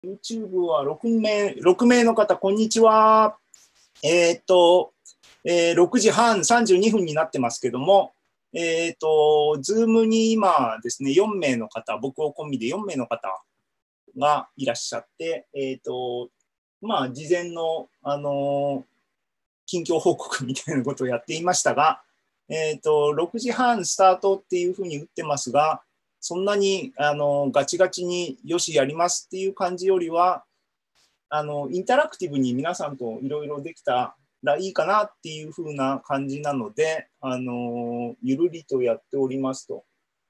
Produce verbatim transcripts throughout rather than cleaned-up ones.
YouTube はろくめい、ろくめいの方、こんにちは。えっと、えー、ろくじはんさんじゅうにふんになってますけども、えっと、Zoom に今ですね、よんめいの方、僕を込みでよんめいの方がいらっしゃって、えっと、まあ、事前の、あの、近況報告みたいなことをやっていましたが、えっと、ろくじはんスタートっていうふうに打ってますが、そんなにあのガチガチによしやりますっていう感じよりは、あのインタラクティブに皆さんといろいろできたらいいかなっていう風な感じなので、あのゆるりとやっておりますと。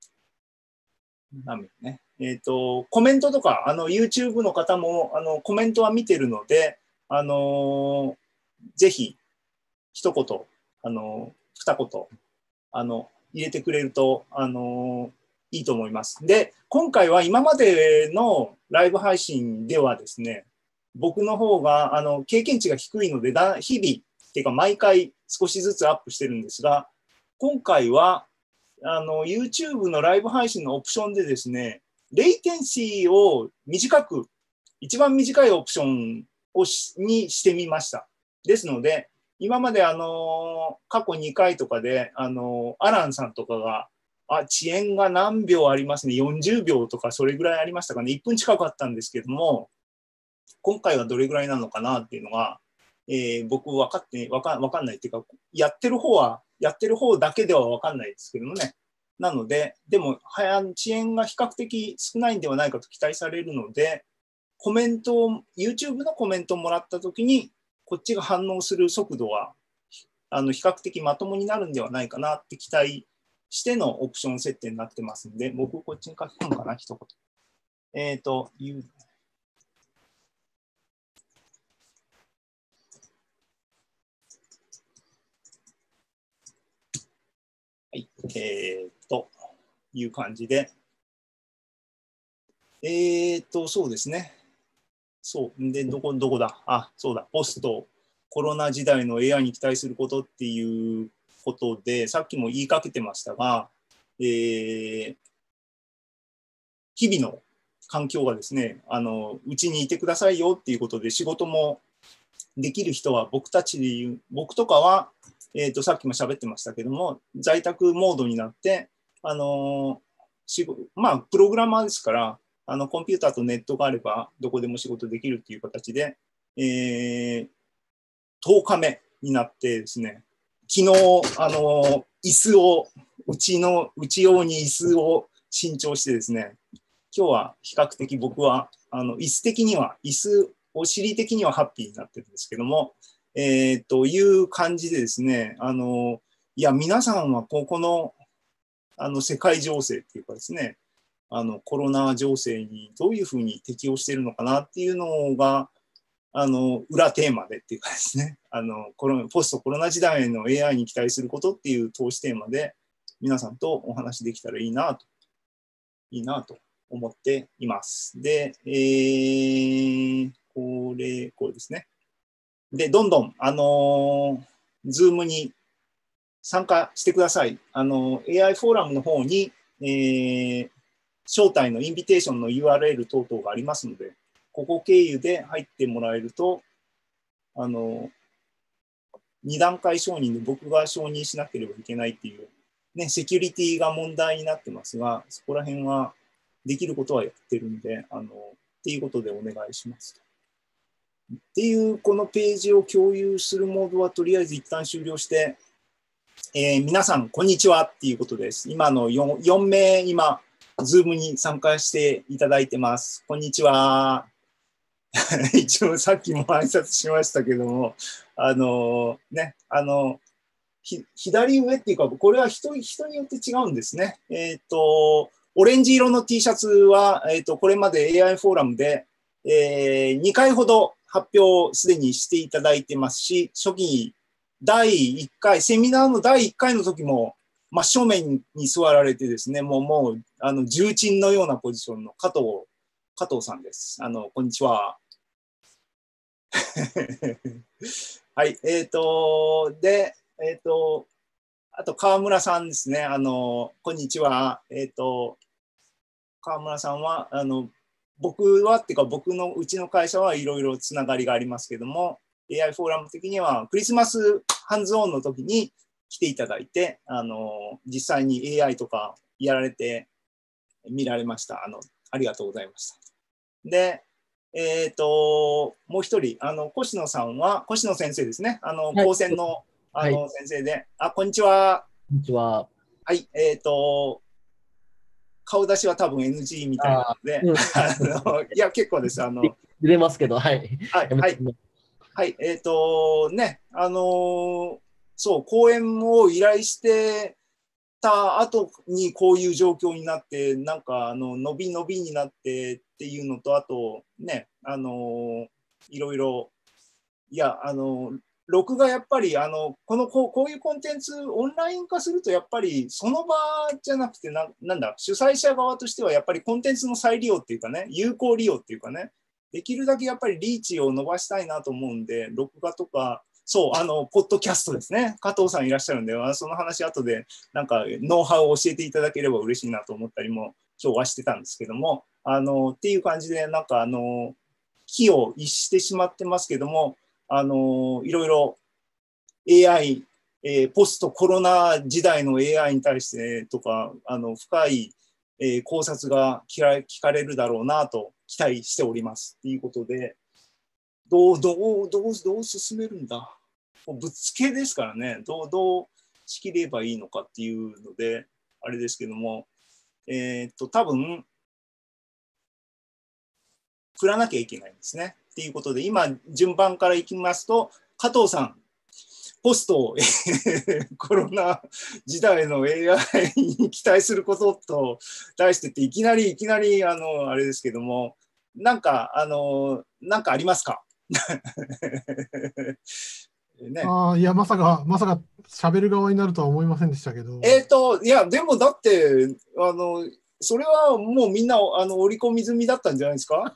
ねえーと、コメントとかあの YouTube の方もあのコメントは見てるので、あのぜひ一言、あの二言あの入れてくれると、あのいいと思います。で、今回は今までのライブ配信ではですね、僕の方があの経験値が低いのでだ、日々、っていうか毎回少しずつアップしてるんですが、今回はあの YouTube のライブ配信のオプションでですね、レイテンシーを短く、一番短いオプションをしにしてみました。ですので、今まであの過去にかいとかで、あのアランさんとかが、あ、遅延が何秒ありますね、よんじゅうびょうとかそれぐらいありましたかね、いっぷん近くあったんですけども、今回はどれぐらいなのかなっていうのが、えー、僕分かって分か、分かんないっていうか、やってる方は、やってる方だけでは分かんないですけどもね。なので、でも、遅延が比較的少ないんではないかと期待されるので、コメントを、YouTube のコメントをもらったときに、こっちが反応する速度は、あの比較的まともになるんではないかなって期待してのオプション設定になってますんで、僕こっちに書き込むかな、一言。えっ、ー、と、はい、えっ、ー、と、いう感じで。えっ、ー、と、そうですね。そう。で、どこ、どこだあ、そうだ。ポストコロナ時代の エーアイ に期待することっていうことで、さっきも言いかけてましたが、えー、日々の環境がですね、あの、うちにいてくださいよっていうことで、仕事もできる人は僕たちで言う、僕とかは、えっ、ー、と、さっきも喋ってましたけども、在宅モードになって、あの仕事、まあ、プログラマーですから、あの、コンピューターとネットがあれば、どこでも仕事できるっていう形で、えー、とおかめになってですね、昨日、あの椅子を、うちの、うち用に椅子を新調してですね、今日は比較的僕は、あの、椅子的には、椅子、お尻的にはハッピーになってるんですけども、えー、という感じでですね、あの、いや、皆さんはここの、あの、世界情勢っていうかですね、あの、コロナ情勢にどういうふうに適応しているのかなっていうのが、あの、裏テーマでっていうかですね、あの、コロポストコロナ時代の エーアイ に期待することっていう投資テーマで、皆さんとお話できたらいいなと、いいなと思っています。で、えー、これ、これですね。で、どんどん、あのー、ズームに参加してください。あの、エーアイ フォーラムの方に、えー、招待のインビテーションの ユーアールエル 等々がありますので、ここ経由で入ってもらえると、あの、に段階承認で僕が承認しなければいけないっていう、ね、セキュリティが問題になってますが、そこら辺はできることはやってるんで、あの、っていうことでお願いします。っていう、このページを共有するモードはとりあえず一旦終了して、えー、皆さん、こんにちはっていうことです。今の 4, よん名、今、ズームに参加していただいてます。こんにちは。一応さっきも挨拶しましたけども、あのね、あの、左上っていうか、これは人人によって違うんですね。えっ、ー、と、オレンジ色の T シャツは、えっ、ー、と、これまで エーアイ フォーラムで、えー、にかいほど発表すでにしていただいてますし、初期だいいっかい、セミナーのだいいっかいの時も真正面に座られてですね、もう、もう、あの、重鎮のようなポジションの加藤、加藤さんです。あの、こんにちは。はい、えっ、ー、と、で、えっ、ー、と、あと川村さんですね。あの、こんにちは。えっ、ー、と、川村さんは、あの、 僕はっていうか僕のうちの会社はいろいろつながりがありますけども、 エーアイ フォーラム的にはクリスマスハンズオンの時に来ていただいて、あの実際に エーアイ とかやられて見られました。あのありがとうございました。で、えっ、ー、ともう一人、あの越野さんは越野先生ですね。あのはい。 高専のあの、 はい。 先生で、あ、こんにちは。 こんにちは。 はい、えっ、ー、と顔出しは多分 エヌジー みたいなあので、 ー、うん。 あのいや結構です。あの出れますけど、はい。 はいはいやめてくだはい、えっ、ー、とね、あのーそう、講演を依頼してた後にこういう状況になって、なんか、あの、伸び伸びになってっていうのと、あと、ね、あのーいろいろ、いや、あの、録画やっぱり、あの、このこう、こういうコンテンツ、オンライン化すると、やっぱり、その場じゃなくてな、なんだ、主催者側としては、やっぱりコンテンツの再利用っていうかね、有効利用っていうかね、できるだけやっぱりリーチを伸ばしたいなと思うんで、録画とか、そう、あの、ポッドキャストですね。加藤さんいらっしゃるんで、その話後で、なんか、ノウハウを教えていただければ嬉しいなと思ったりも、今日はしてたんですけども、あの、っていう感じで、なんか、あの、気を逸してしまってますけども、あの、いろいろ エーアイ、えー、ポストコロナ時代の エーアイ に対してとか、あの、深い、えー、考察が聞か聞かれるだろうなと期待しておりますということで、どう、どう、どう、どう進めるんだ。ぶっつけですからね、どう、どう仕切ればいいのかっていうので、あれですけども、えー、っと、多分、振らなきゃいけないんですね。っていうことで、今、順番からいきますと、加藤さん、ポストコロナ時代の エーアイ に期待することと題してっていきなりいきなりあのあれですけども、なんかあのなんかありますかね。 ああ、いや、まさか、まさか喋る側になるとは思いませんでしたけど。 えっ、ー、といやでもだってあのそれはもうみんなあの織り込み済みだったんじゃないですか。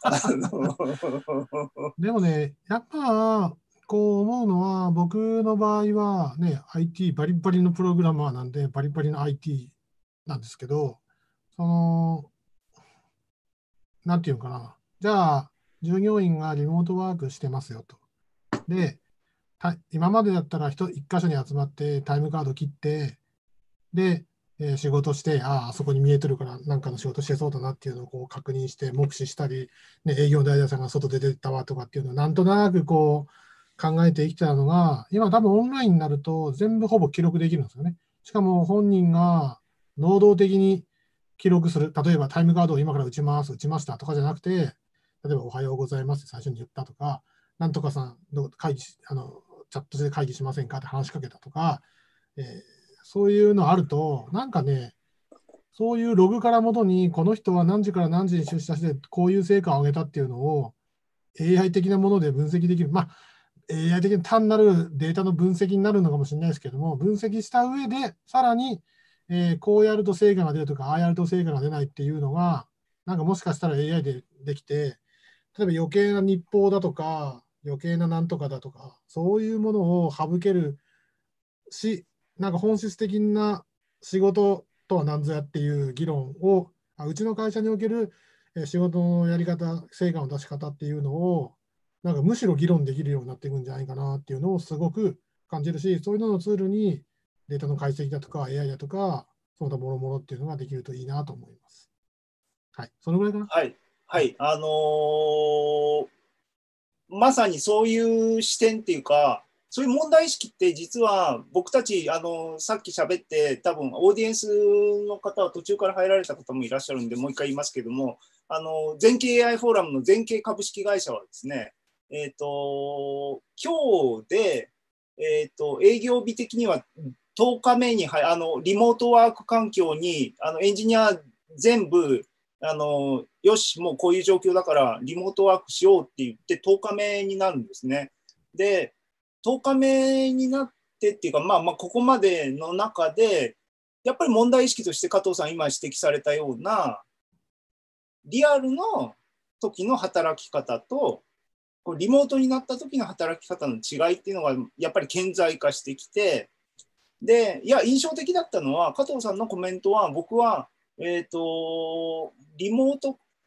でもね、やっぱ、こう思うのは、僕の場合はね、アイティー、バリバリのプログラマーなんで、バリバリの アイティー なんですけど、その、なんていうのかな。じゃあ、従業員がリモートワークしてますよと。で、今までだったら一箇所に集まってタイムカード切って、で、えー仕事して、ああ、あそこに見えてるから、なんかの仕事してそうだなっていうのをこう確認して、目視したり、ね、営業代理さんが外で出てたわとかっていうのを、なんとなくこう考えて生きてたのが、今、多分オンラインになると、全部ほぼ記録できるんですよね。しかも本人が能動的に記録する、例えばタイムカードを今から打ちます、打ちましたとかじゃなくて、例えばおはようございますって最初に言ったとか、なんとかさん、ど会議あのチャットで会議しませんかって話しかけたとか、えーそういうのあると、なんかね、そういうログからもとに、この人は何時から何時に出社して、こういう成果を上げたっていうのを エーアイ 的なもので分析できる。まあ、エーアイ 的に単なるデータの分析になるのかもしれないですけども、分析した上で、さらに、えーこうやると成果が出るとか、ああやると成果が出ないっていうのが、なんかもしかしたら エーアイ でできて、例えば余計な日報だとか、余計ななんとかだとか、そういうものを省けるし、なんか本質的な仕事とは何ぞやっていう議論を、あうちの会社におけるえー仕事のやり方、成果の出し方っていうのを、なんかむしろ議論できるようになっていくんじゃないかなっていうのをすごく感じるし、そういうののツールにデータの解析だとか エーアイ だとか、その他もろもろっていうのができるといいなと思います。はい、そのぐらいかな。 はいはい、あのーまさにそういう視点っていうか、そういう問題意識って実は僕たちあのさっき喋って多分オーディエンスの方は途中から入られた方もいらっしゃるんでもう一回言いますけども、あの全景 エーアイ フォーラムの全景株式会社はですね、えっ、と今日で、えー、と営業日的にはとおかめにあのリモートワーク環境にあのエンジニア全部あのよし、もうこういう状況だからリモートワークしようって言ってとおかめになるんですね。で、とおかめになってっていうか、まあまあここまでの中で、やっぱり問題意識として加藤さん今指摘されたような、リアルの時の働き方と、リモートになった時の働き方の違いっていうのがやっぱり顕在化してきて、で、いや、印象的だったのは、加藤さんのコメントは、僕は、えっと、リモート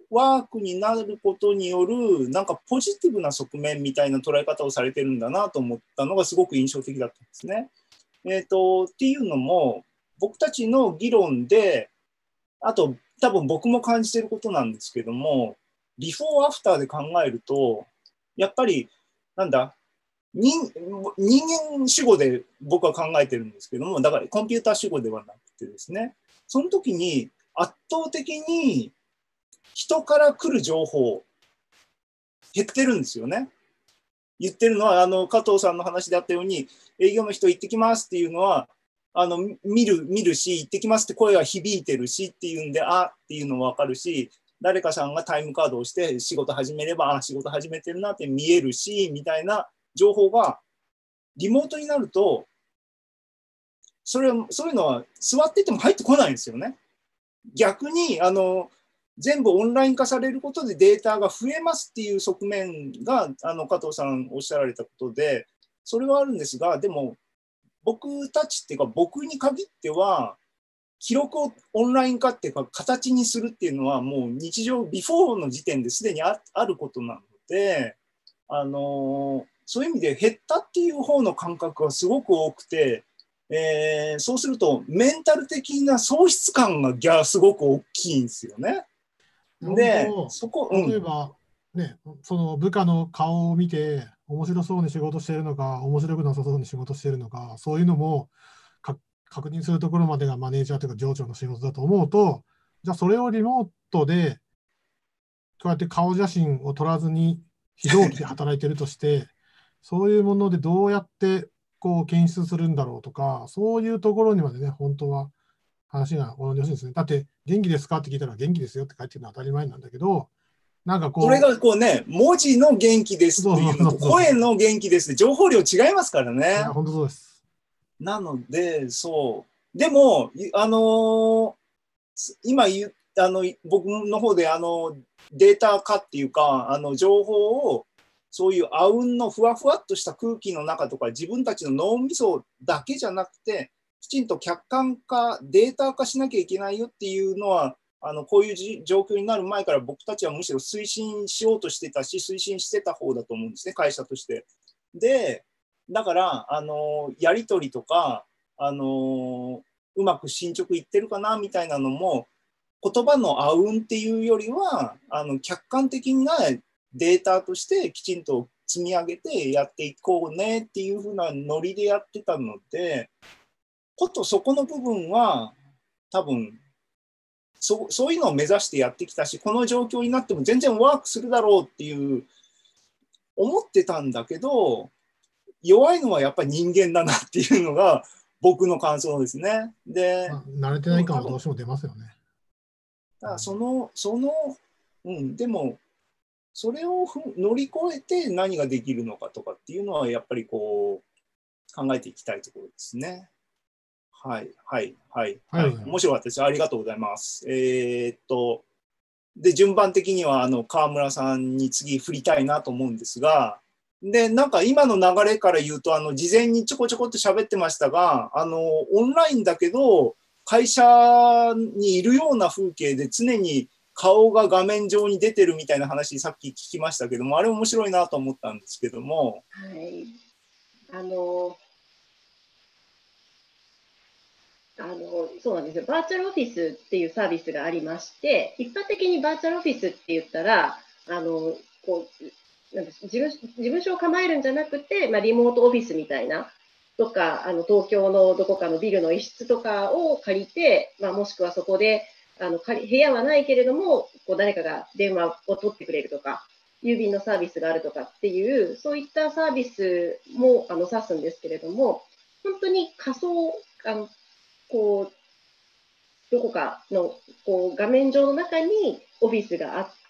ワークになることによるなんかポジティブな側面みたいな捉え方をされてるんだなと思ったのがすごく印象的だったんですね。えーと、っていうのも僕たちの議論で、あと多分僕も感じてることなんですけども、ビフォーアフターで考えるとやっぱりなんだ人, 人間主語で僕は考えてるんですけども、だからコンピューター主語ではなくてですね、その時に圧倒的に人から来る情報減ってるんですよね。言ってるのはあの加藤さんの話であったように、営業の人行ってきますっていうのはあの見る見るし、行ってきますって声は響いてるしっていうんで、あっていうのも分かるし、誰かさんがタイムカードをして仕事始めれば、あ仕事始めてるなって見えるしみたいな情報がリモートになると、それそういうのは座ってても入ってこないんですよね。逆にあの全部オンライン化されることでデータが増えますっていう側面があの加藤さんおっしゃられたことで、それはあるんですが、でも僕たちっていうか僕に限っては記録をオンライン化っていうか形にするっていうのはもう日常ビフォーの時点ですでに あ, あることなので、あのそういう意味で減ったっていう方の感覚がすごく多くて、えー、そうするとメンタル的な喪失感がギャすごく大きいんですよね。で、そこ、 例えば、うん、ね、その部下の顔を見て面白そうに仕事しているのか面白くなさそうに仕事しているのか、そういうのも確認するところまでがマネージャーというか上長の仕事だと思うと、じゃあそれをリモートでこうやって顔写真を撮らずに非同期で働いているとしてそういうものでどうやってこう検出するんだろうとか、そういうところにまでね、本当は話が及んでほしいんですね。だって、元気ですかって聞いたら、元気ですよって書いてるのは当たり前なんだけど、なんかこう。 それがこうね、文字の元気ですっていうのと、声の元気ですって、情報量違いますからね。 本当そうです。 なので、そう。でも、あのー、今言あの、僕の方であのデータ化っていうか、あの情報を、そういうあうんのふわふわっとした空気の中とか、自分たちの脳みそだけじゃなくて、きちんと客観化、データ化しなきゃいけないよっていうのは、あのこういう状況になる前から僕たちはむしろ推進しようとしてたし、推進してた方だと思うんですね、会社として。で、だから、あのやり取りとか、あのうまく進捗いってるかなみたいなのも、言葉のあうんっていうよりは、あの客観的なデータとしてきちんと積み上げてやっていこうねっていう風なノリでやってたので、ことそこの部分は多分 そ, そういうのを目指してやってきたし、この状況になっても全然ワークするだろうっていう思ってたんだけど、弱いのはやっぱり人間だなっていうのが僕の感想ですね。で、 まあ、慣れてない感はどうしても出ますよね。 だからそのその、うん、でもそれを乗り越えて何ができるのかとかっていうのはやっぱりこう考えていきたいところですね。はいはいはいはい。面白かったです。ありがとうございます。えー、っとで順番的にはあの川村さんに次振りたいなと思うんですが、でなんか今の流れから言うとあの事前にちょこちょこっと喋ってましたが、あのオンラインだけど会社にいるような風景で常に顔が画面上に出てるみたいな話さっき聞きましたけども、あれ面白いなと思ったんですけども。 はい、あのあのそうなんですよ。バーチャルオフィスっていうサービスがありまして、一般的にバーチャルオフィスって言ったら、あのこうなんか事務事務所を構えるんじゃなくて、まあ、リモートオフィスみたいなとか、あの東京のどこかのビルの一室とかを借りて、まあ、もしくはそこであの部屋はないけれども、こう誰かが電話を取ってくれるとか、郵便のサービスがあるとかっていう、そういったサービスもあの指すんですけれども、本当に仮想、あのこうどこかのこう画面上の中にオフィスがあって、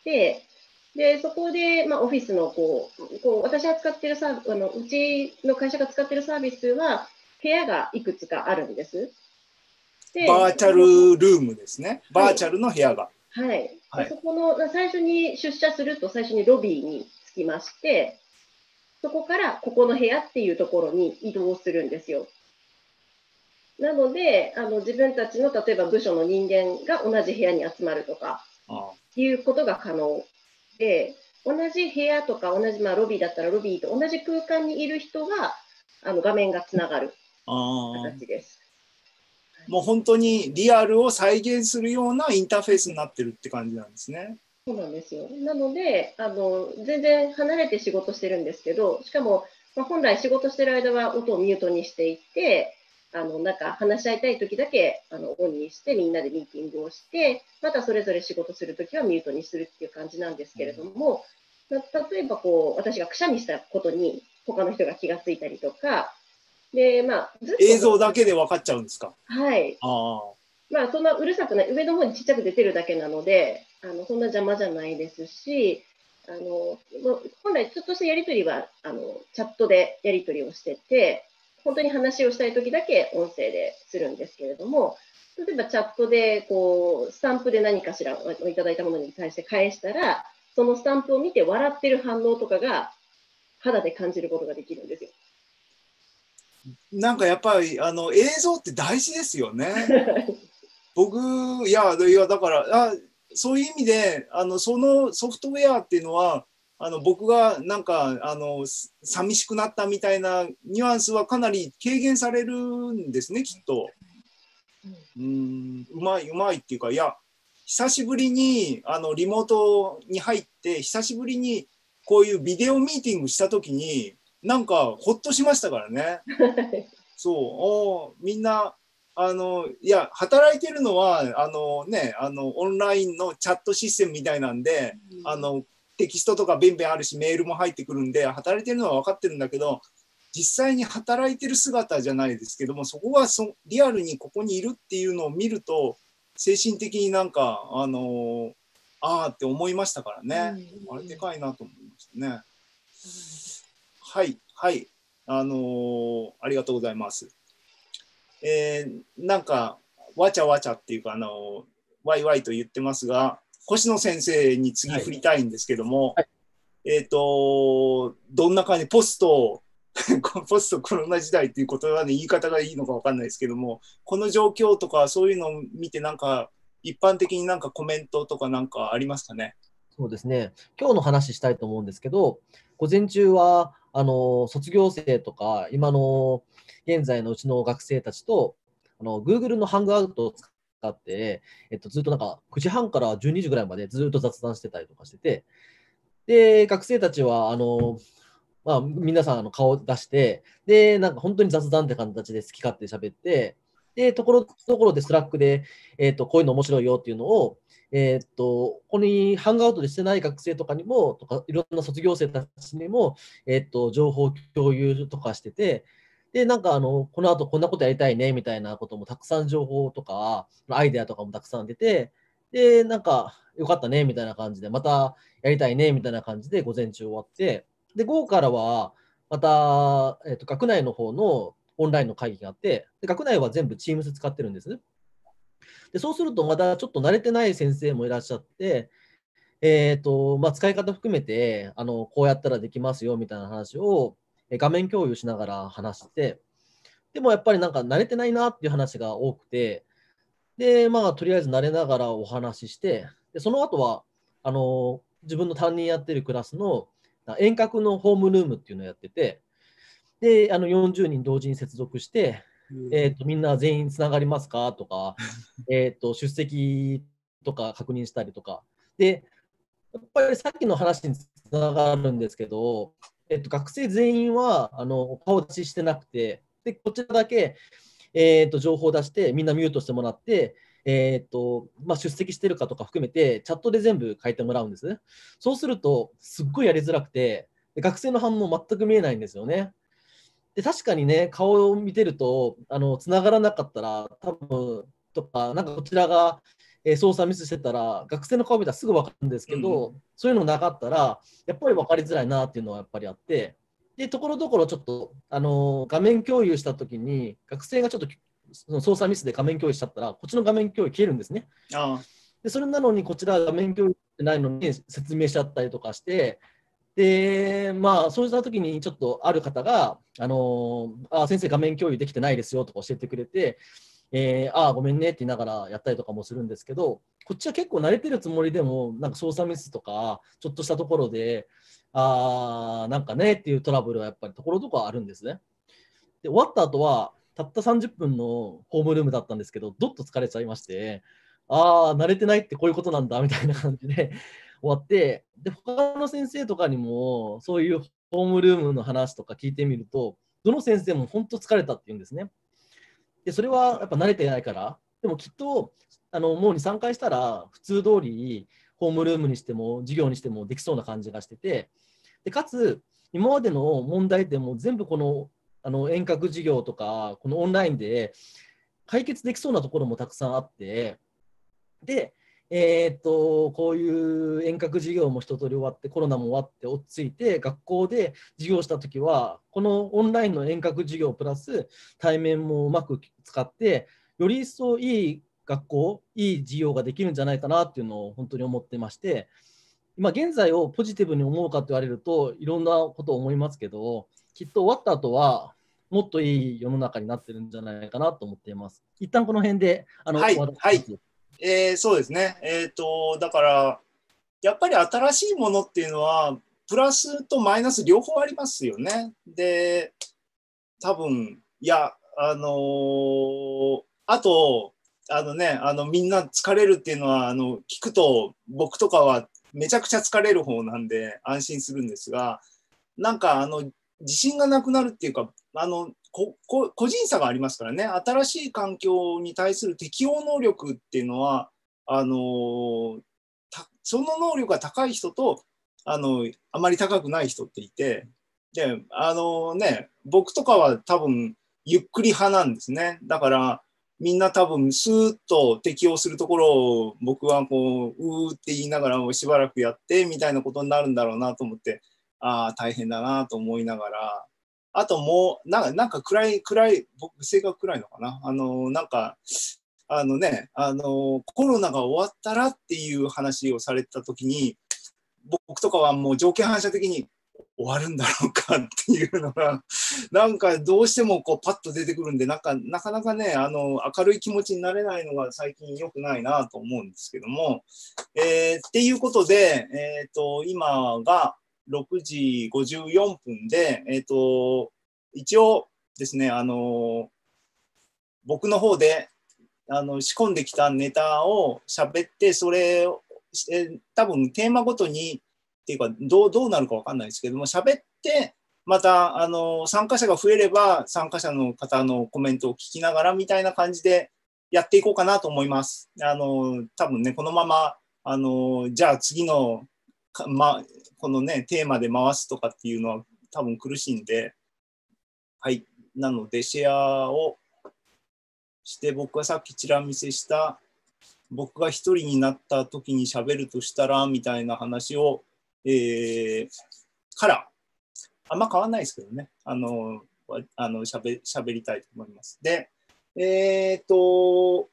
でそこで、まあ、オフィスのこうこう私が使っているサーあのうちの会社が使っているサービスは部屋がいくつかあるんです。 でバーチャルルームですね。バーチャルの部屋が。 はい。はい、でそこの最初に出社すると最初にロビーに着きまして、そこからここの部屋っていうところに移動するんですよ。なのであの自分たちの例えば部署の人間が同じ部屋に集まるとか、 っていうことが可能で、同じ部屋とか同じ、まあ、ロビーだったらロビーと同じ空間にいる人があの画面がつながる形です。 もう本当にリアルを再現するようなインターフェースになってるって感じなんですね。 そうなんですよ。なのであの全然離れて仕事してるんですけど、しかも、まあ、本来仕事してる間は音をミュートにしていて、あのなんか話し合いたい時だけあのオンにしてみんなでミーティングをして、またそれぞれ仕事する時はミュートにするっていう感じなんですけれども、例えばこう私がくしゃみしたことに他の人が気がついたりとかで、まあ、ずっと映像だけで分かっちゃうんですか？ はい。 あまあ、そんなうるさくない、上の方にちっちゃく出てるだけなので、あのそんな邪魔じゃないですし、あの本来ちょっとしたやり取りはあのチャットでやり取りをしてて、本当に話をしたいときだけ音声でするんですけれども、例えばチャットでこうスタンプで何かしらいただいたものに対して返したら、そのスタンプを見て笑ってる反応とかが肌で感じることができるんですよ。 なんかやっぱりあの映像って大事ですよね。僕いやいやだからあそういう意味であのそのソフトウェアっていうのはあの僕がなんかあの寂しくなったみたいなニュアンスはかなり軽減されるんですね、きっと。うーん、うまいうまいっていうか、いや久しぶりにあのリモートに入って久しぶりにこういうビデオミーティングした時になんかほっとしましたからね。そうおみんなあのいや働いてるのはあの、ね、あのオンラインのチャットシステムみたいなんで、うん、あのテキストとかベンベンあるしメールも入ってくるんで働いてるのは分かってるんだけど、実際に働いてる姿じゃないですけども、そこがそリアルにここにいるっていうのを見ると精神的になんかあのあーって思いましたからね、うん、あれでかいなと思いましたね。うん、はいはいあのー、ありがとうございます。えー、なんかわちゃわちゃっていうかあのワイワイと言ってますが、星野先生に次振りたいんですけども、はいはい、えっ、ー、とどんな感じポストポストコロナ時代っていう言葉で言い方がいいのか分かんないですけども、この状況とかそういうのを見てなんか一般的になんかコメントとかなんかありますかね？ そうですね、今日の話したいと思うんですけど、午前中はあの卒業生とか今の現在のうちの学生たちとあの Google のハングアウトを使って、えっと、ずっとなんかくじはんからじゅうにじぐらいまでずっと雑談してたりとかしてて、で学生たちはあの、まあ、皆さんあの顔を出して、でなんか本当に雑談って形で好き勝手喋って、でところどころでスラックで、えっと、こういうの面白いよっていうのをえー、っとここにハングアウトでしてない学生とかにもとかいろんな卒業生たちにも、えー、っと情報共有とかしてて、でなんかあのこの後こんなことやりたいねみたいなこともたくさん情報とかアイデアとかもたくさん出て、でなんかよかったねみたいな感じでまたやりたいねみたいな感じで午前中終わって、で午後からはまた、えー、っと学内の方のオンラインの会議があって、で学内は全部 Teams 使ってるんですね。でそうするとまだちょっと慣れてない先生もいらっしゃって、えーとまあ、使い方含めてあのこうやったらできますよみたいな話を画面共有しながら話して、でもやっぱりなんか慣れてないなっていう話が多くて、でまあとりあえず慣れながらお話しして、でその後はあの自分の担任やってるクラスの遠隔のホームルームっていうのをやってて、であのよんじゅうにん同時に接続して、えー、とみんな全員つながりますかとか、えー、と出席とか確認したりとかで、やっぱりさっきの話につながるんですけど、えー、と学生全員はあの顔出ししてなくて、でこちらだけ、えー、と情報を出してみんなミュートしてもらって、えーとまあ、出席してるかとか含めてチャットで全部書いてもらうんですね。そうするとすっごいやりづらくて、学生の反応全く見えないんですよね。で確かにね、顔を見てるとあの繋がらなかったら多分とか、なんかこちらが、えー、操作ミスしてたら学生の顔見たらすぐ分かるんですけど、うん、そういうのなかったらやっぱり分かりづらいなっていうのはやっぱりあって、でところどころちょっとあの画面共有した時に学生がちょっとその操作ミスで画面共有しちゃったらこっちの画面共有消えるんですね。 ああでそれなのにこちら画面共有してないのに説明しちゃったりとかして、でまあ、そうしたときにちょっとある方が、あのあ先生、画面共有できてないですよとか教えてくれて、 えー、ああ、ごめんねって言いながらやったりとかもするんですけど、こっちは結構慣れてるつもりでも、なんか操作ミスとか、ちょっとしたところで、ああ、なんかねっていうトラブルはやっぱりところどころあるんですね。で、終わった後は、たったさんじゅっぷんのホームルームだったんですけど、どっと疲れちゃいまして、ああ、慣れてないってこういうことなんだみたいな感じで終わって、で、他の先生とかにも、そういうホームルームの話とか聞いてみると、どの先生も本当疲れたって言うんですね。で、それはやっぱ慣れてないから、でもきっと、あのもうに、さんかいしたら、普通通り、ホームルームにしても、授業にしてもできそうな感じがしてて、でかつ、今までの問題点も全部このあの遠隔授業とか、このオンラインで解決できそうなところもたくさんあって、で、えーっと、こういう遠隔授業も一通り終わって、コロナも終わって落ち着いて、学校で授業したときは、このオンラインの遠隔授業プラス対面もうまく使って、より一層いい学校、いい授業ができるんじゃないかなっていうのを本当に思ってまして、今現在をポジティブに思うかと言われると、いろんなことを思いますけど、きっと終わった後は、もっといい世の中になってるんじゃないかなと思っています。一旦この辺で、あの、 はい、 終わりはい。 ます。 えーそうですね。えっと、だから、やっぱり新しいものっていうのは、プラスとマイナス両方ありますよね。で、多分、いや、あのーあと、あのね、あの、みんな疲れるっていうのは、あの、聞くと、僕とかはめちゃくちゃ疲れる方なんで安心するんですが、なんか、あの、自信がなくなるっていうか、あの、ここ個人差がありますからね、新しい環境に対する適応能力っていうのは、あのたその能力が高い人と、あの、あまり高くない人っていて、で、あのね、僕とかは多分、ゆっくり派なんですね。だから、みんな多分、スーッと適応するところを、僕はこう、うーって言いながらもしばらくやって、みたいなことになるんだろうなと思って、ああ、大変だなと思いながら、あともう、なんか、なんか暗い、暗い、僕、性格暗いのかな。あの、なんか、あのね、あの、コロナが終わったらっていう話をされたときに、僕とかはもう条件反射的に終わるんだろうかっていうのが、なんかどうしてもこうパッと出てくるんで、なんかなかなかね、あの、明るい気持ちになれないのが最近良くないなと思うんですけども、えーっていうことで、えっと、今がろくじごじゅうよんぷんで、えっと、一応ですね、あの、僕の方であの仕込んできたネタを喋って、それをえ多分テーマごとにっていうかどうどうなるか分かんないですけども、喋って、またあの参加者が増えれば参加者の方のコメントを聞きながらみたいな感じでやっていこうかなと思います。あの多分ね、このままあのじゃあ次のか、ま、このねテーマで回すとかっていうのは多分苦しいんで、はい、なのでシェアをして、僕がさっきちら見せした僕が一人になった時に喋るとしたらみたいな話を、えー、からあんま変わんないですけどね、あのあのしゃべしゃべりたいと思います。で、えっと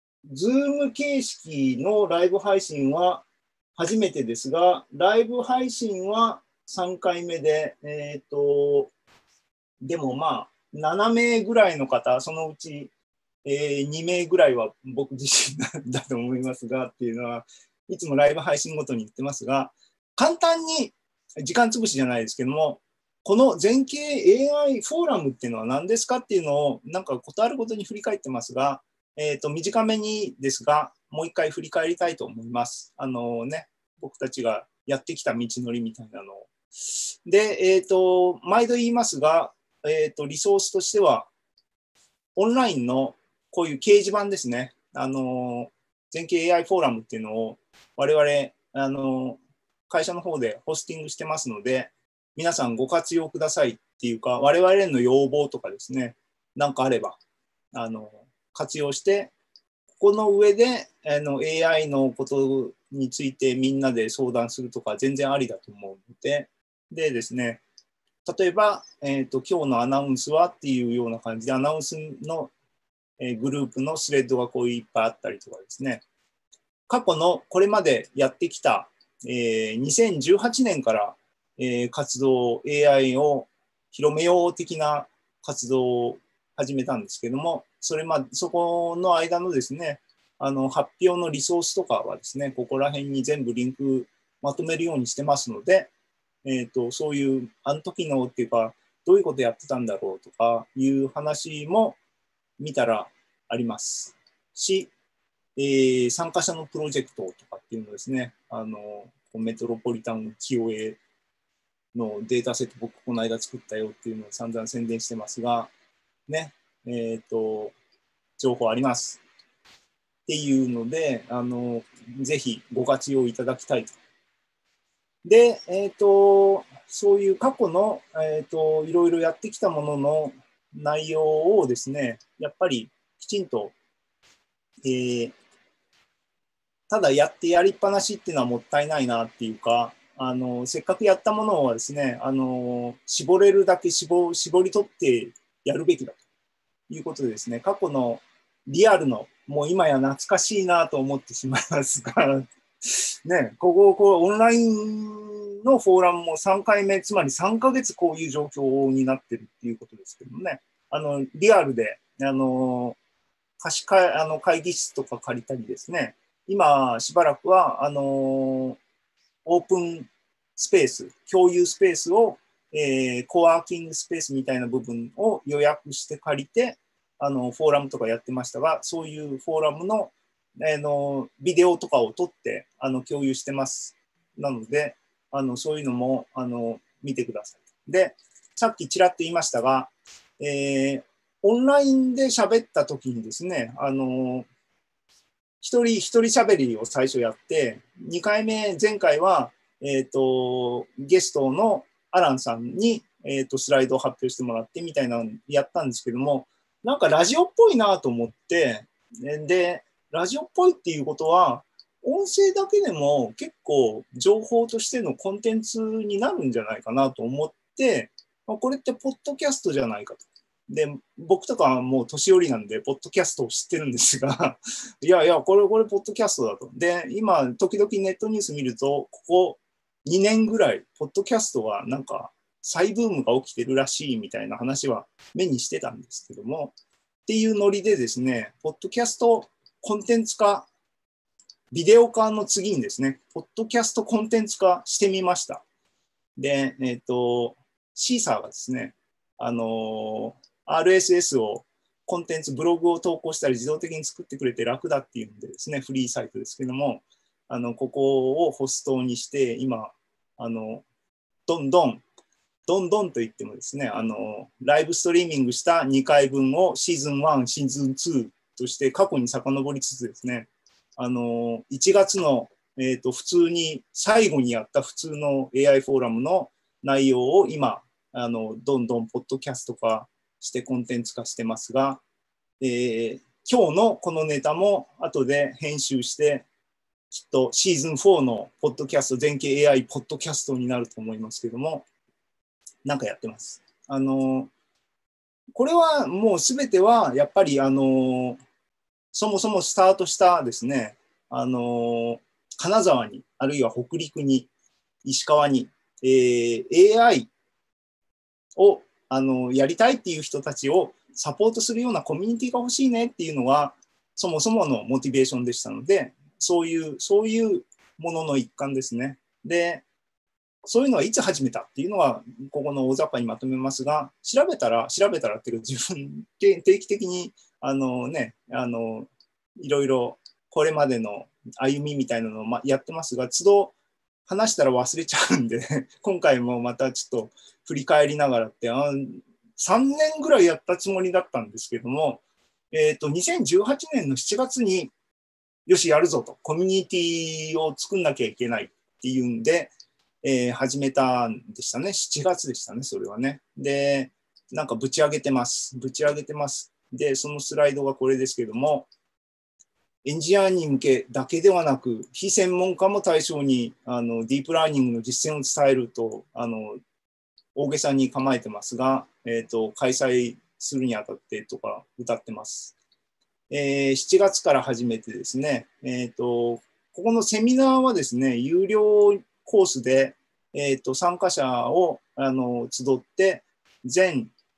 Zoom 形式のライブ配信は初めてですが、ライブ配信はさんかいめで、えっとでもまあななめいぐらいの方、そのうちえー、にめいぐらいは僕自身だと思いますがっていうのはいつもライブ配信ごとに言ってますが、簡単に時間潰しじゃないですけども、この全景 エーアイ フォーラムっていうのは何ですかっていうのをなんかことあるごとに振り返ってますが、えー、と短めにですがもう一回振り返りたいと思います。あのね、僕たちがやってきた道のりみたいなのを。で、えー、と毎度言いますが、えー、とリソースとしてはオンラインのこういう掲示板ですね。あの、全景 エーアイ フォーラムっていうのを我々、あの、会社の方でホスティングしてますので、皆さんご活用くださいっていうか、我々への要望とかですね、なんかあれば、あの、活用して、ここの上であの エーアイ のことについてみんなで相談するとか全然ありだと思うので、でですね、例えば、えーと、今日のアナウンスはっていうような感じで、アナウンスのグループのスレッドがこういっぱいあったりとかですね、過去のこれまでやってきた、えー、にせんじゅうはちねんから、えー、活動、エーアイ を広めよう的な活動を始めたんですけども、 それま、そこの間のですね、あの発表のリソースとかはですね、ここら辺に全部リンクまとめるようにしてますので、えーと、そういうあの時のっていうか、どういうことやってたんだろうとかいう話も見たらありますし、えー、参加者のプロジェクトとかっていうのですね、あのメトロポリタン キーオーエー のデータセット僕この間作ったよっていうのを散々宣伝してますが、ね、えーと、情報あります。っていうので、あのぜひご活用いただきたいと。で、えーと、そういう過去の、えーと、いろいろやってきたものの内容をですね、やっぱりきちんと、えー、ただやってやりっぱなしっていうのはもったいないなっていうか、あのせっかくやったものはですね、あの絞れるだけ絞、絞り取ってやるべきだということでですね、過去のリアルの、もう今や懐かしいなと思ってしまいますが、ね、ここ、こうオンラインのフォーラムもさんかいめ、つまりさんかげつこういう状況になってるっていうことですけどもね、あのリアルで、あの貸し会、あの会議室とか借りたりですね、今しばらくはあのオープンスペース、共有スペースを、えー、コワーキングスペースみたいな部分を予約して借りて、あのフォーラムとかやってましたが、そういうフォーラムの、あのビデオとかを撮ってあの共有してます。なので、あのそういうのもあの見てください。で、さっきちらっと言いましたが、えー、オンラインで喋った時にですね、あの一人一人喋りを最初やって、にかいめ、前回は、えーと、ゲストのアランさんに、えーと、スライドを発表してもらってみたいなのをやったんですけども、なんかラジオっぽいなと思って、で、ラジオっぽいっていうことは、音声だけでも結構情報としてのコンテンツになるんじゃないかなと思って、これってポッドキャストじゃないかと。で、僕とかはもう年寄りなんで、ポッドキャストを知ってるんですが、いやいや、これ、これ、ポッドキャストだと。で、今、時々ネットニュース見ると、ここにねんぐらい、ポッドキャストはなんか、再ブームが起きてるらしいみたいな話は目にしてたんですけども、っていうノリでですね、ポッドキャストコンテンツ化、ビデオ化の次にですね、ポッドキャストコンテンツ化してみました。で、えっと、シーサーがですね、あの、アールエスエス をコンテンツ、ブログを投稿したり自動的に作ってくれて楽だっていうんでですね、フリーサイトですけども、あのここをホストにして、今、あのどんどん、どんどんと言ってもですね、あのライブストリーミングしたにかいぶんをシーズンワン、シーズンツーとして過去に遡りつつですね、あのいちがつの、えーと、普通に最後にやった普通の エーアイ フォーラムの内容を今、あのどんどんポッドキャスト化してコンテンツ化してますが、えー、今日のこのネタも後で編集してきっとシーズンフォーのポッドキャスト、全景 エーアイ ポッドキャストになると思いますけども、なんかやってます。あのこれはもうすべてはやっぱりあのそもそもスタートしたですね、あの金沢にあるいは北陸に石川に、えー、エーアイ をあのやりたいっていう人たちをサポートするようなコミュニティが欲しいねっていうのがそもそものモチベーションでしたので、そういうそういうものの一環ですね。で、そういうのはいつ始めたっていうのはここの大雑把にまとめますが、調べたら調べたらっていうか自分で定期的にあのねあのいろいろこれまでの歩みみたいなのをやってますが、都度話したら忘れちゃうんで今回もまたちょっと振り返りながらってあさんねんぐらいやったつもりだったんですけども、えーと、にせんじゅうはちねんのしちがつによしやるぞと、コミュニティを作んなきゃいけないっていうんで、えー、始めたんでしたね。しちがつでしたね、それはね。で、なんかぶち上げてます。ぶち上げてます。で、そのスライドがこれですけども、エンジニアに向けだけではなく、非専門家も対象にあのディープラーニングの実践を伝えると、あの大げさに構えてますが、えーと、開催するにあたってとか歌ってます。えー、しちがつから始めてですね、えーと、ここのセミナーはですね、有料コースで、えーと、参加者をあの集って、全、え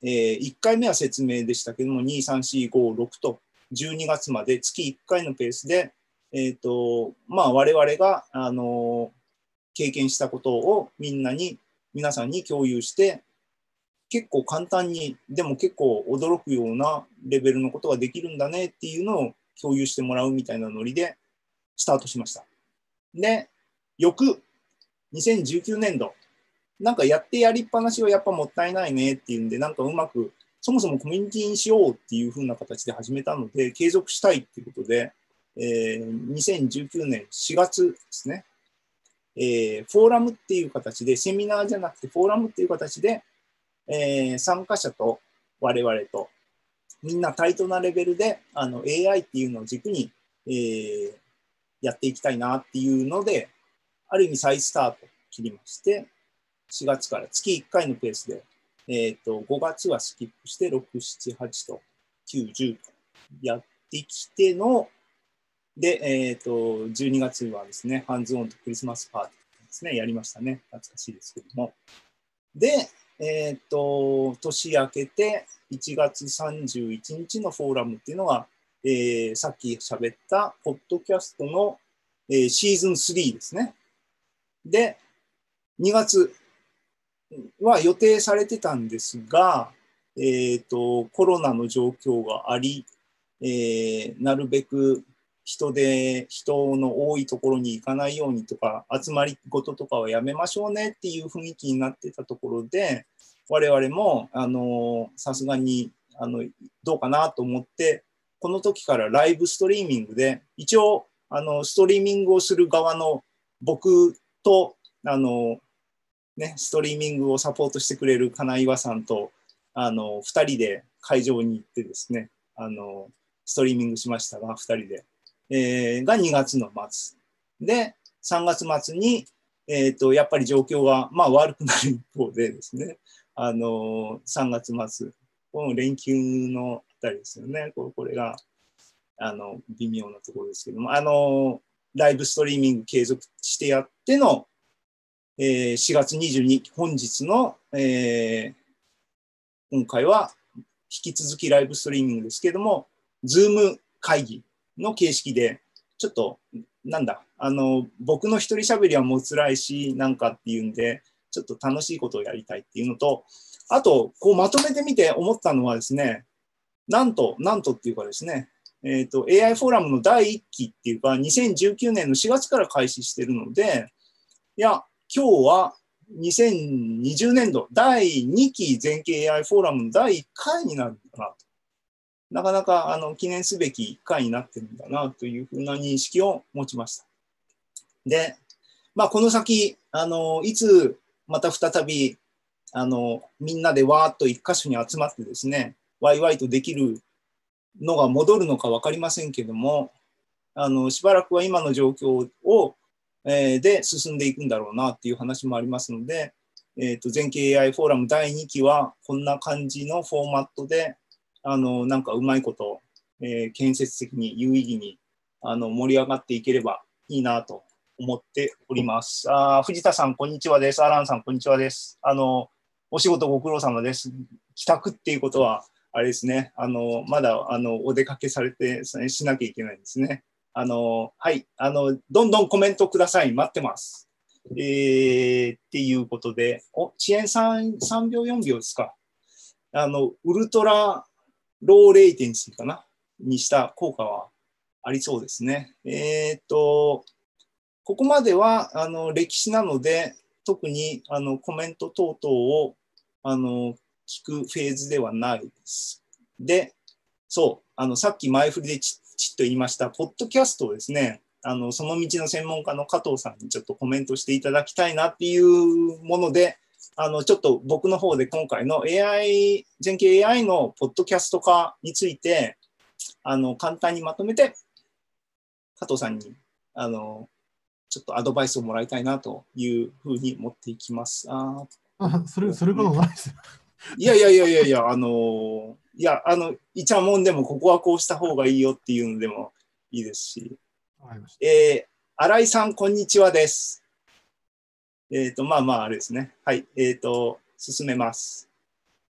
えー、いっかいめは説明でしたけども、に、さん、よん、ご、ろくとじゅうにがつまで月いっかいのペースで、えっと、まあ、我々が、あの、経験したことをみんなに、皆さんに共有して、結構簡単に、でも結構驚くようなレベルのことができるんだねっていうのを共有してもらうみたいなノリでスタートしました。で、翌にせんじゅうきゅうねんど、なんかやってやりっぱなしはやっぱもったいないねっていうんで、なんかうまく、そもそもコミュニティにしようっていう風な形で始めたので、継続したいっていうことで、えー、にせんじゅうきゅうねんしがつですね、えー、フォーラムっていう形で、セミナーじゃなくてフォーラムっていう形で、えー、参加者と我々とみんな対等なレベルであの エーアイ っていうのを軸に、えー、やっていきたいなっていうので、ある意味再スタート切りまして、しがつから月いっかいのペースで、えー、とごがつはスキップしてろく、しち、はちときゅう、じゅうとやってきての、で、えー、とじゅうにがつはですね、ハンズオンとクリスマスパーティーですね、やりましたね。懐かしいですけども。で、えっ、ー、と、年明けていちがつさんじゅういちにちのフォーラムっていうのが、えー、さっき喋ったポッドキャストの、えー、シーズンスリーですね。で、にがつは予定されてたんですが、えー、とコロナの状況があり、えー、なるべく人で人の多いところに行かないようにとか、集まりごととかはやめましょうねっていう雰囲気になってたところで、我々もあのさすがにあのどうかなと思って、この時からライブストリーミングで、一応あのストリーミングをする側の僕とあのね、ストリーミングをサポートしてくれる金岩さんとあのふたりで会場に行ってですね、あのストリーミングしましたが、ふたりで、えー、がにがつの末で、さんがつ末に、えー、とやっぱり状況が、まあ、悪くなる一方でですね、あのさんがつ末、この連休のあたりですよね、これがあの微妙なところですけども、あのライブストリーミング継続してやってのえー、しがつにじゅうににち、本日の、えー、今回は引き続きライブストリーミングですけれども、Zoom 会議の形式で、ちょっと、なんだ、あの、僕の一人喋りはもう辛いし、なんかっていうんで、ちょっと楽しいことをやりたいっていうのと、あと、こうまとめてみて思ったのはですね、なんと、なんとっていうかですね、えっと、エーアイ フォーラムのだいいっきっていうか、にせんじゅうきゅうねんのしがつから開始しているので、いや、今日はにせんにじゅうねんどだいにき全景 エーアイ フォーラムのだいいっかいになるんだなと。なかなかあの記念すべきいっかいになってるんだなというふうな認識を持ちました。で、まあ、この先、あのいつまた再びあのみんなでわーっと一箇所に集まってですね、ワイワイとできるのが戻るのか分かりませんけども、あのしばらくは今の状況をで進んでいくんだろうなっていう話もありますので、えー、と全景 エーアイ フォーラムだいにきはこんな感じのフォーマットで、あのなんかうまいこと、えー、建設的に有意義にあの盛り上がっていければいいなと思っております。あ、藤田さんこんにちはです。アランさんこんにちはです。あのお仕事ご苦労様です。帰宅っていうことはあれですね、あのまだあのお出かけされてしなきゃいけないんですね。あの、はい、あの、どんどんコメントください。待ってます。えー、っていうことで、お、遅延 3, さんびょう、よんびょうですか。あの、ウルトラローレイテンシーかなにした効果はありそうですね。えー、っと、ここまでは、あの、歴史なので、特に、あの、コメント等々を、あの、聞くフェーズではないです。で、そう、あの、さっき前振りでちちっと言いました、ポッドキャストをですね、あのその道の専門家の加藤さんにちょっとコメントしていただきたいなっていうもので、あのちょっと僕の方で今回の エーアイ、全景 エーアイ のポッドキャスト化について、あの簡単にまとめて、加藤さんにあのちょっとアドバイスをもらいたいなというふうに持っていきます。ああ、それ、それこそないですよ。 いやいやいやいやいや、あの、いや、あの、いちゃもんでもここはこうした方がいいよっていうのでもいいですし。えー、新井さん、こんにちはです。えっと、まあまあ、あれですね。はい。えっと、進めます。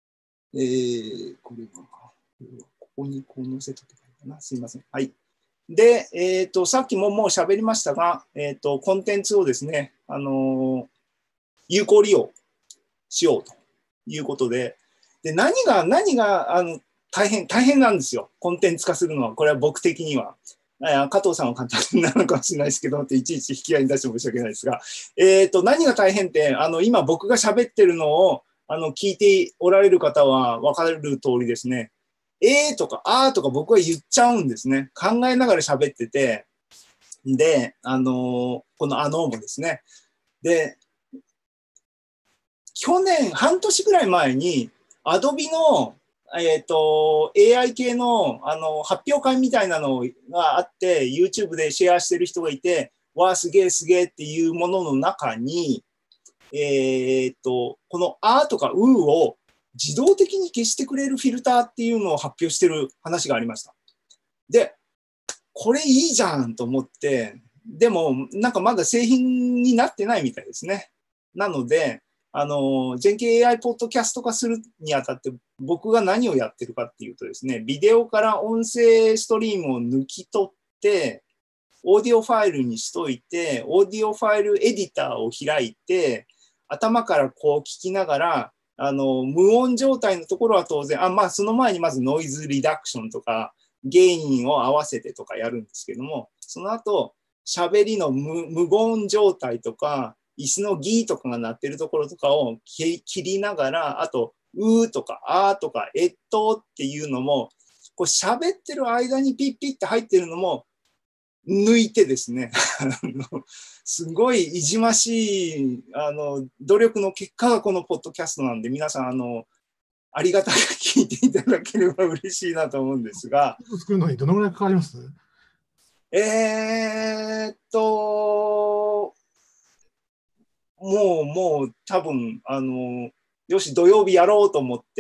えー、これは、ここにこう載せとけばいいかな。すいません。はい。で、えっと、さっきももう喋りましたが、えっと、コンテンツをですね、あのー、有効利用しようということで、で、何が、何が、あの、大変、大変なんですよ。コンテンツ化するのは。これは僕的には。加藤さんは簡単なのかもしれないですけど、っていちいち引き合いに出して申し訳ないですが、えっと、何が大変って、あの、今僕が喋ってるのを、あの、聞いておられる方は分かる通りですね、えーとかあーとか僕は言っちゃうんですね。考えながら喋ってて、で、あのー、このあのーもですね。で、去年、半年ぐらい前に、Adobe の、えっと、エーアイ 系の、あの、発表会みたいなのがあって、YouTube でシェアしてる人がいて、わあ、すげえすげえっていうものの中に、えっと、このあとかうを自動的に消してくれるフィルターっていうのを発表してる話がありました。で、これいいじゃんと思って、でも、なんかまだ製品になってないみたいですね。なので、あの、ジェンケーエーアイ ポッドキャスト化するにあたって、僕が何をやってるかっていうとですね、ビデオから音声ストリームを抜き取って、オーディオファイルにしといて、オーディオファイルエディターを開いて、頭からこう聞きながら、あの、無音状態のところは当然、あ、まあ、その前にまずノイズリダクションとか、ゲインを合わせてとかやるんですけども、その後、喋りの 無, 無言状態とか、椅子のギーとかが鳴ってるところとかを切りながら、あと、うーとか、あーとか、えっとっていうのも、こう喋ってる間にピッピッって入ってるのも、抜いてですね、すごいいじましい、あの、努力の結果がこのポッドキャストなんで、皆さん、あの、ありがたく聞いていただければ嬉しいなと思うんですが。 作るのにどのぐらいかかります？ えーっと、もう、もう、多分、あの、よし、土曜日やろうと思って、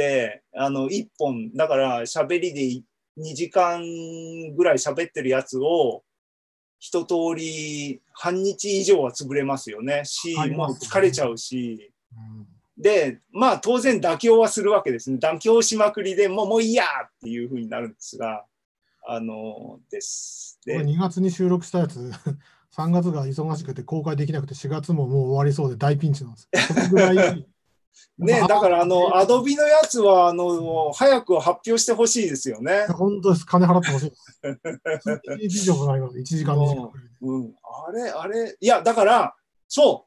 あの、一本、だから喋りでにじかんぐらい喋ってるやつを、一通り半日以上は潰れますよね。し、もう疲れちゃうし。で、まあ当然妥協はするわけですね。妥協しまくりでもう、もういいやっていうふうになるんですが、あの、です。で、 にがつに収録したやつ、さんがつが忙しくて公開できなくて、しがつももう終わりそうで大ピンチなんです。そのぐらい。 ね、だからあの、アドビのやつは、あの、早く発表してほしいですよね。 本当です。金払ってほしいです。いちじ以上かかります。いちじかん、にじかんくらいで。 うん。あれ、あれ、いや、だから、そう、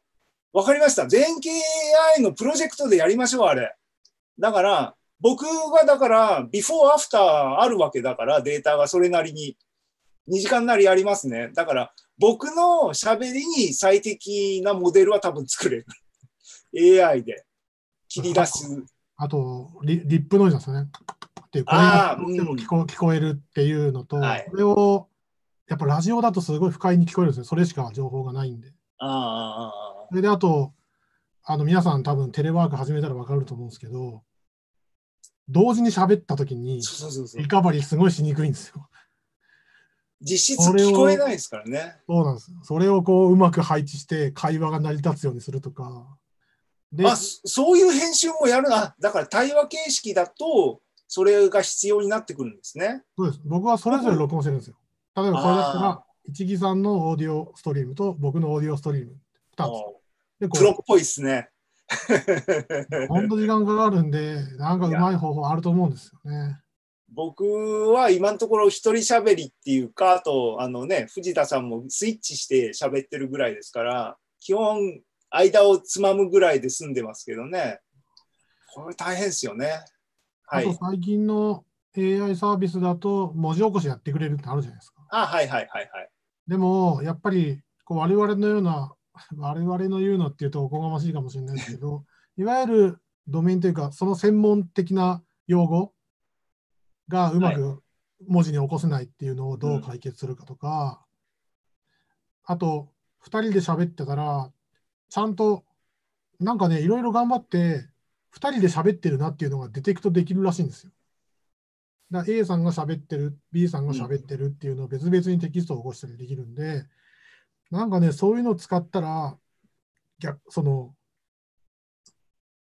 わかりました。全景 エーアイ のプロジェクトでやりましょう、あれ。だから、僕がだから、ビフォーアフターあるわけだから、データがそれなりに。にじかんなりやりますね。だから、僕の喋りに最適なモデルは多分作れる。エーアイ で切り出す。 あとリ、リップノイズですね。っていうこれがどうしても聞こ、うん、聞こえるっていうのと、はい、これを、やっぱラジオだとすごい不快に聞こえるんですね。それしか情報がないんで。 あそれで、あと、あの皆さん多分テレワーク始めたら分かると思うんですけど、同時に喋った時にリカバリーすごいしにくいんですよ。 実質聞こえないですからね。 そうなんです。それをこううまく配置して会話が成り立つようにするとか。 であ、そういう編集もやるな。だから対話形式だとそれが必要になってくるんですね。 そうです。僕はそれぞれ録音してるんですよ。例えばこれだったら、一木さんのオーディオストリームと僕のオーディオストリームふたつ。 でプロっぽいですね。 本当時間かかるんで、なんかうまい方法あると思うんですよね。 僕は今のところ一人喋りっていうか、あと、あのね、藤田さんもスイッチして喋ってるぐらいですから、基本、間をつまむぐらいで済んでますけどね。これ大変ですよね。 はい、あと最近の エーアイ サービスだと、文字起こしやってくれるってあるじゃないですか。 あ、はいはいはいはい。 でも、やっぱりこう我々のような、我々の言うのっていうとおこがましいかもしれないですけど、いわゆるドメインというか、その専門的な用語がうまく文字に起こせないっていうのをどう解決するかとか、うん、あと、ふたりで喋ってたら、ちゃんと、なんかね、いろいろ頑張って、ふたりで喋ってるなっていうのがデテクトできるらしいんですよ。だから A さんが喋ってる、B さんが喋ってるっていうのを別々にテキストを起こしたりできるんで、なんかね、そういうのを使ったら、逆その、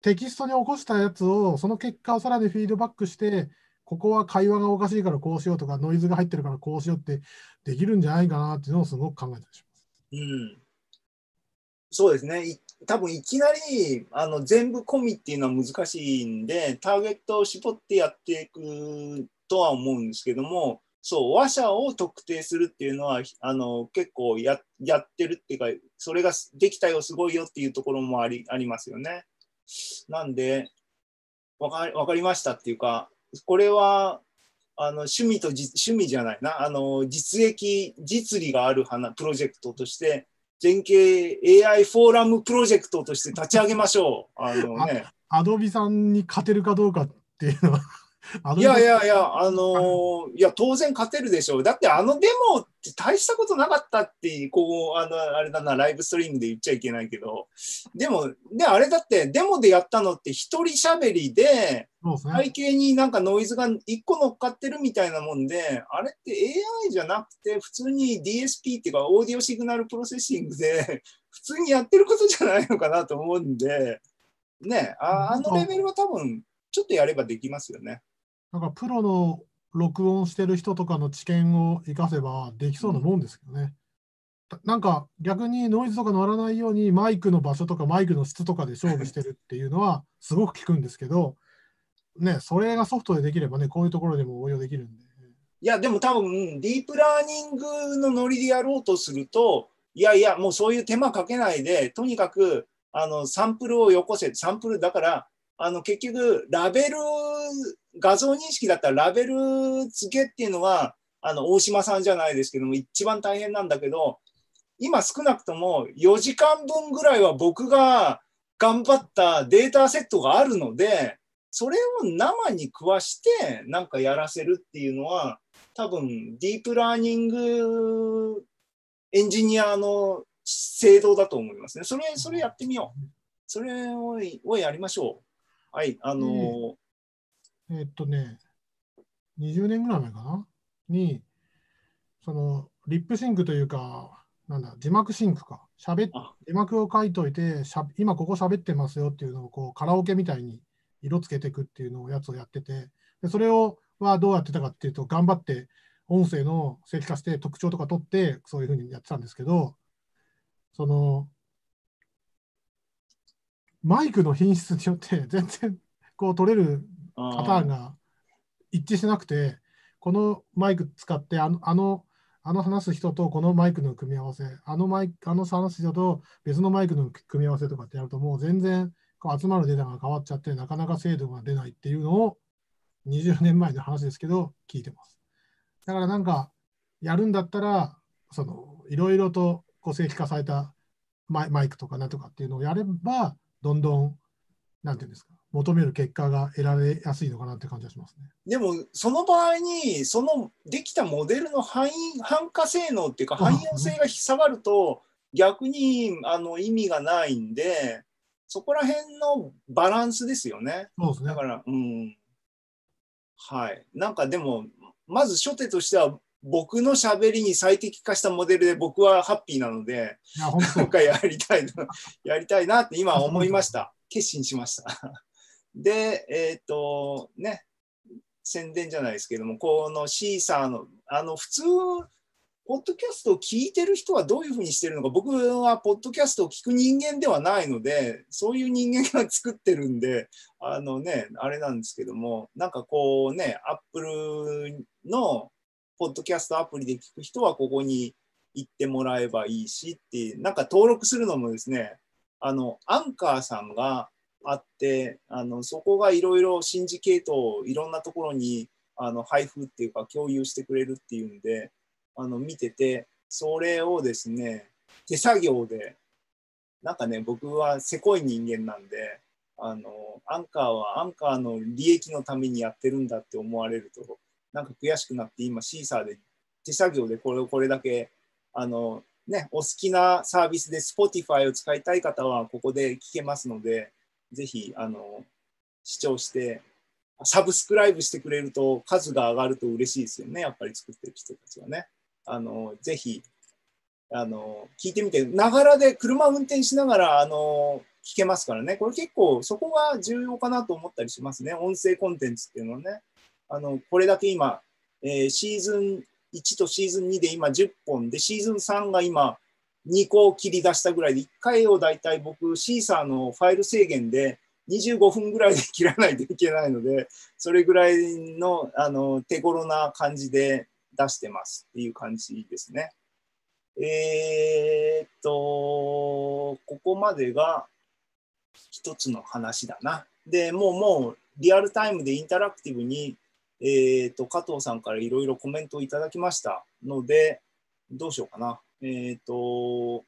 テキストに起こしたやつを、その結果をさらにフィードバックして、ここは会話がおかしいからこうしようとか、ノイズが入ってるからこうしようってできるんじゃないかなっていうのをすごく考えたりします。 うん、そうですね。い多分いきなりあの全部込みっていうのは難しいんで、ターゲットを絞ってやっていくとは思うんですけども、そう話者を特定するっていうのはあの結構 や, やってるっていうか、それができたよすごいよっていうところもあ り, ありますよね。なんでわかり、わかりましたっていうか、これはあの趣味と趣味じゃないな、あの実益実利がある花プロジェクトとして全景 エーアイ フォーラムプロジェクトとして立ち上げましょう。あのね、 アドビさんに勝てるかどうかっていうのは。 いやいやいや、あのー、いや、当然勝てるでしょう。だってあのデモって大したことなかったって、こう、あの、あれだな、ライブストリームで言っちゃいけないけど、でも、で、あれだって、デモでやったのって一人喋りで、背景になんかノイズが一個乗っかってるみたいなもんで、あれって エーアイ じゃなくて、普通に ディーエスピー っていうか、オーディオシグナルプロセッシングで、普通にやってることじゃないのかなと思うんで、ね、あ, あのレベルは多分、ちょっとやればできますよね。 なんかプロの録音してる人とかの知見を生かせばできそうなもんですけどね。うん、なんか逆にノイズとか乗らないようにマイクの場所とかマイクの質とかで勝負してるっていうのはすごく効くんですけど、ね、それがソフトでできればね、こういうところでも応用できるんで。 いや、でも多分ディープラーニングのノリでやろうとすると、いやいや、もうそういう手間かけないで、とにかくあのサンプルをよこせ、サンプルだから、あの結局ラベル、画像認識だったらラベル付けっていうのはあの大島さんじゃないですけども一番大変なんだけど、今少なくともよじかんぶんぐらいは僕が頑張ったデータセットがあるので、それを生に食わしてなんかやらせるっていうのは多分ディープラーニングエンジニアの制度だと思いますね。それ、それやってみよう。それを、をやりましょう。はい、あのー、 えー、っとね、にじゅうねんぐらい前かなに、そのリップシンクというか、なんだ、字幕シンクか。しゃべ字幕を書いといて、しゃ今ここ喋ってますよっていうのをこうカラオケみたいに色つけていくっていうのをやつをやってて、でそれをはどうやってたかっていうと、頑張って音声の正規化して特徴とか取って、そういうふうにやってたんですけど、そのマイクの品質によって全然こう取れるパターンが一致しなくて、このマイク使ってあの、あの、あの話す人とこのマイクの組み合わせ、あのマイク、あの話す人と別のマイクの組み合わせとかってやると、もう全然こう集まるデータが変わっちゃって、なかなか精度が出ないっていうのをにじゅうねんまえの話ですけど、聞いてます。だからなんか、やるんだったら、そのいろいろとこう正規化されたマイ、マイクとかなんとかっていうのをやれば、どんどん、なんていうんですか、求める結果が得られやすいのかなって感じがしますね。 でも、その場合に、そのできたモデルの汎汎化性能っていうか、汎用性が下がると、逆にあの意味がないんで、そこら辺のバランスですよね。 そうですね。 だから、うん。はい。なんかでも、まず初手としては、僕のしゃべりに最適化したモデルで僕はハッピーなので、 いや本当なんかやりたいな、やりたいなって今思いました。決心しました。で、えっと、ね、宣伝じゃないですけども、このシーサーの、あの、普通、ポッドキャストを聞いてる人はどういうふうにしてるのか、僕はポッドキャストを聞く人間ではないので、そういう人間が作ってるんで、あのね、あれなんですけども、なんかこうね、アップルのポッドキャストアプリで聞く人はここに行ってもらえばいいしって、なんか登録するのもですね、あの、アンカーさんがあって、あのそこがいろいろシンジケートをいろんなところにあの配布っていうか共有してくれるっていうんで、あの見てて、それをですね、手作業で、なんかね、僕はせこい人間なんで、あのアンカーはアンカーの利益のためにやってるんだって思われると、なんか悔しくなって、今シーサーで手作業でこれをこれだけ、あのね、お好きなサービスで Spotify を使いたい方はここで聞けますので、ぜひあの視聴して、サブスクライブしてくれると数が上がると嬉しいですよね、やっぱり作ってる人たちはね。あのぜひあの聞いてみて、ながらで車運転しながらあの聞けますからね。これ結構そこが重要かなと思ったりしますね。音声コンテンツっていうのはね。あの、これだけ今、えー、シーズンいちとシーズンにで今じゅっぽんで、シーズンさんが今にこ切り出したぐらいで、いっかいをだいたい僕、シーサーのファイル制限でにじゅうごふんぐらいで切らないといけないので、それぐらいの、あの手頃な感じで出してますっていう感じですね。えー、っと、ここまでが一つの話だな。で、もうもうリアルタイムでインタラクティブに、えー、っと加藤さんからいろいろコメントをいただきましたので、どうしようかな。えー、っと、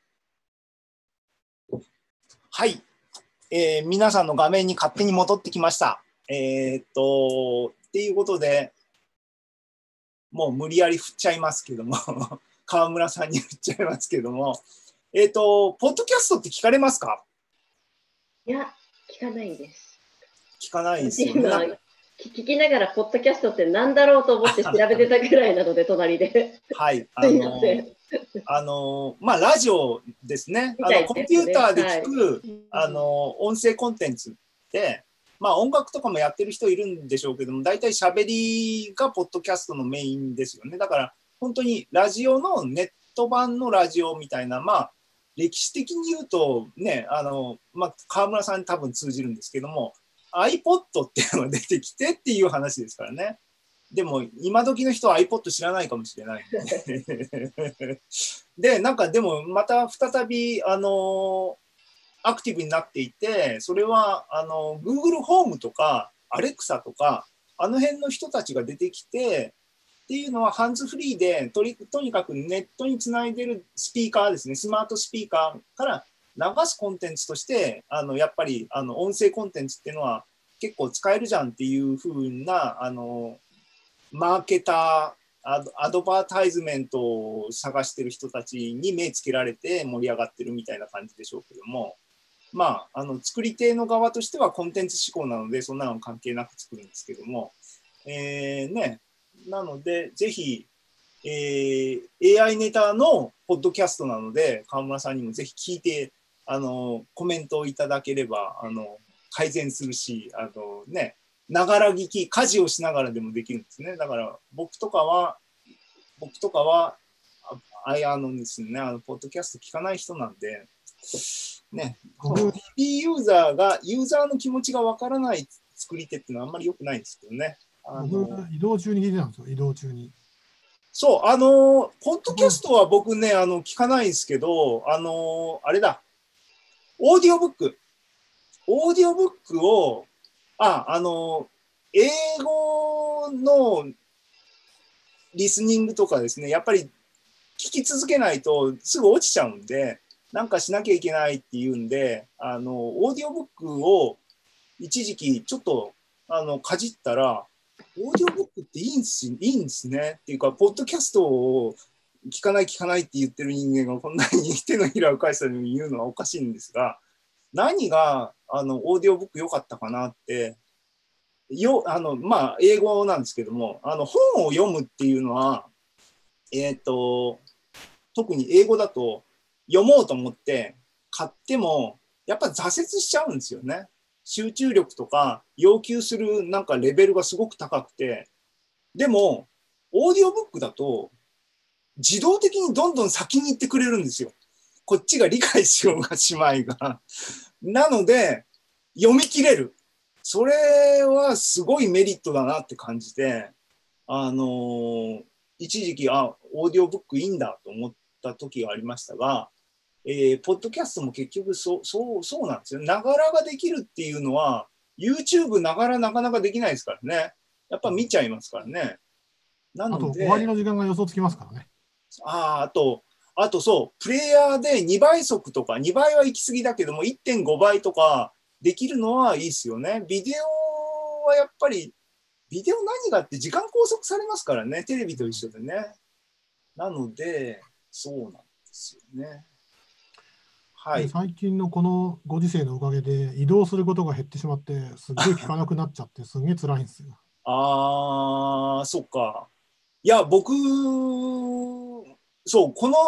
はい、えー、皆さんの画面に勝手に戻ってきました。えー、っと、っていうことで、もう無理やり振っちゃいますけども、川村さんに振っちゃいますけども、えー、っと、ポッドキャストって聞かれますか？ いや、聞かないです。 聞かないですよね。 聞きながら、ポッドキャストって何だろうと思って調べてたぐらいなので、隣で。 はい、あの、あのまあ、ラジオですね。あのコンピューターで聞く、はい、あの音声コンテンツって、まあ、音楽とかもやってる人いるんでしょうけども、大体しゃべりがポッドキャストのメインですよね。だから、本当にラジオのネット版のラジオみたいな、まあ、歴史的に言うと、ね、あのまあ、川村さんに多分通じるんですけども、iPod っていうのが出てきてっていう話ですからね。でも今時の人は iPod 知らないかもしれない。で、なんかでもまた再びあのアクティブになっていて、それはあの Google ホームとか Alexa とかあの辺の人たちが出てきてっていうのはハンズフリーでとりとにかくネットにつないでるスピーカーですね、スマートスピーカーから流すコンテンツとしてあのやっぱりあの音声コンテンツっていうのは結構使えるじゃんっていう風なあのマーケター、アドバタイズメントを探してる人たちに目つけられて盛り上がってるみたいな感じでしょうけども、まあ、あの作り手の側としてはコンテンツ志向なので、そんなの関係なく作るんですけども、えーね、なので、ぜひ、えー、エーアイ ネタのポッドキャストなので、川村さんにもぜひ聞いて、あのコメントをいただければあの改善するし、あのね、ながら聞き、家事をしながらでもできるんですね。だから僕とかは、僕とかは、ああのですね、あのポッドキャスト聞かない人なんで、ね、ヘビーユーザーが、ユーザーの気持ちがわからない作り手っていうのはあんまり良くないんですけどね。あの僕、移動中に聞いてたんですよ、移動中に。 そう、あの、ポッドキャストは僕ね、あの聞かないんですけど、あの、あれだ、オーディオブック。オーディオブックを、あ、あの、英語のリスニングとかですね、やっぱり聞き続けないとすぐ落ちちゃうんで、なんかしなきゃいけないっていうんで、あの、オーディオブックを一時期ちょっと、あの、かじったら、オーディオブックっていいんですいいんですねっていうか、ポッドキャストを聞かない聞かないって言ってる人間がこんなに手のひらを返したように言うのはおかしいんですが、何があのオーディオブック良かったかなってよあのまあ英語なんですけども、あの本を読むっていうのは、えーと、特に英語だと読もうと思って買ってもやっぱ挫折しちゃうんですよね。集中力とか要求するなんかレベルがすごく高くて、でもオーディオブックだと自動的にどんどん先に行ってくれるんですよ。こっちが理解しようがしまいが。なので、読み切れる。それはすごいメリットだなって感じて、あのー、一時期、あ、オーディオブックいいんだと思った時がありましたが、えー、ポッドキャストも結局そう、そう、そうなんですよ。ながらができるっていうのは、YouTube ながらなかなかできないですからね。やっぱ見ちゃいますからね。なので、 あと、終わりの時間が予想つきますからね。 ああと、あとそう、プレイヤーでにばい速とか、にばいは行き過ぎだけども、いってんごばいとかできるのはいいですよね。ビデオはやっぱり、ビデオ何があって時間拘束されますからね、テレビと一緒でね。なので、そうなんですよね。はい。 最近のこのご時世のおかげで、移動することが減ってしまって、すっごい聞かなくなっちゃって、すげえ辛いんですよ。 ああ、そっか。いや、僕、そう、この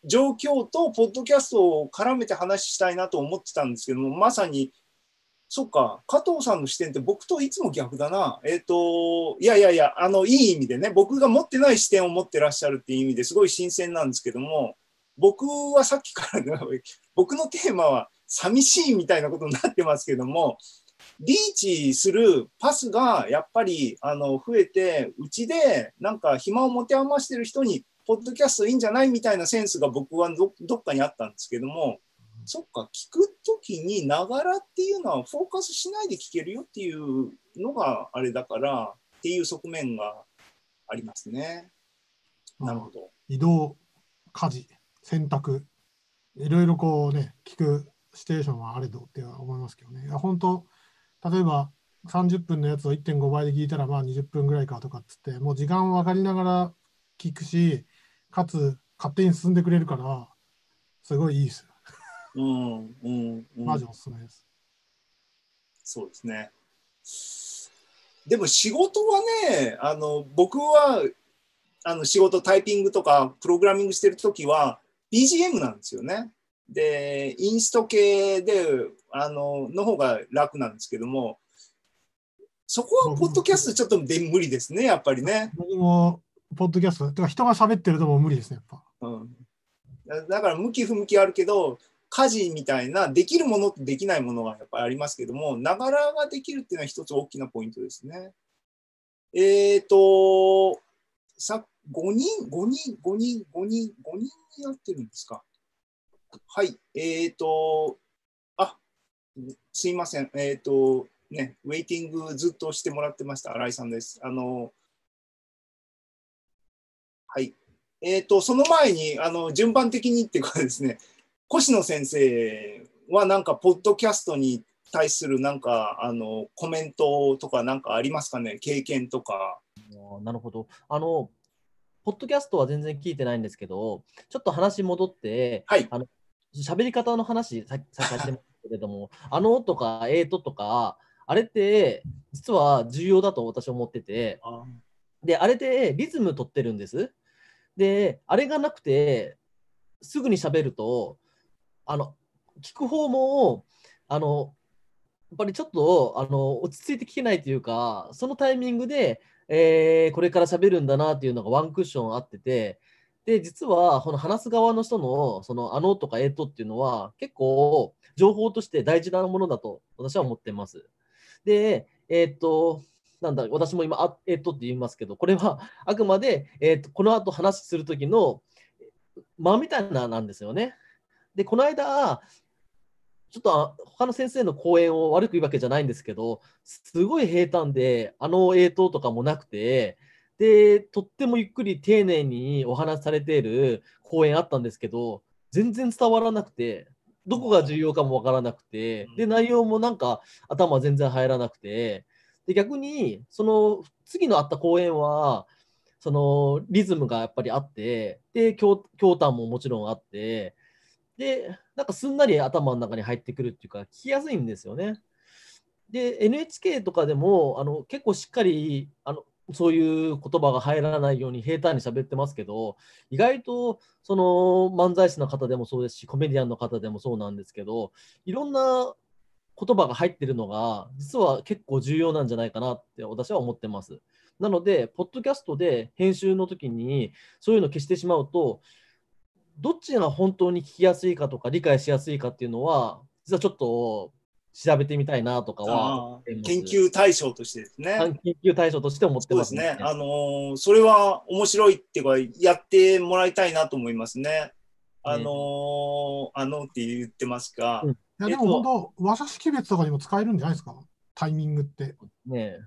状況とポッドキャストを絡めて話したいなと思ってたんですけども、まさに、そっか、加藤さんの視点って僕といつも逆だな。えっと、いやいやいや、あの、いい意味でね、僕が持ってない視点を持ってらっしゃるっていう意味ですごい新鮮なんですけども、僕はさっきから、ね、僕のテーマは寂しいみたいなことになってますけども、リーチするパスがやっぱりあの増えて、うちでなんか暇を持て余してる人に、ポッドキャストいいんじゃないみたいなセンスが僕は ど, どっかにあったんですけども、そっか、聞くときにながらっていうのはフォーカスしないで聞けるよっていうのがあれだからっていう側面がありますね。なるほど。 移動、家事、洗濯、いろいろこうね、聞くシチュエーションはあれどって思いますけどね。いや本当、例えばさんじゅっぷんのやつをいってんごばいで聞いたらまあにじゅっぷんぐらいかとかっつって、もう時間を分かりながら聞くし、かつ勝手に進んでくれるから、すごいいいですよ。 うんうんうん、 マジおすすめです。 そうですね。でも仕事はね、あの僕はあの仕事タイピングとかプログラミングしてるときは ビージーエム なんですよね。で、インスト系であのの方が楽なんですけども、そこはポッドキャストちょっとで無理ですね、やっぱりね。 僕もポッドキャスト、てか人が喋ってるとも無理ですね、やっぱ。 うん、だから向き不向きあるけど、家事みたいなできるものとできないものがやっぱりありますけども、ながらができるっていうのは一つ大きなポイントですね。えっと、さごにん、ごにん、ごにん、ごにん、ごにんになってるんですか。はい、えっと、あ、すいません、えっと、ね、ウェイティングずっとしてもらってました、新井さんです。あの、はい。えっと、その前に、あの、順番的にっていうかですね、越野先生はなんかポッドキャストに対するなんかあのコメントとかなんかありますかね、経験とか。 なるほど。あのポッドキャストは全然聞いてないんですけど、ちょっと話戻って、 はい、 あの喋り方の話さっきさせてますけれども、あのとかえーととか、あれって実は重要だと私は思ってて、であれでリズム取ってるんです。であれがなくてすぐに喋ると、あの聞く方もあのやっぱりちょっとあの落ち着いて聞けないというか、そのタイミングで、えーこれから喋るんだなっていうのがワンクッションあってて、で実はこの話す側の人のそのあのとかえーとっていうのは結構情報として大事なものだと私は思ってます。で、えーっとなんだ私も今あえーっとって言いますけど、これはあくまで、えーっとこの後話する時の間みたいななんですよね。でこの間ちょっと他の先生の講演を悪く言うわけじゃないんですけど、すごい平坦で、あの映像とかもなくて、で、とってもゆっくり丁寧にお話しされている講演あったんですけど、全然伝わらなくて、どこが重要かもわからなくて、で、内容もなんか頭全然入らなくて、で、逆に、その次のあった講演は、そのリズムがやっぱりあって、で、京京丹ももちろんあって、で、なんかすんなり頭の中に入ってくるっていうか、聞きやすいんですよね。で、エヌエイチケー とかでも、あの結構しっかりあのそういう言葉が入らないように平坦に喋ってますけど、意外とその漫才師の方でもそうですし、コメディアンの方でもそうなんですけど、いろんな言葉が入ってるのが、実は結構重要なんじゃないかなって私は思ってます。なので、ポッドキャストで編集の時にそういうのを消してしまうと、どっちが本当に聞きやすいかとか理解しやすいかっていうのは、実はちょっと調べてみたいなとかは思っています。 研究対象としてですね。 研究対象として思ってますね。そうですね。あのー、それは面白いっていうか、やってもらいたいなと思いますね。あのー、ね、あのって言ってますが。うん、いやでも本当、話者識別とかにも使えるんじゃないですか、タイミングって。 ね、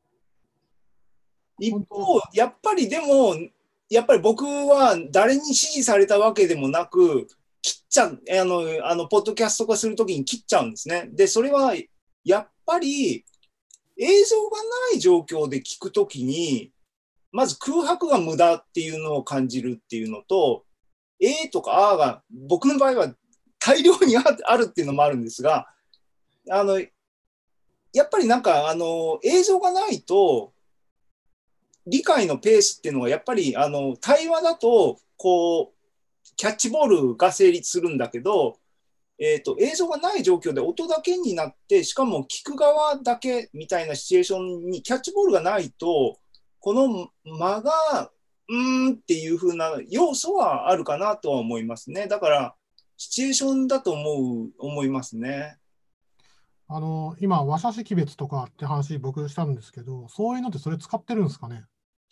一方、やっぱりでも、やっぱり僕は誰に指示されたわけでもなく、切っちゃう、あの、あのポッドキャスト化するときに切っちゃうんですね。で、それはやっぱり映像がない状況で聞くときに、まず空白が無駄っていうのを感じるっていうのと、えーとかあーが僕の場合は大量にあるっていうのもあるんですが、あの、やっぱりなんかあの映像がないと、理解のペースっていうのはやっぱりあの対話だとこうキャッチボールが成立するんだけど、えーと、映像がない状況で音だけになって、しかも聞く側だけみたいなシチュエーションにキャッチボールがないと、この間がうーんっていう風な要素はあるかなとは思いますね。だからシチュエーションだと思う思いますね。 あの今、話者識別とかって話僕したんですけど、そういうのってそれ使ってるんですかね。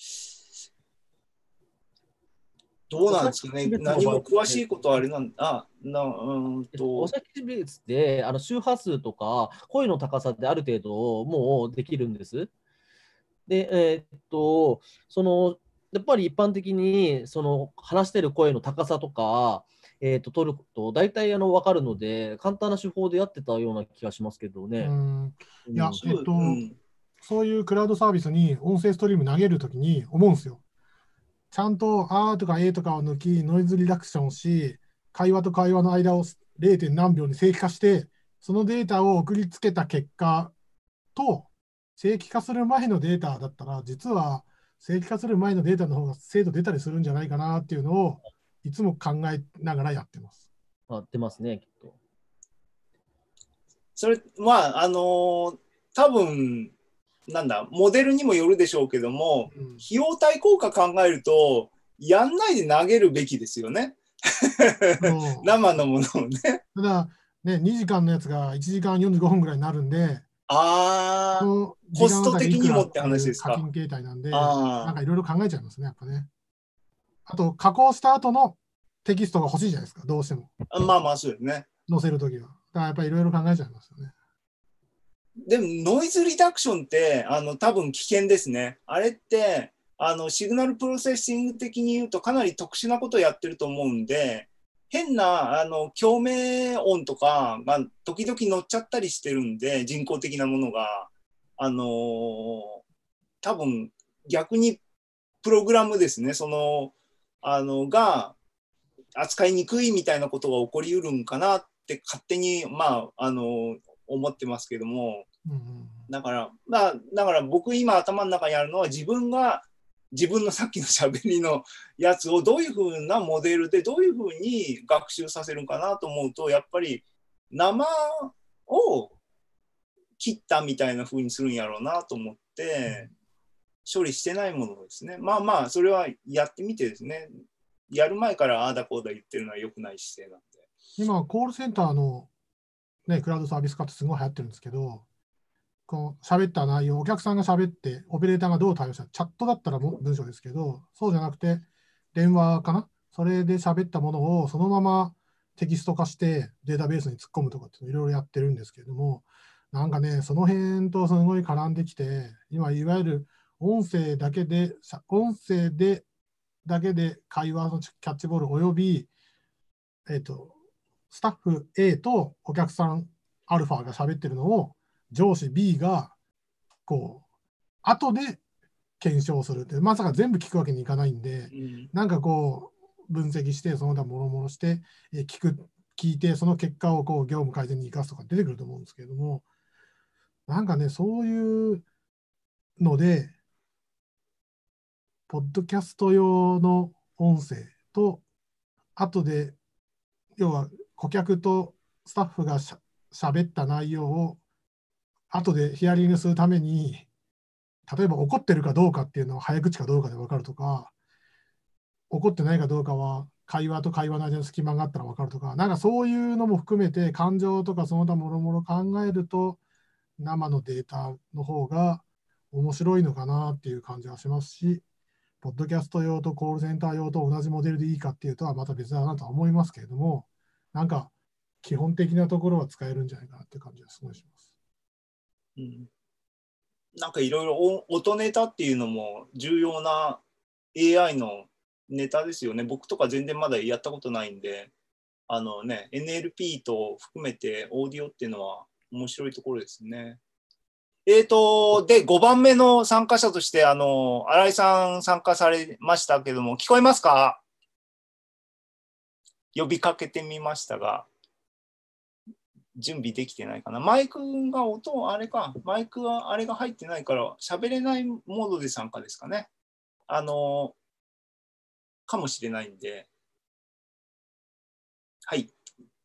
どうなんですかね。何も詳しいことはあれなんだ。なうんと話者識別であの周波数とか声の高さである程度もうできるんです。で、えーっと、そのやっぱり一般的にその話してる声の高さとか、えーっと取ると大体あの分かるので、簡単な手法でやってたような気がしますけどね。 うんいや、 うんえっと、 うん、 そういうクラウドサービスに音声ストリーム投げるときに思うんですよ。ちゃんとあーとかえーとかを抜き、ノイズリダクションをし、会話と会話の間を れい. 何秒に正規化して、そのデータを送りつけた結果と、正規化する前のデータだったら、実は正規化する前のデータの方が精度出たりするんじゃないかなっていうのを、いつも考えながらやってます。 あ出ますね、きっと。 それまああのー、多分なんだモデルにもよるでしょうけども、うん、費用対効果考えるとやんないで投げるべきですよね。生のものをね。 ただね、にじかんのやつがいちじかんよんじゅうごふんぐらいになるんで、 ああ、コスト的にもって話ですか。 課金形態なんで、なんかいろいろ考えちゃいますね、やっぱね。あと、加工した後のテキストが欲しいじゃないですか、どうしても。 まあまあ、そうですね。 載せるときは。だからやっぱりいろいろ考えちゃいますよね。 でも、ノイズリダクションって、あの、多分危険ですね。あれって、あの、シグナルプロセッシング的に言うとかなり特殊なことをやってると思うんで、変な、あの、共鳴音とかが時々乗っちゃったりしてるんで、人工的なものが。あのー、多分逆にプログラムですね、その、あの、が扱いにくいみたいなことが起こりうるんかなって勝手に、まあ、あの、思ってますけども、 うんうん、 だから、まあ、だから僕今頭の中にあるのは自分が、自分のさっきのしゃべりのやつをどういうふうなモデルでどういうふうに学習させるかなと思うと、やっぱり生を切ったみたいな風にするんやろうなと思って処理してないものですね。まあまあそれはやってみてですね。やる前からああだこうだ言ってるのは良くない姿勢なんで。 今コールセンターの、ね、クラウドサービス化ってすごい流行ってるんですけど、こう喋った内容、お客さんが喋ってオペレーターがどう対応した、チャットだったら文章ですけど、そうじゃなくて電話かな、それで喋ったものをそのままテキスト化してデータベースに突っ込むとかっていろいろやってるんですけれども、なんかね、その辺とすごい絡んできて、今いわゆる音声だけで、音声でだけで会話のキャッチボールおよび、えーと、スタッフ A とお客さんアルファが喋ってるのを上司 B がこう後で検証するって、まさか全部聞くわけにいかないんで、うん、なんかこう分析してその他もろもろして聞く聞いてその結果をこう業務改善に生かすとか出てくると思うんですけれども、なんかねそういうのでポッドキャスト用の音声と後で要は顧客とスタッフがしゃ喋った内容を後でヒアリングするために、例えば怒ってるかどうかっていうのは早口かどうかで分かるとか、怒ってないかどうかは会話と会話の間に隙間があったら分かるとか、なんかそういうのも含めて感情とかその他もろもろ考えると生のデータの方が面白いのかなっていう感じはしますし、ポッドキャスト用とコールセンター用と同じモデルでいいかっていうとはまた別だなとは思いますけれども、なんか基本的なところは使えるんじゃないかなっていう感じがすごいします。 うん、なんかいろいろ音ネタっていうのも重要な エーアイ のネタですよね。僕とか全然まだやったことないんで、あのね、エヌエルピー と含めてオーディオっていうのは面白いところですね。えーと、で、ごばんめの参加者として、あの、新井さん参加されましたけども、聞こえますか？呼びかけてみましたが、準備できてないかな。マイクが音、あれか、マイクはあれが入ってないから、喋れないモードで参加ですかね。あの、かもしれないんで、 はい。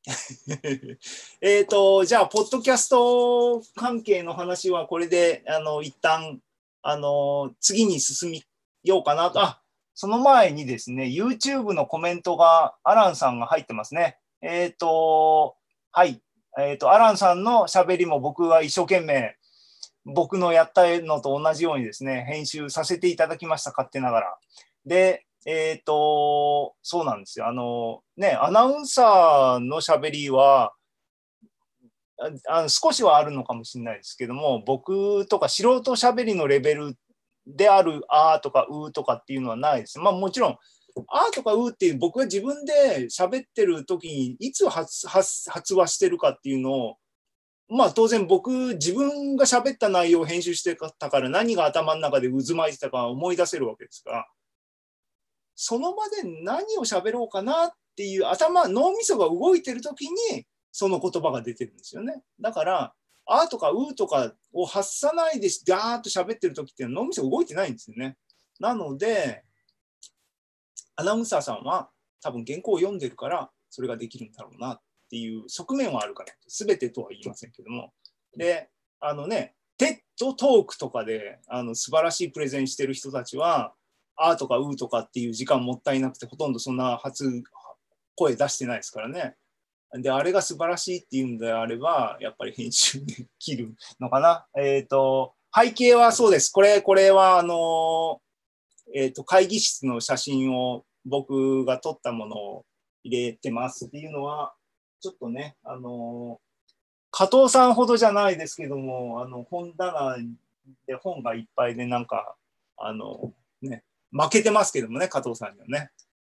えっと、じゃあ、ポッドキャスト関係の話はこれで、あの、一旦、あの、次に進みようかなと。あ、その前にですね、YouTube のコメントが、アランさんが入ってますね。えっと、はい。えっと、アランさんの喋りも僕は一生懸命、僕のやったのと同じようにですね、編集させていただきました、勝手ながら。で、えっと、そうなんですよ。あの、ね、アナウンサーの喋りは、ああの少しはあるのかもしれないですけども、僕とか素人喋りのレベルであるあーとかうーとかっていうのはないです。まあもちろん、あーとかうーっていう僕が自分で喋ってる時にいつ発、発、発話してるかっていうのを、まあ当然僕自分が喋った内容を編集してたから何が頭の中で渦巻いてたか思い出せるわけですが、その場で何を喋ろうかなっていう頭、脳みそが動いてる時にその言葉が出てるんですよね。だから、あーとかうーとかを発さないでガーッと喋ってる時って脳みそ動いてないんですよね。なので、アナウンサーさんは多分原稿を読んでるからそれができるんだろうなっていう側面はあるから、全てとは言いませんけども。で、あのね、テッドトークとかであの素晴らしいプレゼンしてる人たちは、あーとかうーとかっていう時間もったいなくてほとんどそんな発声出してないですからね。で、あれが素晴らしいっていうんであれば、やっぱり編集できるのかな。えっと、背景はそうです。これ、これは、あの、えっと、会議室の写真を僕が撮ったものを入れてますっていうのは、ちょっとね、あの、加藤さんほどじゃないですけども、あの、本棚で本がいっぱいで、なんか、あの、ね、負けてますけどもね、加藤さんにはね。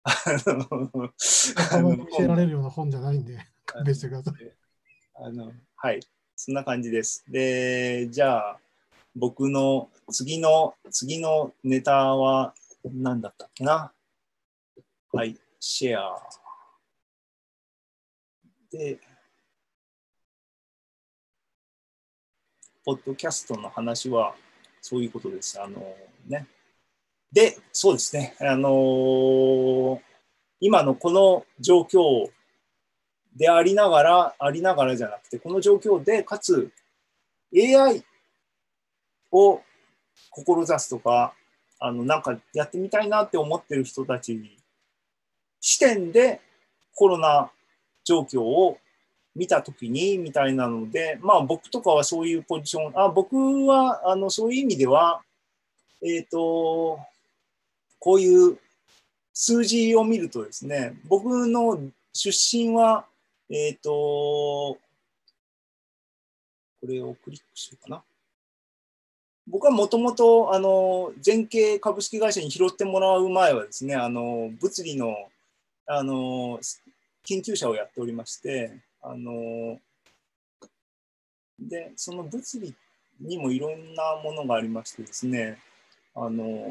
あの見せられるような本じゃないんで、勘弁してください。 あのはい、そんな感じです。で、じゃあ、僕の次の、次のネタは何だったっけな。はい、シェア。で、ポッドキャストの話はそういうことです。あのね。で、そうですね。あのー、今のこの状況でありながら、ありながらじゃなくて、この状況で、かつ エーアイ を志すとか、あの、なんかやってみたいなって思ってる人たち視点でコロナ状況を見たときにみたいなので、まあ僕とかはそういうポジション、あ僕はあのそういう意味では、えっと、こういう数字を見るとですね、僕の出身は、えっと、これをクリックしようかな。僕はもともと全景株式会社に拾ってもらう前はですね、あの物理のあの研究者をやっておりまして、あのでその物理にもいろんなものがありましてですね、あの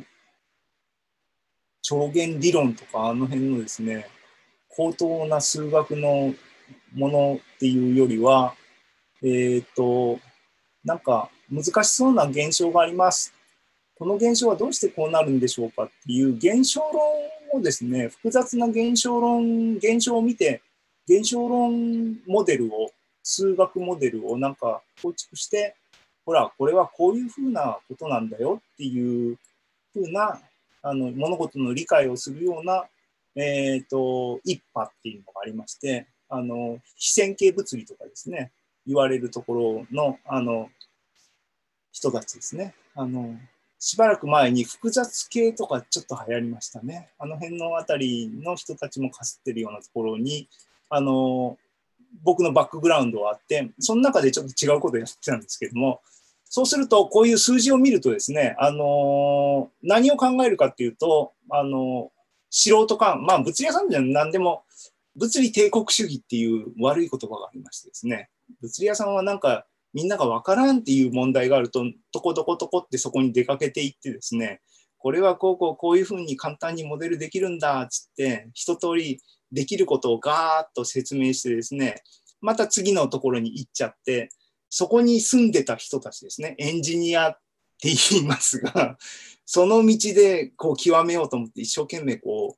超弦理論とかあの辺のですね、高等な数学のものっていうよりは、えっ、ー、となんか難しそうな現象があります。この現象はどうしてこうなるんでしょうかっていう現象論をですね、複雑な現象論、現象を見て、現象論モデルを、数学モデルをなんか構築して、ほら、これはこういうふうなことなんだよっていうふうな、あの、物事の理解をするような、えっと、一派っていうのがありまして、あの、非線形物理とかですね、言われるところの、あの、人たちですね。あの、しばらく前に複雑系とかちょっと流行りましたね。あの辺のあたりの人たちもかすってるようなところに、あの、僕のバックグラウンドはあって、その中でちょっと違うことをやってたんですけども、そうすると、こういう数字を見るとですね、あの、何を考えるかっていうと、あの、素人感、まあ物理屋さんじゃ何でも、物理帝国主義っていう悪い言葉がありましてですね、物理屋さんはなんか、みんなが分からんっていう問題があると、とことことこってそこに出かけていってですね、これはこうこうこういうふうに簡単にモデルできるんだっつって、一通りできることをガーッと説明してですね、また次のところに行っちゃって、そこに住んでた人たちですね、エンジニアって言いますが、その道でこう極めようと思って一生懸命こう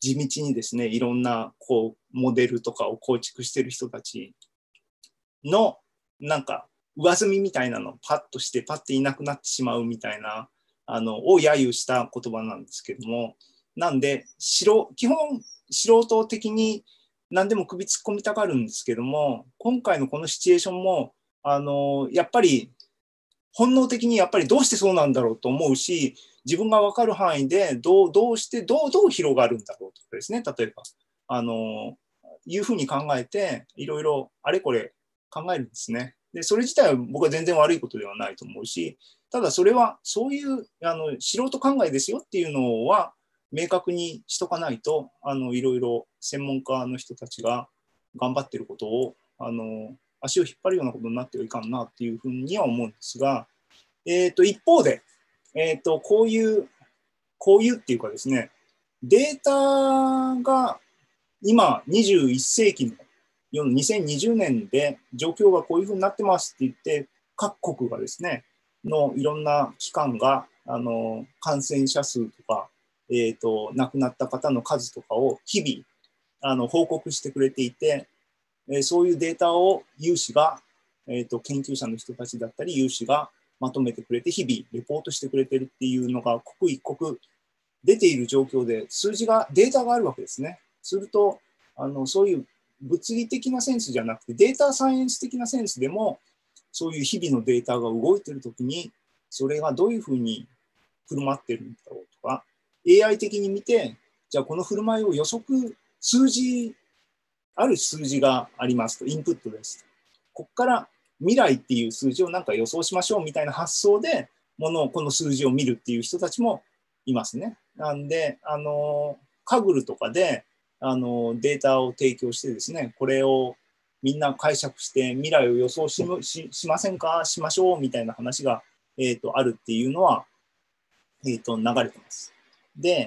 地道にですね、いろんなこうモデルとかを構築している人たちのなんか上積みみたいなのをパッとしてパッといなくなってしまうみたいなあのを揶揄した言葉なんですけども、なんで素基本素人的に何でも首突っ込みたがるんですけども、今回のこのシチュエーションもあのやっぱり本能的にやっぱりどうしてそうなんだろうと思うし、自分が分かる範囲でどう、どうしてどう、どう広がるんだろうとかですね、例えばあのいうふうに考えていろいろあれこれ考えるんですね。でそれ自体は僕は全然悪いことではないと思うし、ただそれはそういうあの素人考えですよっていうのは明確にしとかないと、あのいろいろ専門家の人たちが頑張っていることをあの足を引っ張るようなことになってはいかんなっていうふうには思うんですが、えー、と一方で、えー、とこういうこういうっていうかですね、データが今にじゅういっせいきのにせんにじゅうねんで状況がこういうふうになってますって言って、各国がですねのいろんな機関があの感染者数とか、えー、と亡くなった方の数とかを日々あの報告してくれていて、えー、そういうデータを有志が、えー、と研究者の人たちだったり有志がまとめてくれて日々レポートしてくれてるっていうのが刻一刻出ている状況で、数字がデータがあるわけですね。するとあのそういう物理的なセンスじゃなくてデータサイエンス的なセンスでもそういう日々のデータが動いているときにそれがどういうふうに振る舞っているんだろうとか、 エーアイ 的に見てじゃあこの振る舞いを予測、数字ある数字がありますと、インプットですと、ここから未来っていう数字をなんか予想しましょうみたいな発想でものをこの数字を見るっていう人たちもいますね。なんであのカグルとかであのデータを提供してですね、これをみんな解釈して未来を予想 し, し, しませんか、しましょうみたいな話が、えー、とあるっていうのは、えー、と流れてます。で、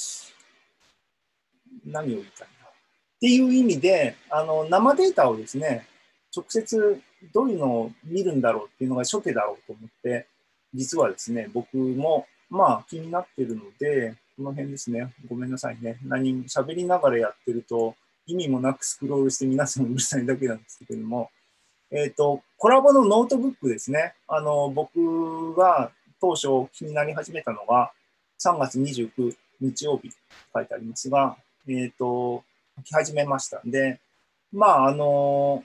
何を言いたいなっていう意味で、あの生データをですね直接どういうのを見るんだろうっていうのが初手だろうと思って、実はですね僕もまあ気になってるので、この辺ですね、ごめんなさいね、何喋りながらやってると意味もなくスクロールして皆さんうるさいだけなんですけれども、えっとコラボのノートブックですね、あの僕が当初気になり始めたのがさんがつにじゅうくにち日曜日と書いてありますが、えっと書き始めました。で、まああの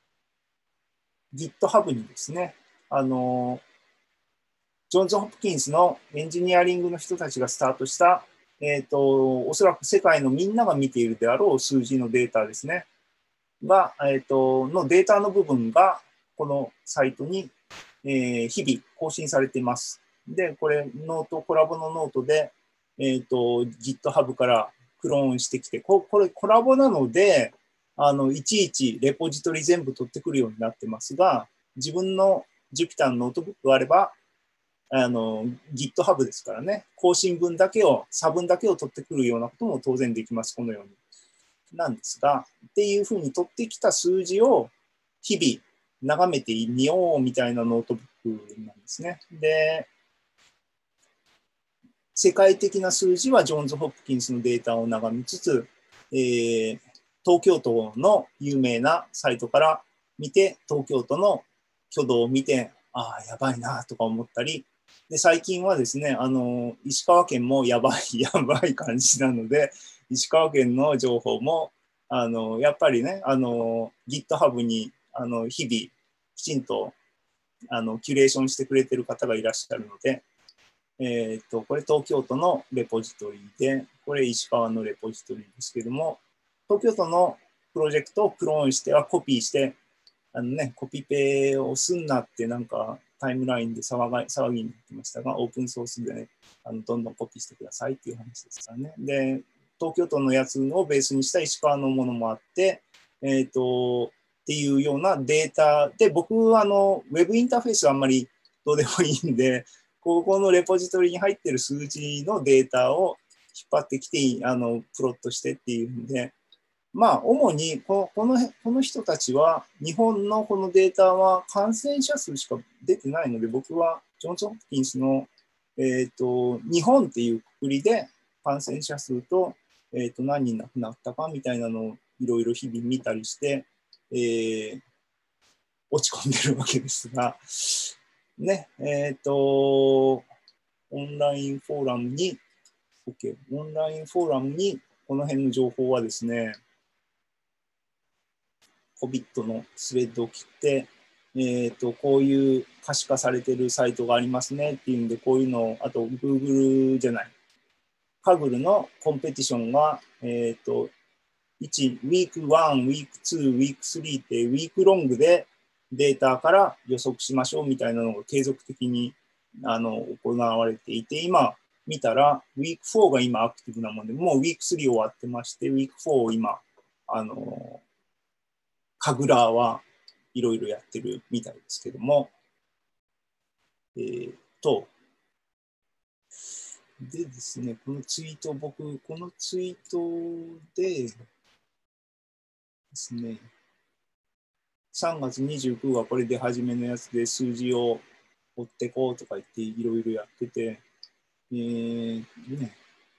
GitHub にですね、あのジョンズ・ホプキンスのエンジニアリングの人たちがスタートした、えーと、おそらく世界のみんなが見ているであろう数字のデータですね、が、えーと、のデータの部分がこのサイトに、えー、日々更新されています。で、これ、ノート、コラボのノートで、えーと、GitHub からクローンしてきて、ここれコラボなので、あのいちいちレポジトリ全部取ってくるようになってますが、自分の Jupyter のノートブックがあれば、あの GitHub ですからね、更新分だけを、差分だけを取ってくるようなことも当然できます、このように。なんですが、っていうふうに取ってきた数字を日々眺めてみようみたいなノートブックなんですね。で、世界的な数字はジョンズ・ホプキンスのデータを眺めつつ、えー、東京都の有名なサイトから見て、東京都の挙動を見て、ああ、やばいなとか思ったり、で最近はですね、あの石川県もやばいやばい感じなので、石川県の情報もあのやっぱりね、あの GitHub にあの日々きちんとあのキュレーションしてくれてる方がいらっしゃるので、えー、とこれ東京都のレポジトリで、これ石川のレポジトリですけども、東京都のプロジェクトをクローンしてはコピーして、あのね、コピペをすんなってなんかタイムラインで騒が騒ぎになってましたが、オープンソースで、ね、あのどんどんコピーしてくださいっていう話ですからね。で、東京都のやつをベースにした石川のものもあって、えっと、っていうようなデータで、僕はあのウェブインターフェースはあんまりどうでもいいんで、ここのレポジトリに入ってる数字のデータを引っ張ってきて、あのプロットしてっていうんで、まあ、主にこの、この、この人たちは、日本のこのデータは感染者数しか出てないので、僕はジョンズ・ホプキンスの、えーと、日本っていうくくりで感染者数と、 えーと、何人亡くなったかみたいなのをいろいろ日々見たりして、えー、落ち込んでるわけですが、ね、えっと、オンラインフォーラムに、OK、オンラインフォーラムにこの辺の情報はですね、コビット のスレッドを切って、えっと、こういう可視化されてるサイトがありますねっていうんで、こういうのを、あと Google じゃない、カグルのコンペティションが、えっと、いち、ウィークいち、ウィークに、ウィークさんって、ウィークロングでデータから予測しましょうみたいなのが継続的にあの行われていて、今見たら、ウィークよんが今アクティブなもので、もうウィークさん終わってまして、ウィークよんを今、あの、カグラーはいろいろやってるみたいですけども、えー、と、でですね、このツイート、僕、このツイートでですね、さんがつにじゅうくにちはこれで初めのやつで数字を追ってこうとか言っていろいろやってて、えーね、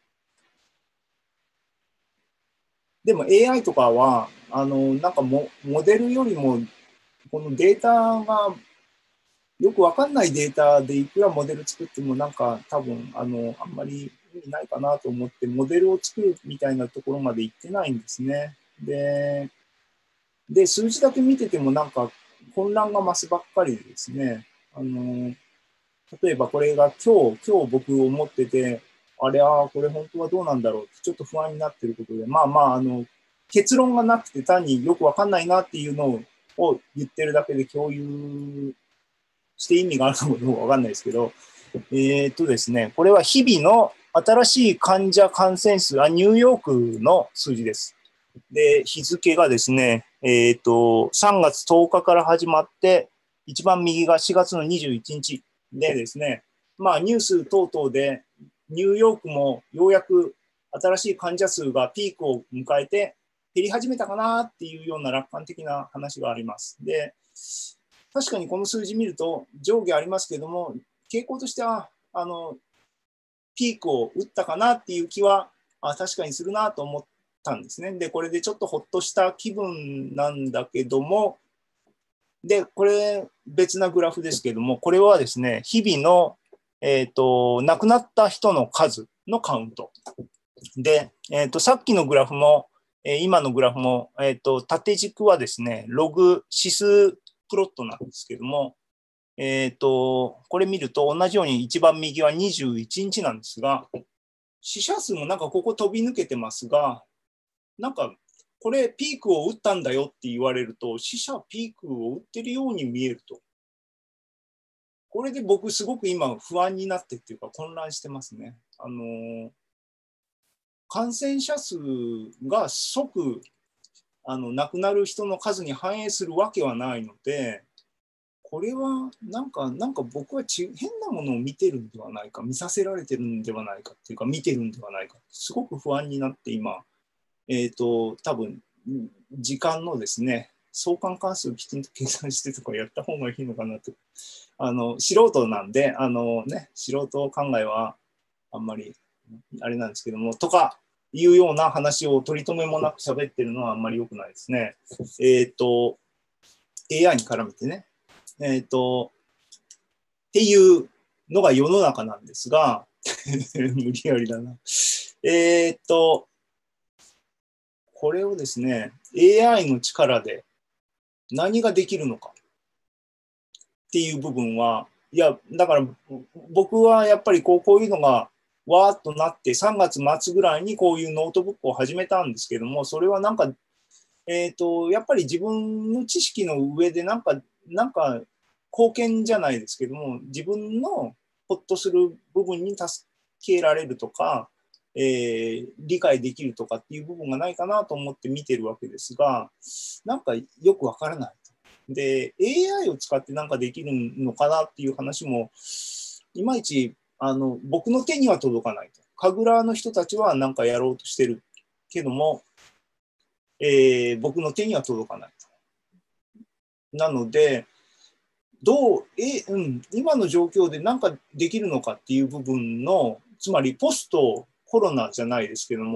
でも エーアイ とかはあのなんかモモデルよりもこのデータがよくわかんないデータでいくらモデル作ってもなんか多分あのあんまり意味ないかなと思ってモデルを作るみたいなところまで行ってないんですね。で、で数字だけ見ててもなんか混乱が増すばっかりでですね、あの例えばこれが今日、今日僕思ってて、あれはこれ本当はどうなんだろうってちょっと不安になってることで、まあまあ、あの、結論がなくて単によくわかんないなっていうのを言ってるだけで共有して意味があるのかどうかわかんないですけど、えー、っとですね、これは日々の新しい患者感染数、あ、ニューヨークの数字です。で、日付がですね、えー、っと、さんがつとおかから始まって、一番右がしがつのにじゅういちにちでですね、まあニュース等々でニューヨークもようやく新しい患者数がピークを迎えて減り始めたかなっていうような楽観的な話があります。で、確かにこの数字見ると上下ありますけども、傾向としてはあのピークを打ったかなっていう気はあ確かにするなと思ったんですね。で、これでちょっとほっとした気分なんだけども、で、これ別なグラフですけども、これはですね、日々の、えーと、亡くなった人の数のカウント。で、えーと、さっきのグラフも、えー、今のグラフも、えーと、縦軸はですね、ログ指数プロットなんですけども、えーと、これ見ると同じように一番右はにじゅういちにちなんですが、死者数もなんかここ飛び抜けてますが、なんかこれピークを打ったんだよって言われると、死者ピークを打ってるように見えると。これで僕すごく今不安になってっていうか混乱してますね。あの感染者数が即あの亡くなる人の数に反映するわけはないので、これはなんかなんか僕はち変なものを見てるんではないか、見させられてるんではないかっていうか見てるんではないか、すごく不安になって今。えーと、多分時間のですね、相関関数をきちんと計算してとかやった方がいいのかなと。あの素人なんで、あのね、素人考えはあんまりあれなんですけども、とかいうような話を取り留めもなく喋ってるのはあんまり良くないですね。えっと、エーアイ に絡めてね。えっと、っていうのが世の中なんですが、無理やりだな。えっと、これをですね、エーアイ の力で何ができるのかっていう部分は、いや、だから僕はやっぱりこうこういうのがわーっとなって、さんがつまつぐらいにこういうノートブックを始めたんですけども、それはなんか、えっと、やっぱり自分の知識の上でなんか、なんか貢献じゃないですけども、自分のほっとする部分に助けられるとか、えー、理解できるとかっていう部分がないかなと思って見てるわけですが、なんかよくわからない。で、エーアイ を使ってなんかできるのかなっていう話も、いまいちあの僕の手には届かないと。神楽の人たちはなんかやろうとしてるけども、えー、僕の手には届かないと。なので、どう、え、うん、今の状況で何かできるのかっていう部分の、つまりポストコロナじゃないですけども、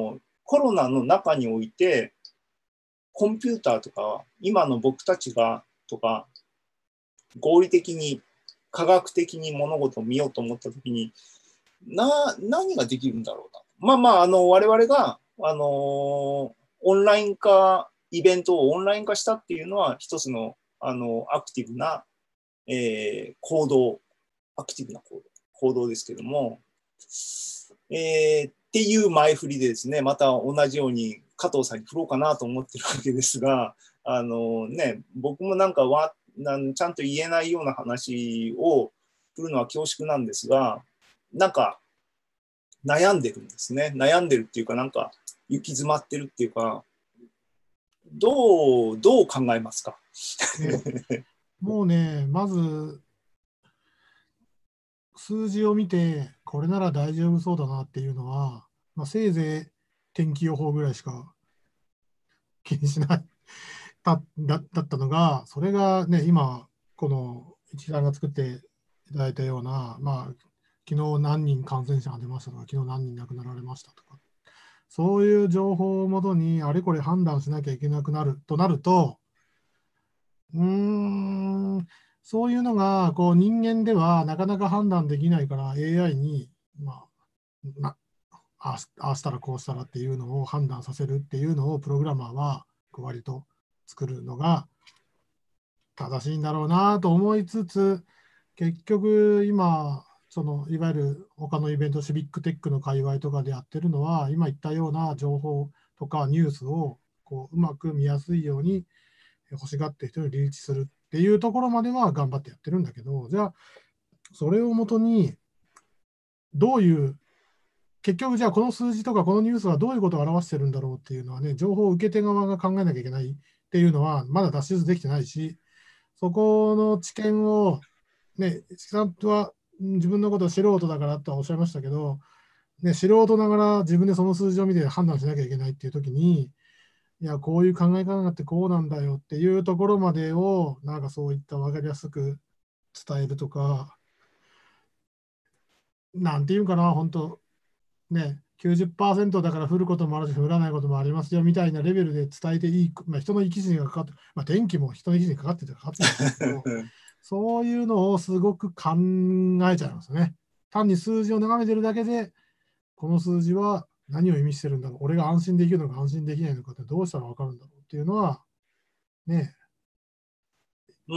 コロナの中において、コンピューターとか、今の僕たちがとか、合理的に、科学的に物事を見ようと思ったときに、な、何ができるんだろうな。まあまあ、あの、我々が、あのー、オンライン化、イベントをオンライン化したっていうのは、一つの、あの、アクティブな、えー、行動、アクティブな行動、行動ですけども、えー、っていう前振りでですね、また同じように加藤さんに振ろうかなと思ってるわけですが、あのね、僕もなんかわなんちゃんと言えないような話を振るのは恐縮なんですが、なんか悩んでるんですね。悩んでるっていうか、なんか行き詰まってるっていうか、どう、どう考えますか？ ね、もうね、まず数字を見て、これなら大丈夫そうだなっていうのは、まあ、せいぜい天気予報ぐらいしか気にしないだだだったのが、それがね、今、この一さんが作っていただいたような、まあ、昨日何人感染者が出ましたとか、昨日何人亡くなられましたとか、そういう情報をもとに、あれこれ判断しなきゃいけなくなるとなると、うーん、そういうのがこう人間ではなかなか判断できないから、エーアイ に、まあ、なああしたらこうしたらっていうのを判断させるっていうのをプログラマーは割と作るのが正しいんだろうなと思いつつ、結局今そのいわゆる他のイベント、シビックテックの界隈とかでやってるのは、今言ったような情報とかニュースをこううまく見やすいように欲しがってる人にリーチするっていうところまでは頑張ってやってるんだけど、じゃあそれをもとにどういう結局じゃあこの数字とかこのニュースはどういうことを表してるんだろうっていうのはね、情報を受け手側が考えなきゃいけないっていうのはまだ脱出できてないし、そこの知見をね、石さんは自分のことを素人だからとはおっしゃいましたけど、ね、素人ながら自分でその数字を見て判断しなきゃいけないっていうときに、いや、こういう考え方があってこうなんだよっていうところまでを、なんかそういった分かりやすく伝えるとか、なんていうかな、本当、ね、きゅうじゅっパーセントだから降ることもあるし、降らないこともありますよみたいなレベルで伝えていい、まあ、人の生き死にがかかって、まあ、天気も人の生き死にかかっててかかってるんですけど、そういうのをすごく考えちゃいますね。単に数字を眺めてるだけで、この数字は何を意味してるんだろう、俺が安心できるのか安心できないのかってどうしたら分かるんだろうっていうのは、ね。 うん、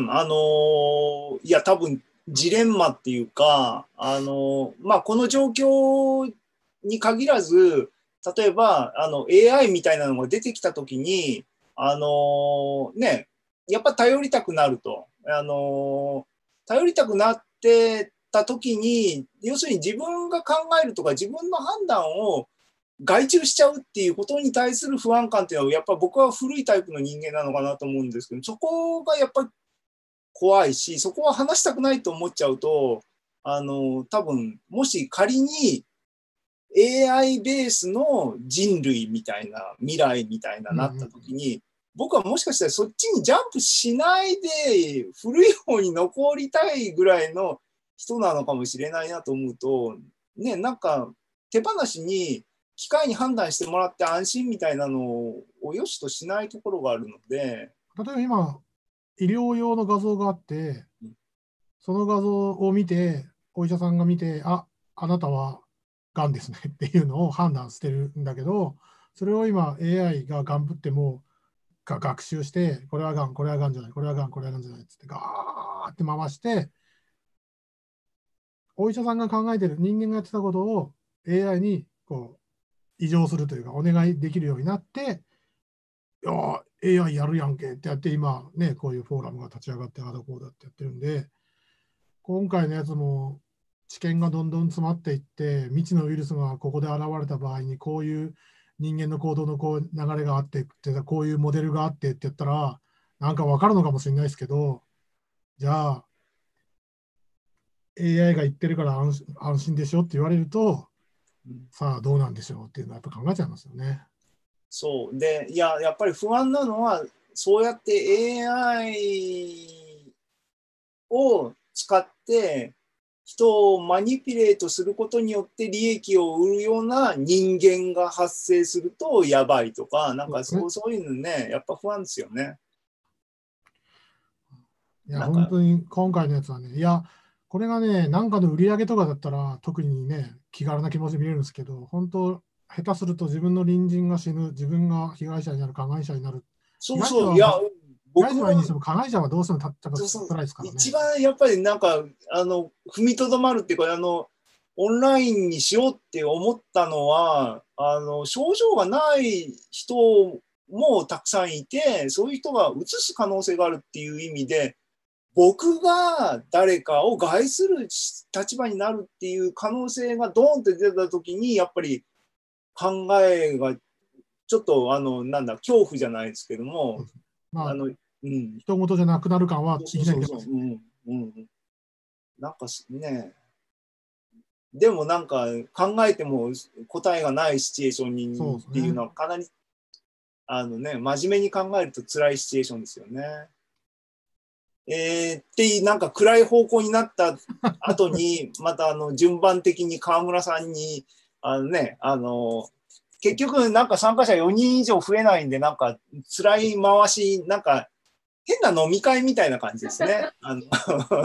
あのー、いや、多分ジレンマっていうか、あのー、まあ、この状況に限らず、例えばあの エーアイ みたいなのが出てきたときに、あのー、ね、やっぱ頼りたくなると。あのー、頼りたくなってたときに、要するに自分が考えるとか、自分の判断を外注しちゃうっていうことに対する不安感っていうのは、やっぱ僕は古いタイプの人間なのかなと思うんですけど、そこがやっぱり怖いし、そこは話したくないと思っちゃうと、あの、多分、もし仮に エーアイ ベースの人類みたいな、未来みたいななった時に、僕はもしかしたらそっちにジャンプしないで、古い方に残りたいぐらいの人なのかもしれないなと思うと、ね、なんか手放しに、機械に判断してもらって安心みたいなのを良しとしないところがあるので。 例えば今、医療用の画像があって、その画像を見て、お医者さんが見て、あ、あなたはがんですねっていうのを判断してるんだけど、それを今 エーアイ が頑張ってもが学習して、これはがん、これはがんじゃない、これはがん、これはがんじゃないっつってガーって回して、お医者さんが考えてる人間がやってたことを エーアイ にこう異常するというか、お願いできるようになって、いや、エーアイ やるやんけってやって、今ね、こういうフォーラムが立ち上がって、ああだこうだってやってるんで、今回のやつも知見がどんどん詰まっていって、未知のウイルスがここで現れた場合に、こういう人間の行動のこう流れがあってって、こういうモデルがあってって言ったら、なんか分かるのかもしれないですけど、じゃあ、エーアイ が言ってるから安安心でしょって言われると、さあどうなんでしょうっていうのはやっぱ考えちゃいますよね。 そうで、いや、やっぱり不安なのは、そうやって エーアイ を使って人をマニピュレートすることによって利益を売るような人間が発生するとやばいとか、なんかそう、そういうのね、やっぱ不安ですよね。 いや、本当に今回のやつはね、いや、これがね、なんかの売り上げとかだったら、特にね、気軽な気持ちで見れるんですけど、本当、下手すると自分の隣人が死ぬ、自分が被害者になる、加害者になる。 そうそう、いや、 僕も、にしても加害者はどうしてもたったら辛いですからね。 一番やっぱりなんか、あの、踏みとどまるっていうか、あの、オンラインにしようって思ったのは、あの、症状がない人もたくさんいて、そういう人がうつす可能性があるっていう意味で、僕が誰かを害する立場になるっていう可能性がドーンって出たときに、やっぱり考えがちょっと、あの、なんだ、恐怖じゃないですけども、 まあ、 あの、うん。 人事じゃなくなる感は、 そうそうそう、うんうん。なんかね、でもなんか考えても答えがないシチュエーションにっていうのはかなり、あのね、真面目に考えると辛いシチュエーションですよね。えー、ってなんか暗い方向になった後にまたあの順番的に川村さんにあのねあの結局なんか参加者よにん以上増えないんでなんか辛い回しなんか変な飲み会みたいな感じですね。あの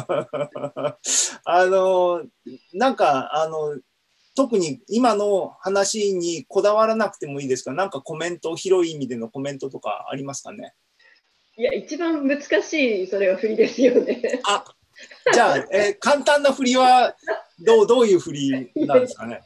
あのなんかあの特に今の話にこだわらなくてもいいですか、なんかコメント、広い意味でのコメントとかありますかね。 いや、一番難しい、それは振りですよね。 あ、じゃあ、えー、簡単な振りはどう、どういう振りなんですかね。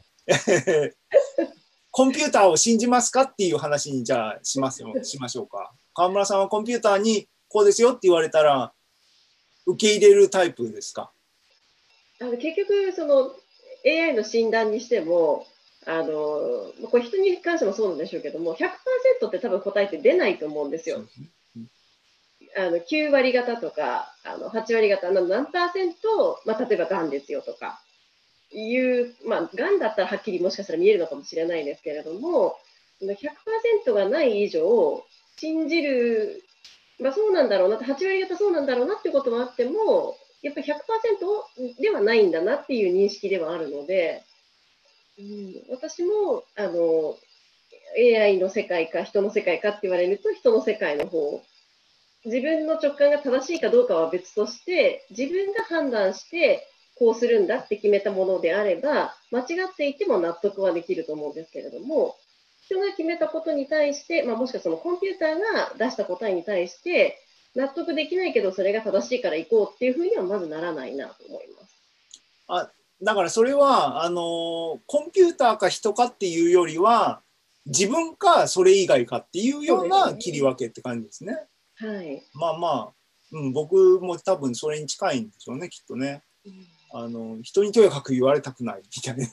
コンピューターを信じますかっていう話にじゃあしますよ、しましょうか。川村さんはコンピューターにこうですよって言われたら受け入れるタイプですか。 あの結局その エーアイ の診断にしてもあのこれ人に関してもそうなんでしょうけども ひゃくパーセント って多分答えって出ないと思うんですよ。あのきゅうわり方とかあのはちわり方の何パーセント、まあ、例えばがんですよとかいう、まあ、がんだったらはっきりもしかしたら見えるのかもしれないですけれども ひゃくパーセント がない以上信じる、まあ、そうなんだろうなってはちわり方そうなんだろうなってこともあってもやっぱり ひゃくパーセント ではないんだなっていう認識ではあるので、うん、私もあの エーアイ の世界か人の世界かって言われると人の世界の方、自分の直感が正しいかどうかは別として自分が判断してこうするんだって決めたものであれば間違っていても納得はできると思うんですけれども、人が決めたことに対して、まあ、もしくはそのコンピューターが出した答えに対して納得できないけどそれが正しいから行こうっていうふうにはまずならないなと思います。 あ、だからそれはあのコンピューターか人かっていうよりは自分かそれ以外かっていうような切り分けって感じですね。 はい、 まあまあ、うん、僕も多分それに近いんでしょうね、きっとね。うん、あの人にとやかく言われたくないみたいな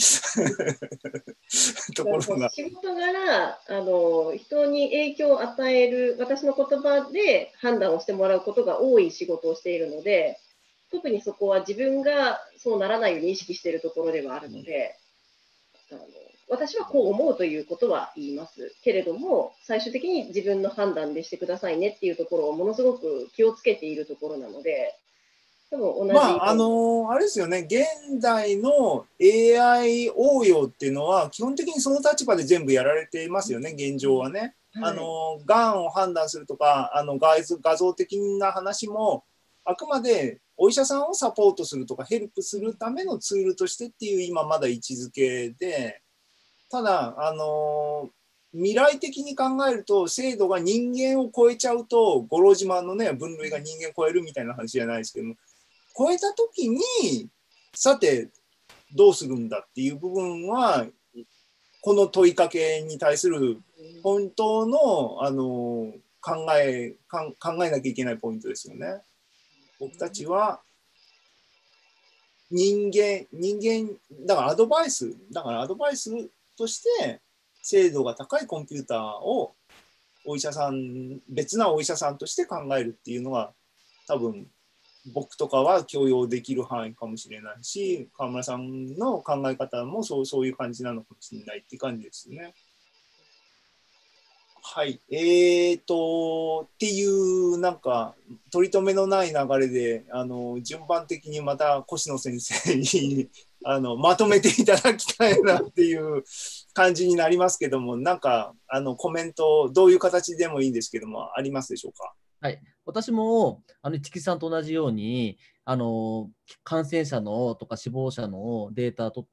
ところが。 仕事柄あの人に影響を与える私の言葉で判断をしてもらうことが多い仕事をしているので、特にそこは自分がそうならないように意識しているところではあるので、うん、あの私はこう思うということは言いますけれども、最終的に自分の判断でしてくださいねっていうところをものすごく気をつけているところなので、多分同じ。 まああのあれですよね、現代の エーアイ 応用っていうのは基本的にその立場で全部やられていますよね、現状はね。はい、あのがんを判断するとかあの画像、画像的な話もあくまでお医者さんをサポートするとかヘルプするためのツールとしてっていう今まだ位置づけで、ただあの未来的に考えると精度が人間を超えちゃうと五郎島のね分類が人間を超えるみたいな話じゃないですけども、超えた時にさてどうするんだっていう部分はこの問いかけに対する本当のあの考え考えなきゃいけないポイントですよね。僕たちは人間人間だからアドバイスだからアドバイスとして精度が高いコンピューターをお医者さん別なお医者さんとして考えるっていうのが多分僕とかは許容できる範囲かもしれないし、川村さんの考え方もそう、そういう感じなのかもしれないっていう感じですね。 はい、えーと、っていうなんか取り留めのない流れで、あの順番的にまた越野先生にあのまとめていただきたいなっていう感じになりますけども、なんかあのコメント、どういう形でもいいんですけども、ありますでしょうか。 はい、私もあの市木さんと同じようにあの感染者のとか死亡者のデータを取って、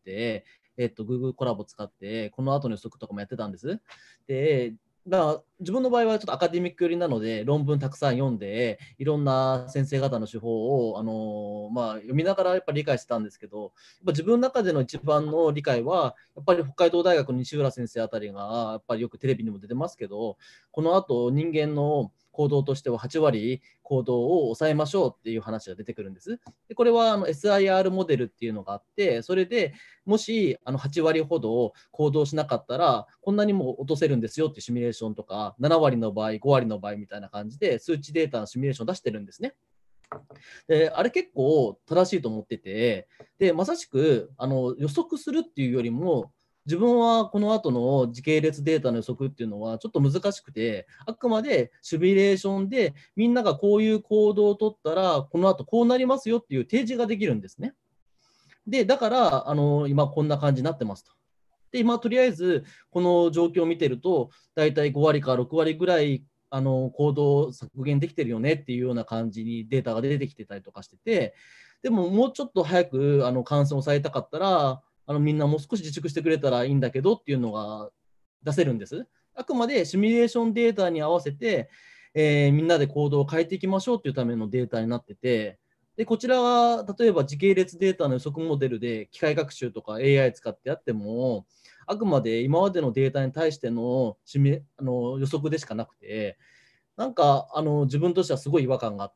えっと、Google コラボ使ってこの後の予測とかもやってたんです。でだから自分の場合はちょっとアカデミック寄りなので論文たくさん読んでいろんな先生方の手法をあの、まあ、読みながらやっぱり理解してたんですけど、やっぱ自分の中での一番の理解はやっぱり北海道大学の西浦先生あたりがやっぱりよくテレビにも出てますけど、この後人間の行動としてははち割行動を抑えましょうっていう話が出てくるんです。でこれはあの エスアイアール モデルっていうのがあって、それでもしあのはち割ほど行動しなかったらこんなにも落とせるんですよっていうシミュレーションとか、なな割の場合ご割の場合みたいな感じで数値データのシミュレーションを出してるんですね。であれ結構正しいと思ってて、でまさしくあの予測するっていうよりも、自分はこの後の時系列データの予測っていうのはちょっと難しくて、あくまでシミュレーションでみんながこういう行動を取ったらこの後こうなりますよっていう提示ができるんですね。でだからあの今こんな感じになってますと。で今とりあえずこの状況を見てるとだいたいご割かろく割ぐらいあの行動削減できてるよねっていうような感じにデータが出てきてたりとかしてて、でももうちょっと早くあの感染を抑えたかったらあのみんなもう少し自粛してくれたらいいんだけどっていうのが出せるんです。あくまでシミュレーションデータに合わせて、えー、みんなで行動を変えていきましょうっていうためのデータになってて、でこちらは例えば時系列データの予測モデルで機械学習とか エーアイ 使ってやっても、あくまで今までのデータに対してのシミあの予測でしかなくて、なんかあの自分としてはすごい違和感があって、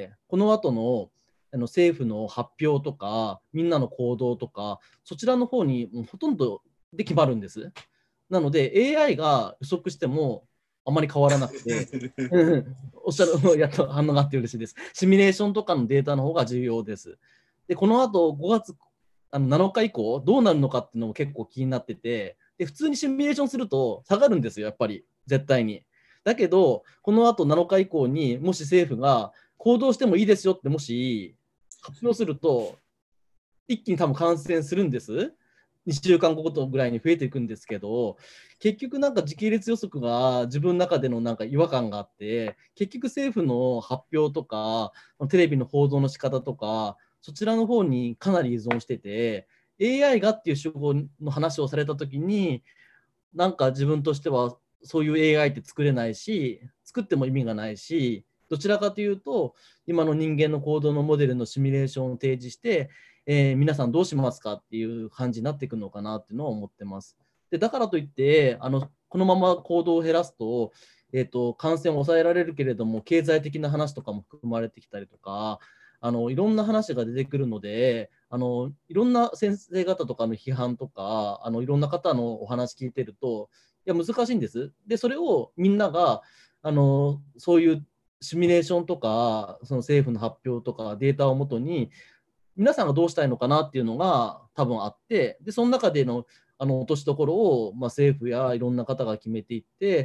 この後のあの政府の発表とかみんなの行動とかそちらの方にもうほとんどで決まるんです。なので エーアイ が予測してもあまり変わらなくておっしゃるやっと反応があって嬉しいです。シミュレーションとかのデータの方が重要です。でこの後ごがつあのなのか以降どうなるのかっていうのも結構気になってて、で普通にシミュレーションすると下がるんですよ、やっぱり絶対に。だけどこの後なのか以降にもし政府が行動してもいいですよってもし発表すると一気に多分感染するんです。にしゅうかんごとぐらいに増えていくんですけど、結局なんか時系列予測が自分の中でのなんか違和感があって、結局政府の発表とかテレビの報道の仕方とかそちらの方にかなり依存してて、 エーアイ がっていう手法の話をされた時になんか自分としてはそういう エーアイ って作れないし作っても意味がないし、どちらかというと今の人間の行動のモデルのシミュレーションを提示して、えー皆さんどうしますかっていう感じになっていくのかなっていうのは思ってます。でだからといってあのこのまま行動を減らすと、えーと、感染を抑えられるけれども経済的な話とかも含まれてきたりとか、あのいろんな話が出てくるので、あのいろんな先生方とかの批判とかあのいろんな方のお話聞いてると、いや難しいんです。でそれをみんながあのそういうシミュレーションとかその政府の発表とかデータをもとに皆さんがどうしたいのかなっていうのが多分あって、でその中でのあの落としどころを、まあ、政府やいろんな方が決めていって、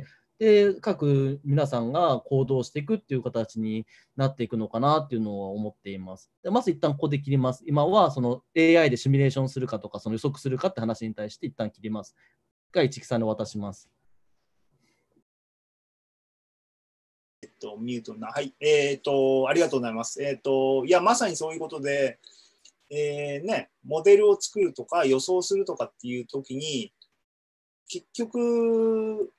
で各皆さんが行動していくっていう形になっていくのかなっていうのは思っています。でまず一旦ここで切ります。今はその エーアイ でシミュレーションするかとかその予測するかって話に対して一旦切ります。が市木さんに渡します。 えっと、ミュートな、はい、えっと、ありがとうございます。えっと、いや、まさにそういうことで、えーね、モデルを作るとか予想するとかっていうときに、結局、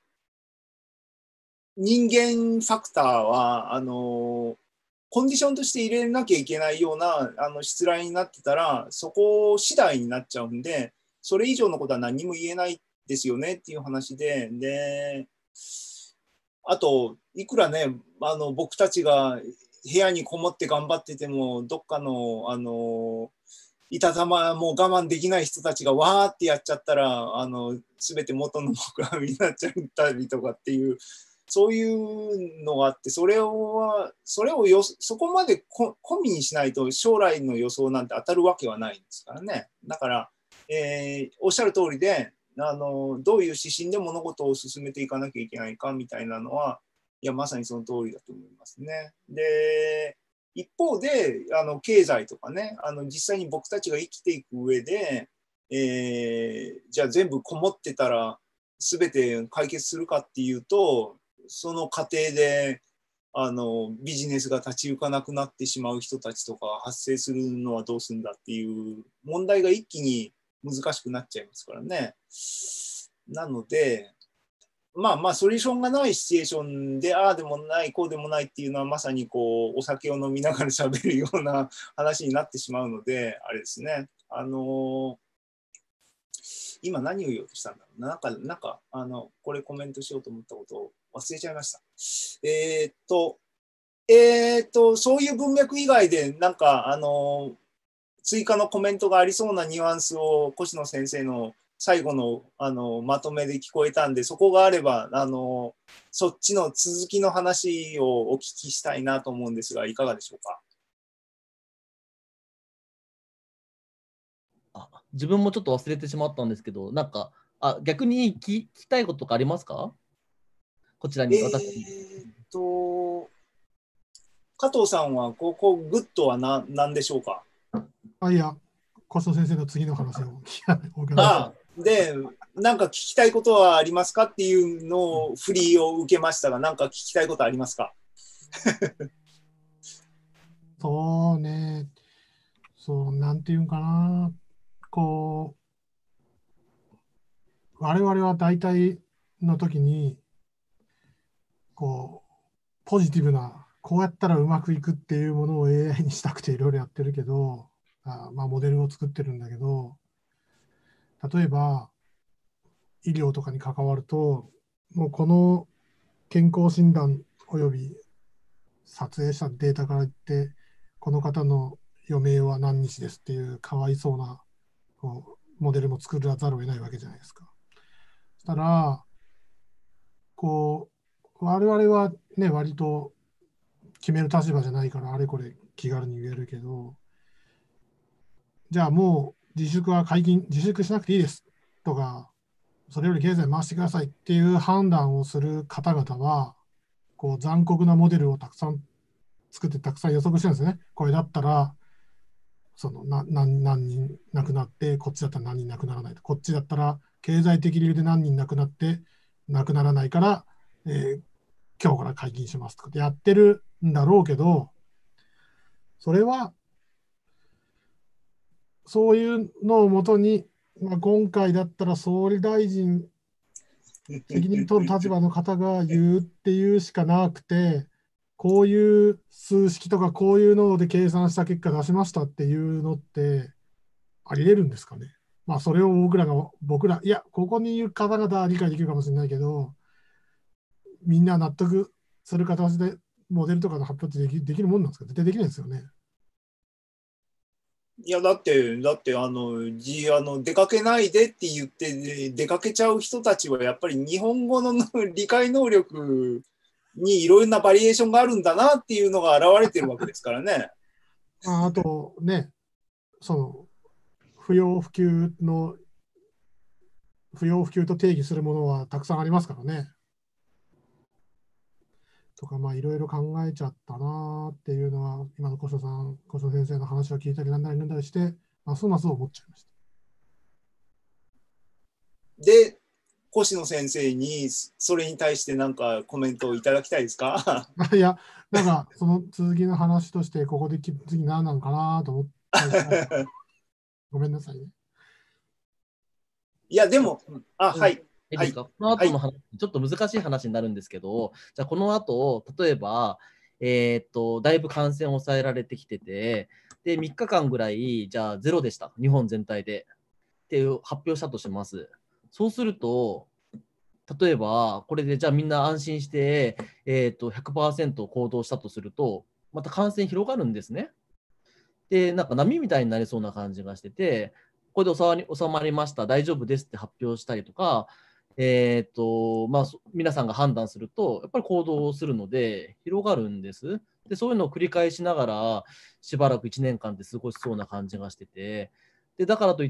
人間ファクターは、あの、コンディションとして入れなきゃいけないようなあの出題になってたら、そこ次第になっちゃうんで、それ以上のことは何も言えないですよねっていう話で、で、あと、いくらね、あの僕たちが部屋にこもって頑張ってても、どっかの、あの、いたたまもう我慢できない人たちがわーってやっちゃったら、あの、すべて元の木阿弥になっちゃったりとかっていう、そういうのがあって、それを、それをよそこまでこ込みにしないと将来の予想なんて当たるわけはないんですからね。だから、えーおっしゃる通りで、 あのどういう指針で物事を進めていかなきゃいけないかみたいなのは、いやまさにその通りだと思いますね。で一方であの経済とかね、あの実際に僕たちが生きていく上で、えー、じゃあ全部こもってたら全て解決するかっていうと、その過程であのビジネスが立ち行かなくなってしまう人たちとか発生するのはどうするんだっていう問題が一気に難しくなっちゃいますからね。なのでまあまあソリューションがないシチュエーションでああでもないこうでもないっていうのはまさにこうお酒を飲みながら喋るような話になってしまうので、あれですね、あの今何を言おうとしたんだろうな、なんかなんかあのこれコメントしようと思ったことを忘れちゃいました。えー、っとえー、っとそういう文脈以外でなんかあの追加のコメントがありそうなニュアンスを越野先生の最後のあのまとめで聞こえたんで、そこがあればあのそっちの続きの話をお聞きしたいなと思うんですが、いかがでしょうか。 あ、自分もちょっと忘れてしまったんですけど、なんかあ逆に聞きたいこととかありますか？こちらに私に。 えー、っと加藤さんはここグッドはな何でしょうか。 あ、いや、越野先生の次の話をお伺いしあで、なんか聞きたいことはありますかっていうのを振りを受けましたが、なんか聞きたいことありますか？ そうね、そう、なんていうんかな、こう、我々は大体の時に、こう、ポジティブな、こうやったらうまくいくっていうものを エーアイ にしたくていろいろやってるけど、あまあ、モデルを作ってるんだけど、例えば、医療とかに関わると、もうこの健康診断および撮影したデータから言って、この方の余命は何日ですっていうかわいそうなこうモデルも作らざるを得ないわけじゃないですか。そしたら、こう、我々はね、割と決める立場じゃないから、あれこれ気軽に言えるけど、じゃあもう自粛は解禁、自粛しなくていいですとか、それより経済回してくださいっていう判断をする方々は、こう残酷なモデルをたくさん作ってたくさん予測してるんですね。これだったらそのな何何人亡くなって、こっちだったら何人亡くならないと、こっちだったら経済的理由で何人亡くなって亡くならないから、えー、今日から解禁しますとかってやってるんだろうけど、それはそういうのをもとに、まあ、今回だったら総理大臣責任取る立場の方が言うっていうしかなくて、こういう数式とかこういうので計算した結果出しましたっていうのってあり得るんですかね。まあそれを僕らが、僕ら、いや、ここにいる方々は理解できるかもしれないけど、みんな納得する形でモデルとかの発表ってできできるもんなんですか？絶対できないですよね。 いやだってだってあのじあの出かけないでって言って出かけちゃう人たちはやっぱり日本語の理解能力にいろいろなバリエーションがあるんだなっていうのが現れてるわけですからね。 あ, あとね、その不要不急の不要不急と定義するものはたくさんありますからね。とか、まあいろいろ考えちゃったなっていうのは、今の越野さん、越野先生の話を聞いたりなんだりなんだりして、ますます思っちゃいました。 で、越野先生にそれに対して何かコメントをいただきたいですか？ いや、なんかその続きの話として、ここで次何なのかなと思ってごめんなさいね。 いや、でも、あ、はい。 いいですか、はい、この後の話、はい、ちょっと難しい話になるんですけど、じゃあこの後、例えば、えー、っと、だいぶ感染を抑えられてきてて、で、みっかかんぐらい、じゃあゼロでした、日本全体で。っていう発表したとします。そうすると、例えば、これでじゃあみんな安心して、えー、っと ひゃくパーセント 行動したとすると、また感染広がるんですね。で、なんか波みたいになりそうな感じがしてて、これで収まり、収まりました、大丈夫ですって発表したりとか、えーとまあ、皆さんが判断すると、やっぱり行動するので、広がるんです。で、そういうのを繰り返しながら、しばらくいちねんかんで過ごしそうな感じがしてて、 で、だからといって、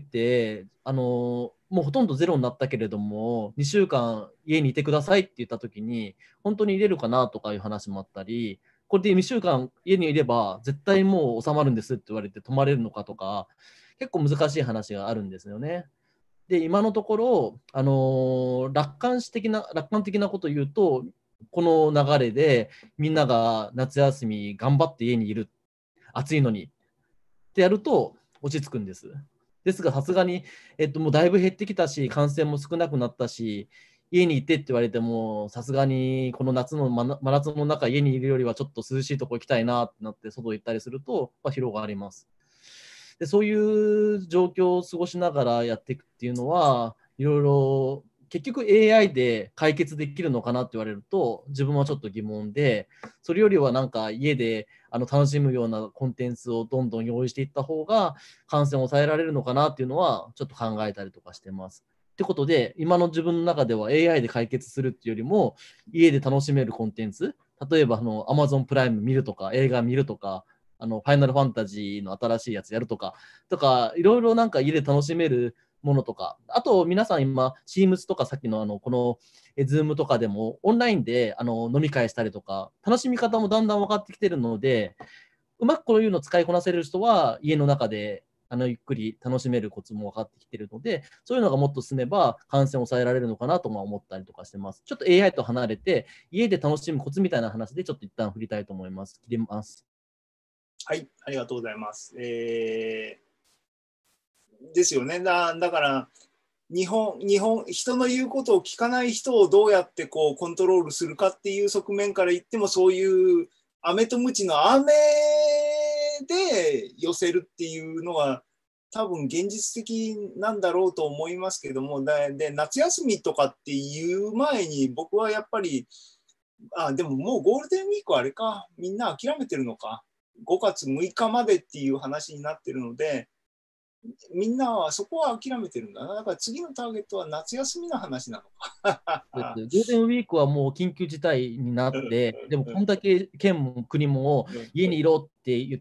あのもうほとんどゼロになったけれども、にしゅうかん家にいてくださいって言ったときに、本当に入れるかなとかいう話もあったり、これでにしゅうかん家にいれば、絶対もう収まるんですって言われて泊まれるのかとか、結構難しい話があるんですよね。で、今のところ、あのー楽観視的な、楽観的なことを言うと、この流れでみんなが夏休み頑張って家にいる、暑いのにってやると落ち着くんです。ですが、さすがに、えっと、もうだいぶ減ってきたし、感染も少なくなったし、家にいてって言われても、さすがにこの夏の真真夏の中、家にいるよりはちょっと涼しいとこ行きたいなってなって、外行ったりすると、まあ、疲労があります。で、そういう状況を過ごしながらやっていくっていうのは、いろいろ結局 エーアイ で解決できるのかなって言われると、自分はちょっと疑問で、それよりはなんか家であの楽しむようなコンテンツをどんどん用意していった方が、感染を抑えられるのかなっていうのは、ちょっと考えたりとかしてます。ってことで、今の自分の中では エーアイ で解決するっていうよりも、家で楽しめるコンテンツ、例えばあの Amazon プライム見るとか、映画見るとか、あのファイナルファンタジーの新しいやつやるとか、とか、いろいろなんか家で楽しめるものとか、あと皆さん今、Teams とかさっきのあのこの Zoom とかでもオンラインであの飲み会したりとか、楽しみ方もだんだん分かってきてるので、うまくこういうのを使いこなせる人は家の中であのゆっくり楽しめるコツも分かってきてるので、そういうのがもっと進めば感染を抑えられるのかなとも思ったりとかしてます。ちょっと エーアイ と離れて、家で楽しむコツみたいな話でちょっと一旦振りたいと思います。切ります。 はい、ありがとうございます。えー、ですよね。だ、だから日本、日本、人の言うことを聞かない人をどうやってこうコントロールするかっていう側面から言っても、そういう飴と鞭の飴で寄せるっていうのは多分現実的なんだろうと思いますけども、で、夏休みとかっていう前に僕はやっぱり、あ、でももうゴールデンウィークはあれか、みんな諦めてるのか。ごがつむいかまでっていう話になってるので、みんなはそこは諦めてるんだな。だから次のターゲットは夏休みの話なのか。 ゴールデンウィークはもう緊急事態になって、でもこんだけ県も国も家にいろって言って、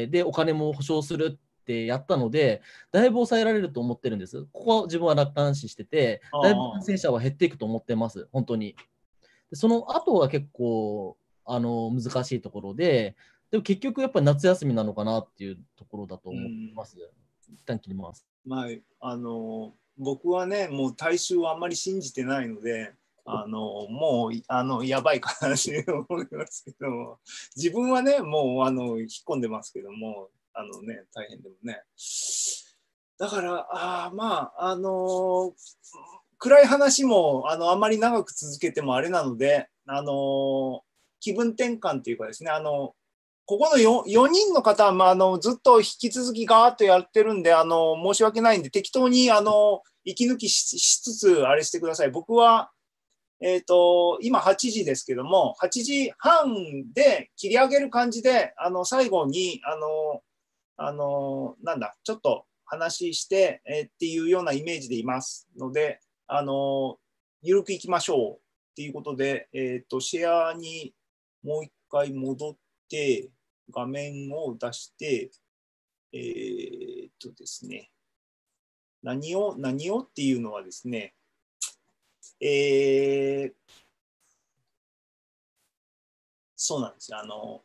で、お金も保証するってやったので、だいぶ抑えられると思ってるんです。ここは自分は楽観視してて、だいぶ感染者は減っていくと思ってます、本当に。その後は結構あの難しいところで、でも結局やっぱり夏休みなのかなっていうところだと思ってます。一旦切ります。 まあ、あの僕はね、もう大衆はあんまり信じてないので、あのもうあのやばいかなって思いますけども、自分はね、もうあの引っ込んでますけども、あのね、大変でもね。だから、あまあ、あの暗い話もあのあんまり長く続けてもあれなので、あの気分転換というかですね、あのここの 4, よにんの方は、まあ、あのずっと引き続きガーッとやってるんで、あの申し訳ないんで、適当にあの息抜き し, しつつ、あれしてください。僕は、えーと、今はちじですけども、はちじはんで切り上げる感じで、あの最後に、あの、あのなんだ、ちょっと話して、えー、っていうようなイメージでいますので、あのゆるくいきましょうっていうことで、えーと、シェアにもう一回戻って、画面を出して、えー、っとですね、何を、何をっていうのはですね、えー、そうなんですよ。あの、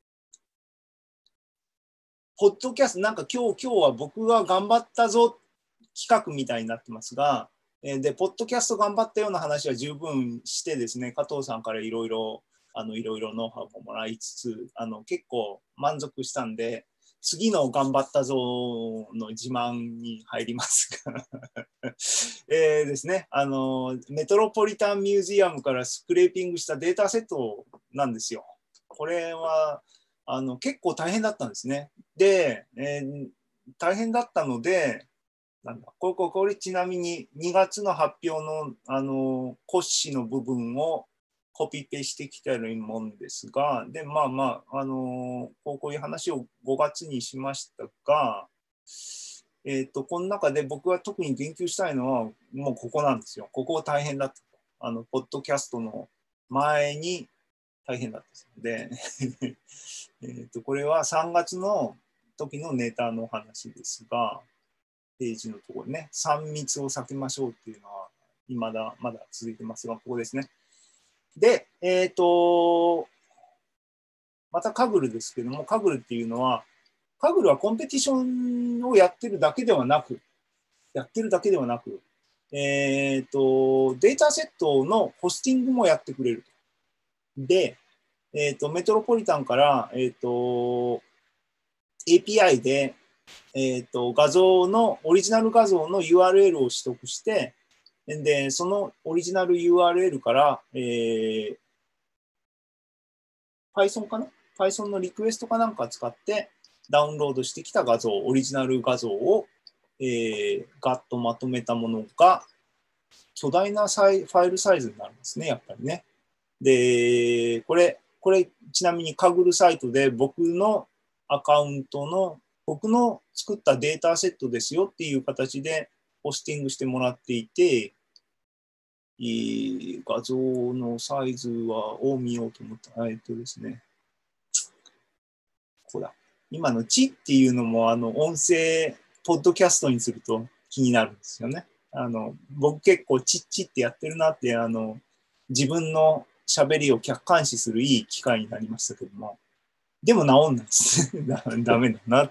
ポッドキャスト、なんか今日、今日は僕が頑張ったぞ企画みたいになってますが、で、ポッドキャスト頑張ったような話は十分してですね、加藤さんからいろいろ、あの、いろいろノウハウをもらいつつ、あの、結構満足したんで、次の頑張ったぞの自慢に入りますがえーですね、あの、メトロポリタンミュージアムからスクレーピングしたデータセットなんですよ。これは、あの、結構大変だったんですね。で、えー、大変だったので、なんだこれ、これちなみににがつの発表の、あの骨子の部分をコピペしてきてるもんですが、で、まあまあ、あのこういう話をごがつにしましたが、えっと、この中で僕が特に言及したいのは、もうここなんですよ。ここ大変だった。あの、ポッドキャストの前に大変だったので、えっと、これはさんがつの時のネタの話ですが、 ページのところね、さん密を避けましょうっていうのは、未だまだ続いてますが、ここですね。で、えっと、またカグルですけども、カグルっていうのは、カグルはコンペティションをやってるだけではなく、やってるだけではなく、えっと、データセットのホスティングもやってくれる。で、えっと、メトロポリタンから、えっと、エーピーアイ で、えっと、画像の、オリジナル画像の ユーアールエル を取得して、で、そのオリジナル ユーアールエル から、えー、Python かな ?Python のリクエストかなんか使ってダウンロードしてきた画像、オリジナル画像を、えー、ガッとまとめたものが巨大なサイファイルサイズになるんですね、やっぱりね。で、これ、これちなみにカグルサイトで僕のアカウントの、僕の作ったデータセットですよっていう形でポスティングしてもらっていて、いい画像のサイズはを見ようと思った。えっとですね。ここだ。今のチっていうのも、あの、音声、ポッドキャストにすると気になるんですよね。あの、僕結構チッチってやってるなって、あの、自分の喋りを客観視するいい機会になりましたけども。でも治んないです。ダメだなって。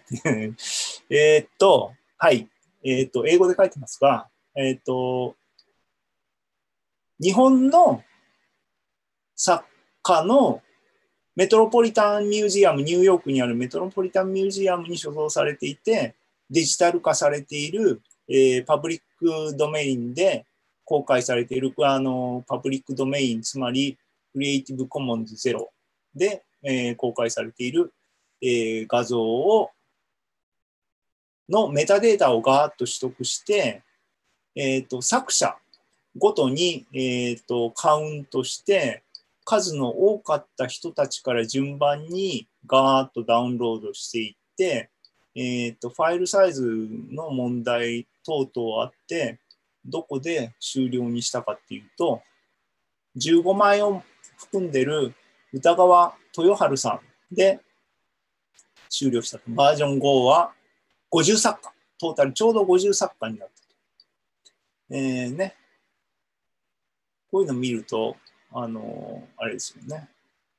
えっと、はい。えっと、英語で書いてますが、えっと、日本の作家のメトロポリタンミュージアム、ニューヨークにあるメトロポリタンミュージアムに所蔵されていて、デジタル化されている、えー、パブリックドメインで公開されている、あの、パブリックドメイン、つまり、クリエイティブコモンズゼロで、えー、公開されている、えー、画像を、のメタデータをガーッと取得して、えっと、作者ごとに、えっと、カウントして、数の多かった人たちから順番にガーッとダウンロードしていって、えっと、ファイルサイズの問題等々あって、どこで終了にしたかっていうと、じゅうごまいを含んでる歌川豊治さんで終了した。バージョンごはごじゅう作家。トータルちょうどごじゅう作家になった。えー、ね。こういうのを見ると、あの、あれですよね。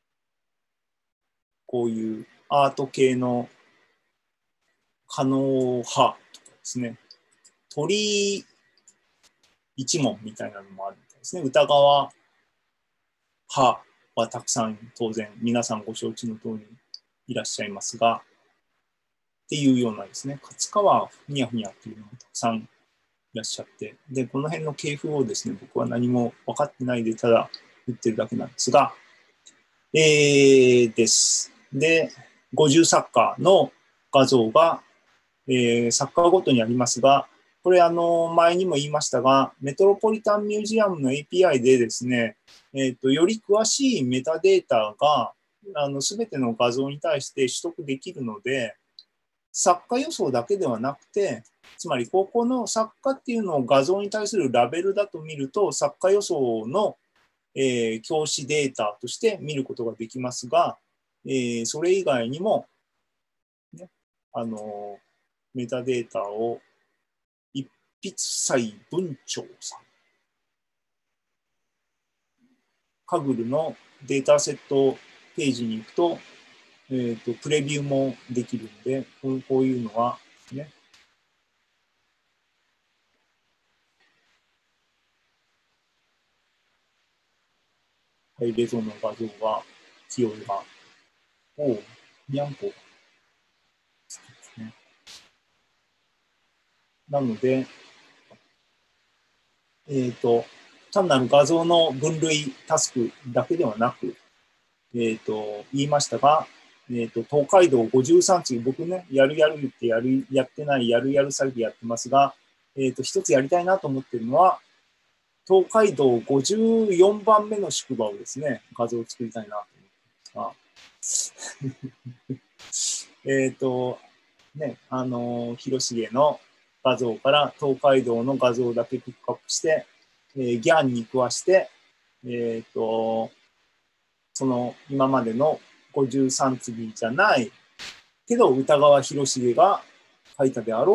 こういうアート系の可能派とかですね。鳥居一門みたいなのもあるみたいですね。歌川派はたくさん当然皆さんご承知の通りいらっしゃいますが、っていうようなですね、勝川ふにゃふにゃっていうのがたくさんいらっしゃって、で、この辺の系譜をですね、僕は何も分かってないでただ言ってるだけなんですが、えー、です。で、ごじゅう作家の画像が、えー、作家ごとにありますが、これあの前にも言いましたが、メトロポリタンミュージアムの エーピーアイ でですね、えーと、より詳しいメタデータがあの全ての画像に対して取得できるので、作家予想だけではなくて、つまりここの作家っていうのを画像に対するラベルだと見ると、作家予想の、えー、教師データとして見ることができますが、えー、それ以外にも、ね、あのメタデータを一筆斎文鳥さん、カグルのデータセットページに行くと、えーと、プレビューもできるので、こう、こういうのが、ね、ハイレゾの画像が、清いが、おう、にゃんこ、ね。なので、えっ、ー、と、単なる画像の分類タスクだけではなく、えっ、ー、と、言いましたが、えっ、ー、と、東海道ごじゅうさん次、僕ね、やるやるってやる、やってない、やるやる詐欺やってますが、えっ、と、一つやりたいなと思ってるのは、東海道ごじゅうよんばんめの宿場をですね、画像を作りたいなと思ってますが、えっと、ね、あのー、広重の画像から東海道の画像だけピックアップして、えー、ギャンに食わして、えっと、その今までのごじゅうさん次じゃないけど歌川広重が書いたであろう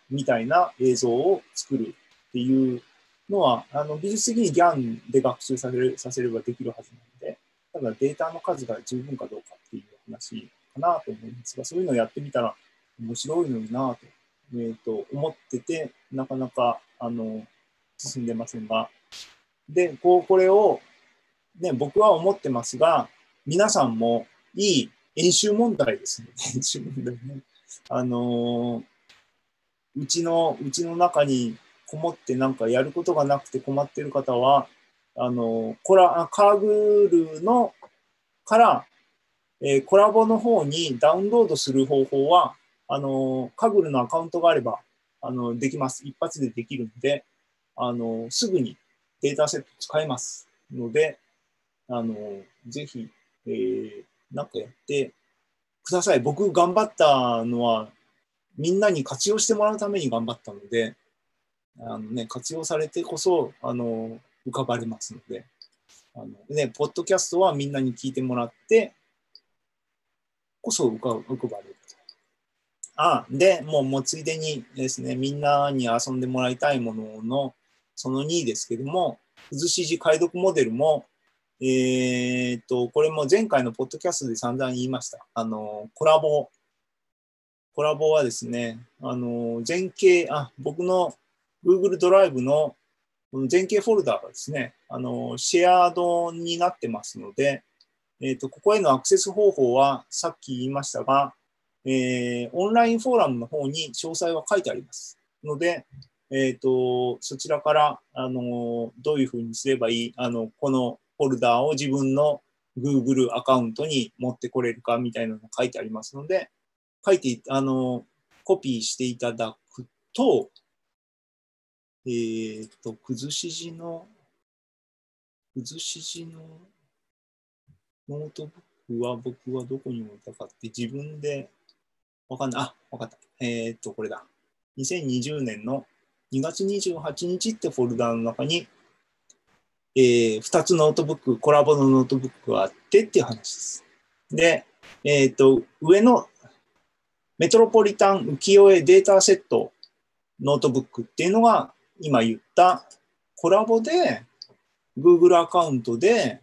みたいな映像を作るっていうのは、あの技術的に ギャン で学習させるさせればできるはずなので、ただデータの数が十分かどうかっていう話かなと思いますが、そういうのをやってみたら面白いのになと、えー、と思ってて、なかなかあの進んでませんが、で、こうこれを、ね、僕は思ってますが、皆さんもいい演習問題ですね。演習問題ね。あのー、うちの、うちの中にこもってなんかやることがなくて困っている方は、あのー、コラ、カーグルのから、えー、コラボの方にダウンロードする方法は、あのー、カグルのアカウントがあれば、あのー、できます。一発でできるので、あのー、すぐにデータセット使えますので、あのー、ぜひ、えー、なんかやってください。僕頑張ったのは、みんなに活用してもらうために頑張ったので、あのね、活用されてこそ、あの、浮かばれますので、あのね、ポッドキャストはみんなに聞いてもらってこそ浮か浮かばれると。あ、で、もう、もうついでにですね、みんなに遊んでもらいたいものの、そのにですけども、崩し字解読モデルも、えー、っと、これも前回のポッドキャストで散々言いました。あの、コラボ、コラボはですね、あの、全景、あ、僕の Google ドライブの全景フォルダがですね、あの、シェアードになってますので、えー、とここへのアクセス方法はさっき言いましたが、えー、オンラインフォーラムの方に詳細は書いてありますので、えー、とそちらからあのどういうふうにすればいい、あのこのフォルダを自分の Google アカウントに持ってこれるかみたいなのが書いてありますので、書いてあのコピーしていただくと、えー、と崩し字の崩し字のノートブックは僕はどこに置いたかって自分でわかんない。あ、わかった。えー、っと、これだ。にせんにじゅうねんのにがつにじゅうはちにちってフォルダの中に、えー、ふたつノートブック、コラボのノートブックがあってっていう話です。で、えー、っと、上のメトロポリタン浮世絵データセットノートブックっていうのが今言ったコラボで Google アカウントで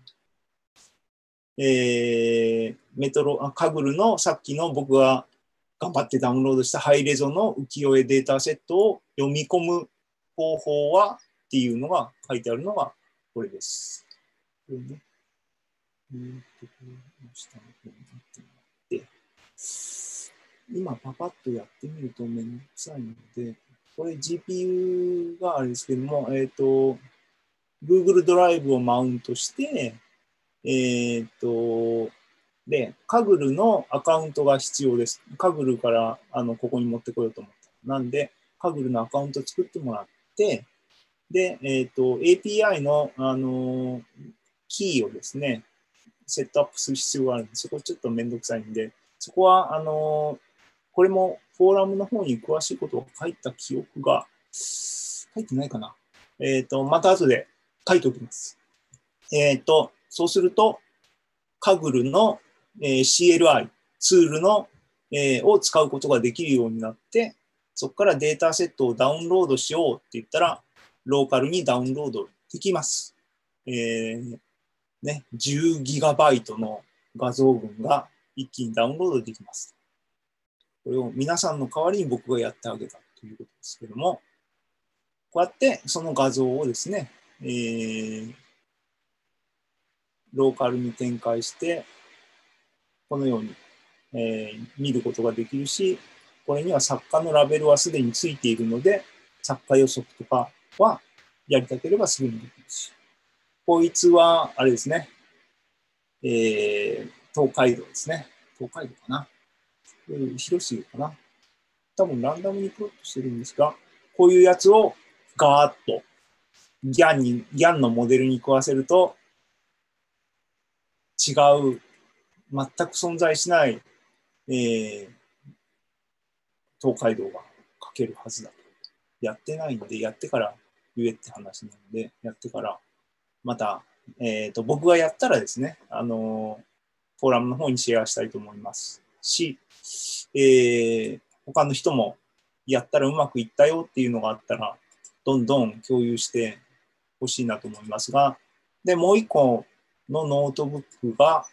えー、メトロ、カグルのさっきの僕が頑張ってダウンロードしたハイレゾの浮世絵データセットを読み込む方法はっていうのが書いてあるのがこれです。これね、えー、とこの下の方になってで今パパッとやってみるとめんどくさいので、これ ジーピーユー があれですけども、えっと、Google ドライブをマウントして、えっと、で、カグルのアカウントが必要です。カグルからあのここに持ってこようと思った。なんで、カグルのアカウント作ってもらって、で、えっと、エーピーアイ の、あのキーをですね、セットアップする必要があるんで、そこちょっとめんどくさいんで、そこは、あのこれもフォーラムの方に詳しいことを書いた記憶が、書いてないかな。えっと、また後で書いておきます。えっと、そうすると、カグルの、えー、シーエルアイ ツールの、えー、を使うことができるようになって、そこからデータセットをダウンロードしようって言ったら、ローカルにダウンロードできます。えーね、じゅうギガバイトの画像群が一気にダウンロードできます。これを皆さんの代わりに僕がやってあげたということですけども、こうやってその画像をですね、えー、ローカルに展開して、このように、えー、見ることができるし、これには作家のラベルはすでについているので、作家予測とかはやりたければすぐにできるし、こいつは、あれですね、えー、東海道ですね。東海道かな。広重かな。多分ランダムにプロットしてるんですが、こういうやつをガーッとギャンに、ギャンのモデルに食わせると、違う、全く存在しない、えー、東海道が書けるはずだと。やってないんで、やってから言えって話なので、やってから、また、えーと、僕がやったらですね、あのー、フォーラムの方にシェアしたいと思いますし、えー、他の人もやったらうまくいったよっていうのがあったら、どんどん共有してほしいなと思いますが、で、もう一個のノートブックが、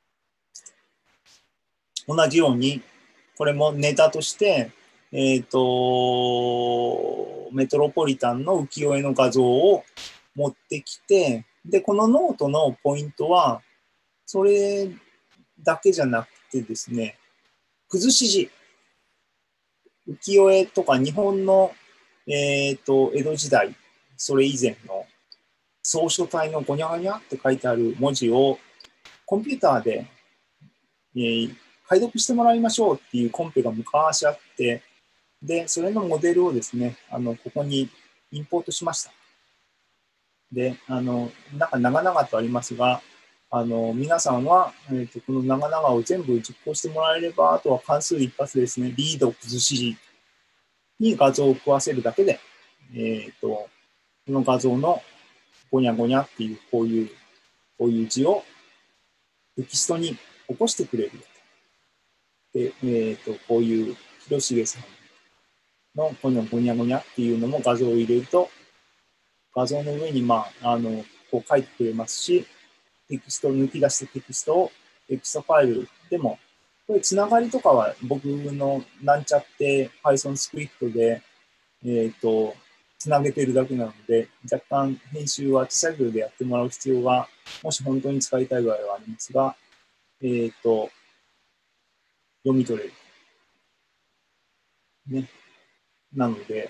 同じように、これもネタとして、えっと、メトロポリタンの浮世絵の画像を持ってきて、で、このノートのポイントは、それだけじゃなくてですね、崩し字。浮世絵とか日本の、えっと、江戸時代、それ以前の草書体のゴニャゴニャって書いてある文字をコンピューターで、えー解読してもらいましょうっていうコンペが昔あって、で、それのモデルをですね、あの、ここにインポートしました。で、あの、なんか長々とありますが、あの、皆さんは、えーと、この長々を全部実行してもらえれば、あとは関数一発ですね、リード崩し字に画像を食わせるだけで、えっと、この画像のゴニャゴニャっていう、こういう、こういう字をテキストに起こしてくれる。で、えっと、こういう広重さんのこのゴニャゴニャっていうのも画像を入れると、画像の上に、まあ、あの、こう書いてくれますし、テキストを抜き出してテキストをテキストファイルでも、これつながりとかは僕のなんちゃって Python スクリプトで、えっと、つなげてるだけなので、若干編集は手作業でやってもらう必要が、もし本当に使いたい場合はありますが、えっと、読み取れる。ね。なので、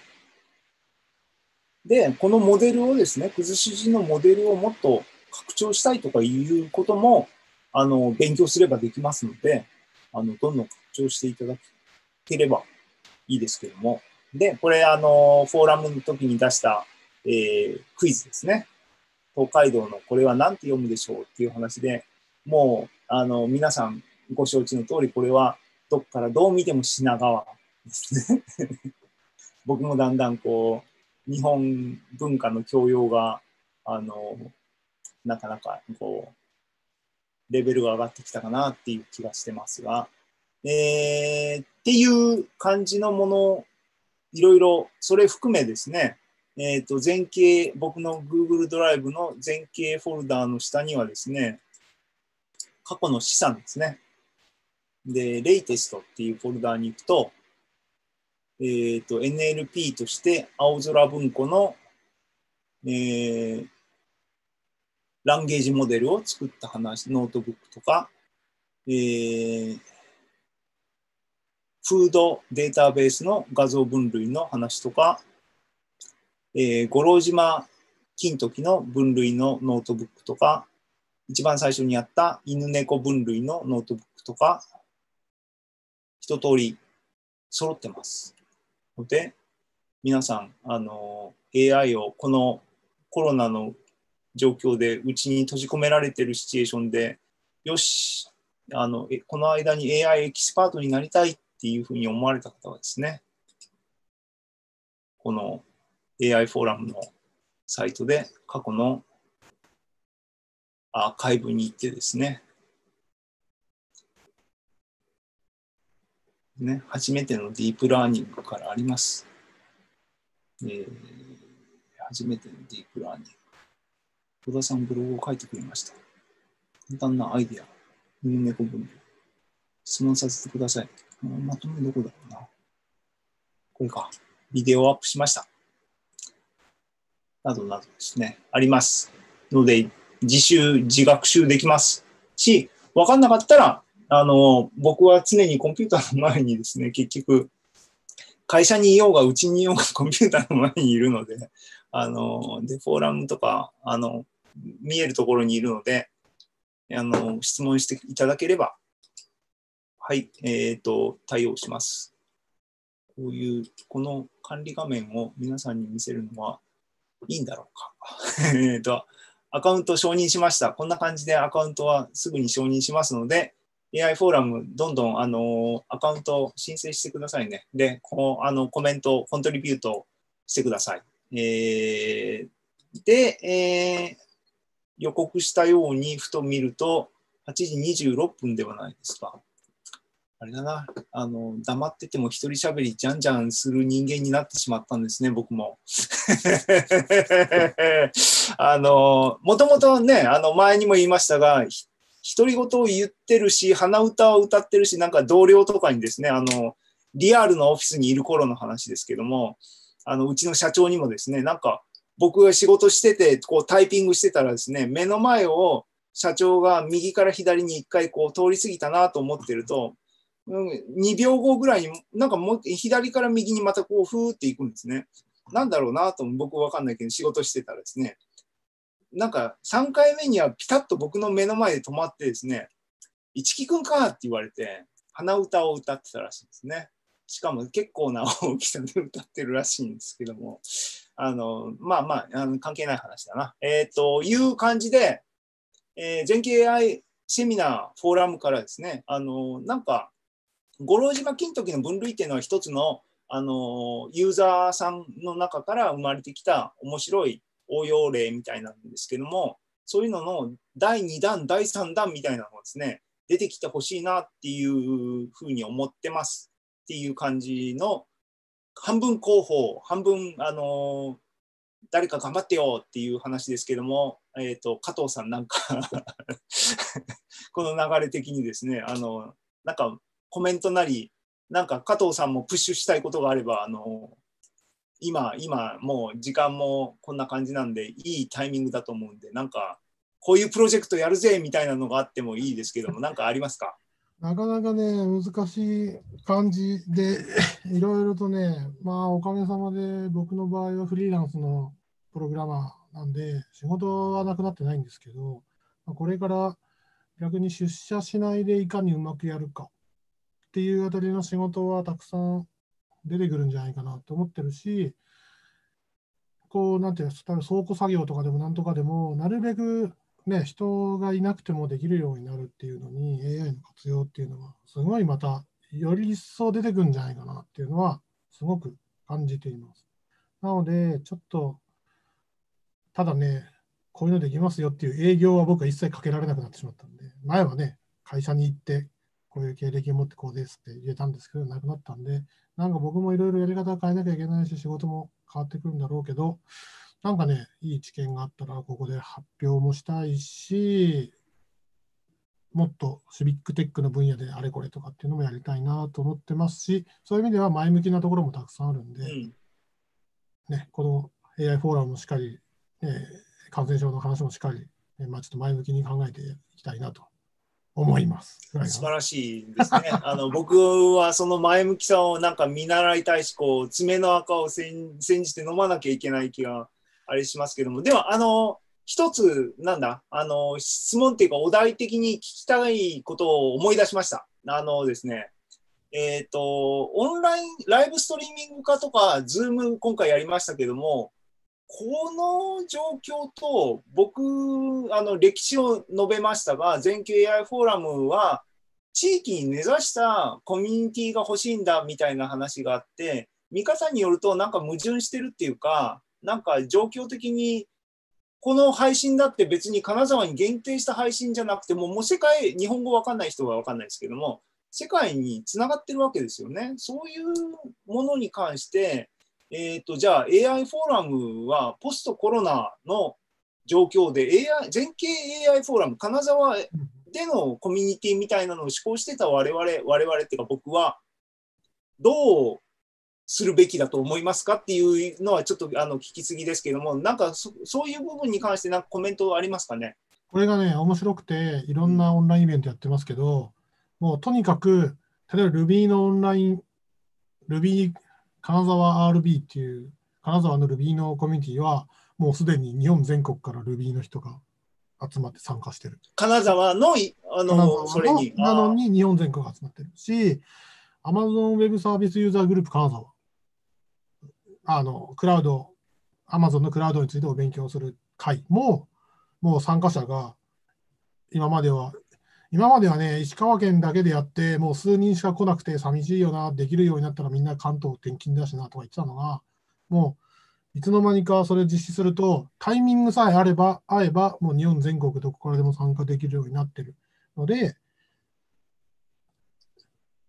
で、このモデルをですね、崩し字のモデルをもっと拡張したいとかいうことも、あの、勉強すればできますので、あの、どんどん拡張していただければいいですけども。で、これ、あの、フォーラムの時に出した、えー、クイズですね。東海道のこれは何て読むでしょうっていう話で、もう、あの、皆さんご承知の通り、これはどっからどう見ても品川ですね。僕もだんだんこう、日本文化の教養が、あの、なかなかこう、レベルが上がってきたかなっていう気がしてますが、えー、っていう感じのもの、いろいろ、それ含めですね、えっと、前景、僕の Google ドライブの前景フォルダーの下にはですね、過去の資産ですね。で、レイテストっていうフォルダーに行くと、えっと、エヌエルピー として青空文庫の、えー、ランゲージモデルを作った話、ノートブックとか、えー、フードデータベースの画像分類の話とか、えー、五郎島金時の分類のノートブックとか、一番最初にやった犬猫分類のノートブックとか、一通り揃ってます。ので、皆さん、あの、エーアイ をこのコロナの状況でうちに閉じ込められているシチュエーションで、よし、あの、この間に エーアイ エキスパートになりたいっていうふうに思われた方はですね、この エーアイ フォーラムのサイトで過去のアーカイブに行ってですね、ね、初めてのディープラーニングからあります。えー、初めてのディープラーニング。戸田さんブログを書いてくれました。簡単なアイデア。犬猫分類。質問させてください。まとめどこだろうな。これか。ビデオアップしました。などなどですね。あります。ので、自習、自学習できますし、わかんなかったら、あの、僕は常にコンピューターの前にですね、結局、会社にいようが、うちにいようが、コンピューターの前にいるので、あの、で、フォーラムとか、あの、見えるところにいるので、あの、質問していただければ、はい、えっと、対応します。こういう、この管理画面を皆さんに見せるのはいいんだろうか。えっと、アカウント承認しました。こんな感じでアカウントはすぐに承認しますので、エーアイ フォーラム、どんどんあのアカウント申請してくださいね。で、このあのコメント、コントリビュートしてください。えー、で、えー、予告したようにふと見ると、はちじにじゅうろっぷんではないですか。 あれだな、あの、黙ってても一人喋りじゃんじゃんする人間になってしまったんですね、僕も。あの、もともとね、あの、前にも言いましたが、独り言を言ってるし、鼻歌を歌ってるし、なんか同僚とかにですね、あの、リアルのオフィスにいる頃の話ですけども、あの、うちの社長にもですね、なんか、僕が仕事してて、こうタイピングしてたらですね、目の前を社長が右から左に一回こう通り過ぎたなと思ってると、にびょうごぐらいになんかもう左から右にまたこうふーっていくんですね。なんだろうなと僕わかんないけど仕事してたらですね、なんかさんかいめにはピタッと僕の目の前で止まってですね、一木くんかって言われて鼻歌を歌ってたらしいんですね。しかも結構な大きさで歌ってるらしいんですけども、あのまあまあ、あの関係ない話だな。えっという感じで、えー、全景 エーアイ セミナーフォーラムからですね、あのなんか五郎島金時の分類っていうのは一つの、あのユーザーさんの中から生まれてきた面白い応用例みたいなんですけども、そういうののだいにだん、だいさんだんみたいなのがですね、出てきてほしいなっていうふうに思ってますっていう感じの、半分広報、半分、あの誰か頑張ってよっていう話ですけども、えーと、加藤さんなんかこの流れ的にですね、あのなんかコメントなり、なんか加藤さんもプッシュしたいことがあれば、あの今、今もう時間もこんな感じなんで、いいタイミングだと思うんで、なんかこういうプロジェクトやるぜみたいなのがあってもいいですけども、なんかありますか？ なかなかね、難しい感じで、いろいろとね、まあ、おかげさまで、僕の場合はフリーランスのプログラマーなんで、仕事はなくなってないんですけど、これから逆に出社しないでいかにうまくやるかっていうあたりの仕事はたくさん出てくるんじゃないかなと思ってるし、こう、なんていうんですか、倉庫作業とかでもなんとかでも、なるべくね、人がいなくてもできるようになるっていうのに エーアイ の活用っていうのはすごいまたより一層出てくるんじゃないかなっていうのはすごく感じています。なのでちょっとただね、こういうのできますよっていう営業は僕は一切かけられなくなってしまったんで、前はね、会社に行ってこういう経歴を持ってこうですって言えたんですけど、なくなったんで、なんか僕もいろいろやり方を変えなきゃいけないし、仕事も変わってくるんだろうけど、なんかね、いい知見があったら、ここで発表もしたいし、もっとシビックテックの分野であれこれとかっていうのもやりたいなと思ってますし、そういう意味では前向きなところもたくさんあるんで、 うんね、この エーアイ フォーラムもしっかり、えー、感染症の話もしっかり、えーまあ、ちょっと前向きに考えていきたいなと思います。 素晴らしいですね。あの僕はその前向きさをなんか見習いたいし、こう爪の赤を煎じて飲まなきゃいけない気があれしますけども、ではあの一つなんだあの質問っていうかお題的に聞きたいことを思い出しました。あのですね、えっとオンラインライブストリーミング化とかズーム今回やりましたけども、この状況と僕あの歴史を述べましたが、全球 エーアイ フォーラムは地域に根ざしたコミュニティが欲しいんだみたいな話があって、見方によるとなんか矛盾してるっていうか、なんか状況的にこの配信だって別に金沢に限定した配信じゃなくても、もう世界、日本語わかんない人はわかんないですけども、世界につながってるわけですよね。そういうものに関して、えーと、じゃあ エーアイ フォーラムはポストコロナの状況で エーアイ 全景 エーアイ フォーラム金沢でのコミュニティみたいなのを施行してた我々我々っていうか僕はどうするべきだと思いますかっていうのはちょっとあの聞きすぎですけども、なんか そ, そういう部分に関してなんかコメントありますかね？ これがね、面白くていろんなオンラインイベントやってますけど、もうとにかく例えば Ruby のオンライン Ruby金沢 アールビー っていう金沢の Ruby のコミュニティはもうすでに日本全国から Ruby の人が集まって参加してる。 金沢のあのそれになのに日本全国が集まってるし、Amazon Web サービスユーザーグループ金沢、あのクラウド、Amazon のクラウドについてお勉強する会も、もう参加者が今までは今まではね、石川県だけでやって、もう数人しか来なくて寂しいよな、できるようになったらみんな関東転勤だしなとか言ってたのが、もういつの間にかそれ実施すると、タイミングさえあれば、合えば、もう日本全国どこからでも参加できるようになってるので、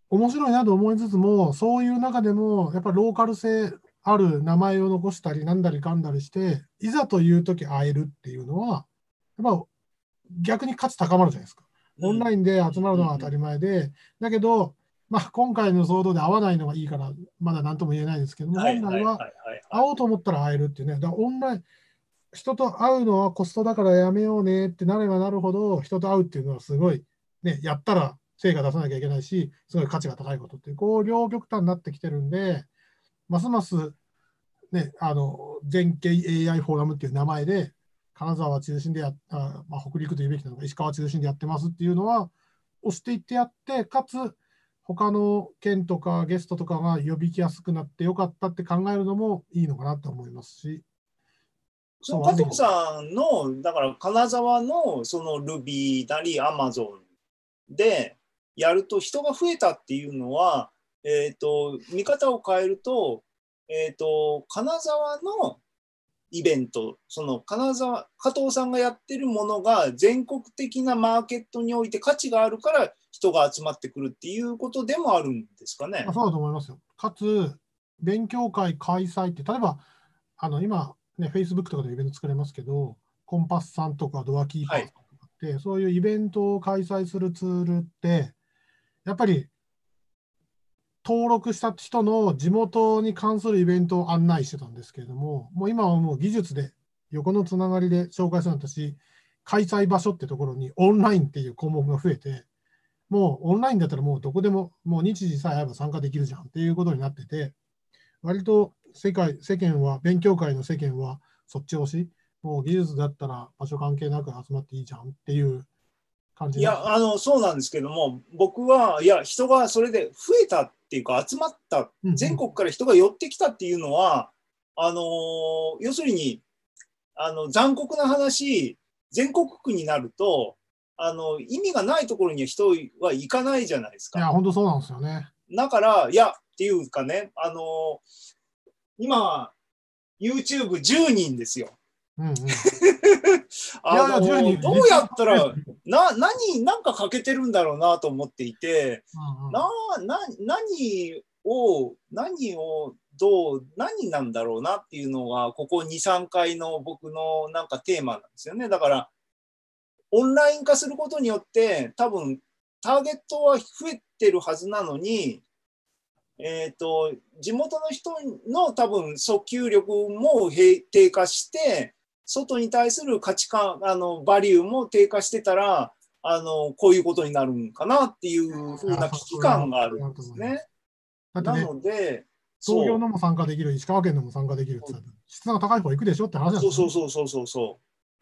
面白いなと思いつつも、そういう中でも、やっぱりローカル性ある名前を残したり、なんだりかんだりして、いざというとき会えるっていうのは、やっぱ逆に価値高まるじゃないですか。オンラインで集まるのは当たり前で、だけど、まあ、今回の騒動で会わないのがいいから、まだ何とも言えないですけども、本来は会おうと思ったら会えるっていうね、だからオンライン、人と会うのはコストだからやめようねってなればなるほど、人と会うっていうのはすごい、ね、やったら成果出さなきゃいけないし、すごい価値が高いことっていう、こう両極端になってきてるんで、ますます、ね、あの全景 エーアイ フォーラムっていう名前で、金沢中心でやあ、まあ、北陸というべきなのか、石川中心でやってますっていうのは、押していってやって、かつ、他の県とかゲストとかが呼び来やすくなってよかったって考えるのもいいのかなと思いますし。 その加藤さんの、だから金沢のその Ruby なり Amazon でやると人が増えたっていうのは、えっと、見方を変えると、えっと、金沢のイベント、その金沢、加藤さんがやってるものが全国的なマーケットにおいて価値があるから人が集まってくるっていうことでもあるんですかね。 あ、そうだと思いますよ。かつ、勉強会開催って、例えば、あの今、ね、Facebook とかでイベント作れますけど、コンパスさんとかドアキーパーさんとかって、はい、そういうイベントを開催するツールって、やっぱり登録した人の地元に関するイベントを案内してたんですけれども、もう今はもう技術で横のつながりで紹介するんだし、開催場所ってところにオンラインっていう項目が増えて、もうオンラインだったらもうどこでも、もう日時さえあれば参加できるじゃんっていうことになってて、割と世界、世間は、勉強会の世間はそっち押し、もう技術だったら場所関係なく集まっていいじゃんっていう感じいや、あの、そうなんですけども、僕は、いや、人がそれで増えたっていうか、集まった、全国から人が寄ってきたっていうのは、うんうん、あの、要するに、あの、残酷な話、全国区になると、あの、意味がないところには人は行かないじゃないですか。 いや、本当そうなんですよね。 だから、いや、っていうかね、あの、今、YouTubeじゅうにんですよ。うんうん、あのどうやったらな何なんか欠けてるんだろうなと思っていて、うんうん、なな何を何をどう何なんだろうなっていうのがここ に,さん 回の僕のなんかテーマなんですよね。だからオンライン化することによって多分ターゲットは増えてるはずなのに、えーと、地元の人の多分訴求力も低下して外に対する価値観、あのバリューも低下してたら、あのこういうことになるんかなっていうふうな危機感があるんですね。なので、 東京のも参加できる、石川県のも参加できるって質が高い方行くでしょって話なんですよ。そうそうそうそう。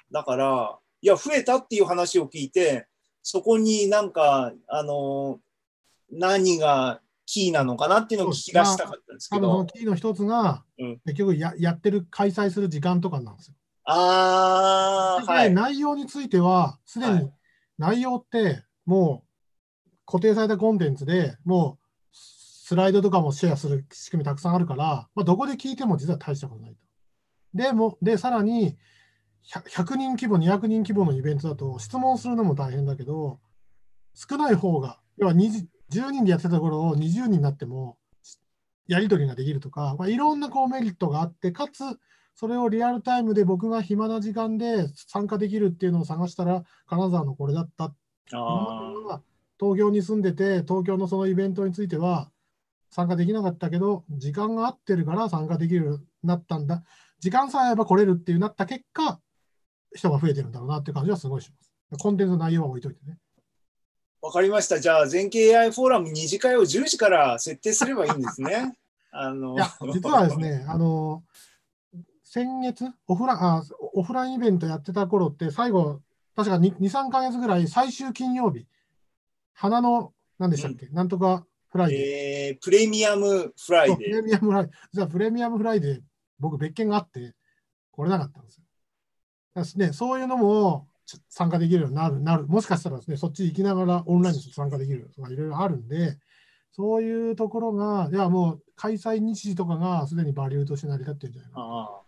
だから、いや、増えたっていう話を聞いて、そこになんか、あの、何がキーなのかなっていうのを聞き出したかったんですけど。 多分そのキーの一つが、うん、結局ややってる、開催する時間とかなんですよ。 ああ、はい。 内容については、すでに内容ってもう固定されたコンテンツでもうスライドとかもシェアする仕組みたくさんあるから、まあ、どこで聞いても実は大したことないと。でも、で、さらにひゃくにん規模、にひゃくにん規模のイベントだと質問するのも大変だけど、少ない方が、要はじゅうにんでやってた頃をにじゅうにんになってもやり取りができるとか、まあ、いろんなこうメリットがあって、かつそれをリアルタイムで僕が暇な時間で参加できるっていうのを探したら、金沢のこれだった。あ東京に住んでて、東京のそのイベントについては参加できなかったけど、時間が合ってるから参加できるようになったんだ。時間さえあれば来れるっていうなった結果、人が増えてるんだろうなっていう感じはすごいします。コンテンツの内容は置いといてね。 わかりました。じゃあ、全景 エーアイ フォーラムに次会をじゅうじから設定すればいいんですね。あのいや、実はですね、あの、先月オフランあ、オフラインイベントやってた頃って、最後、確か に,さん ヶ月ぐらい、最終金曜日、花の、何でしたっけ、うん、なんとかフライデー。 えー、プレミアムフライデー。 プレミアムフライデー。じゃあ、プレミアムフライデー、僕、別件があって、来れなかったんですよ。だからね、そういうのも参加できるようになる、なるもしかしたらですね、そっち行きながらオンラインで参加できるとかいろいろあるんで、そういうところが、いやもう開催日時とかがすでにバリューとして成り立ってるんじゃないかな。ああ、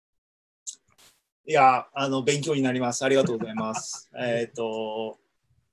いや、あの、勉強になります。ありがとうございます。えっと、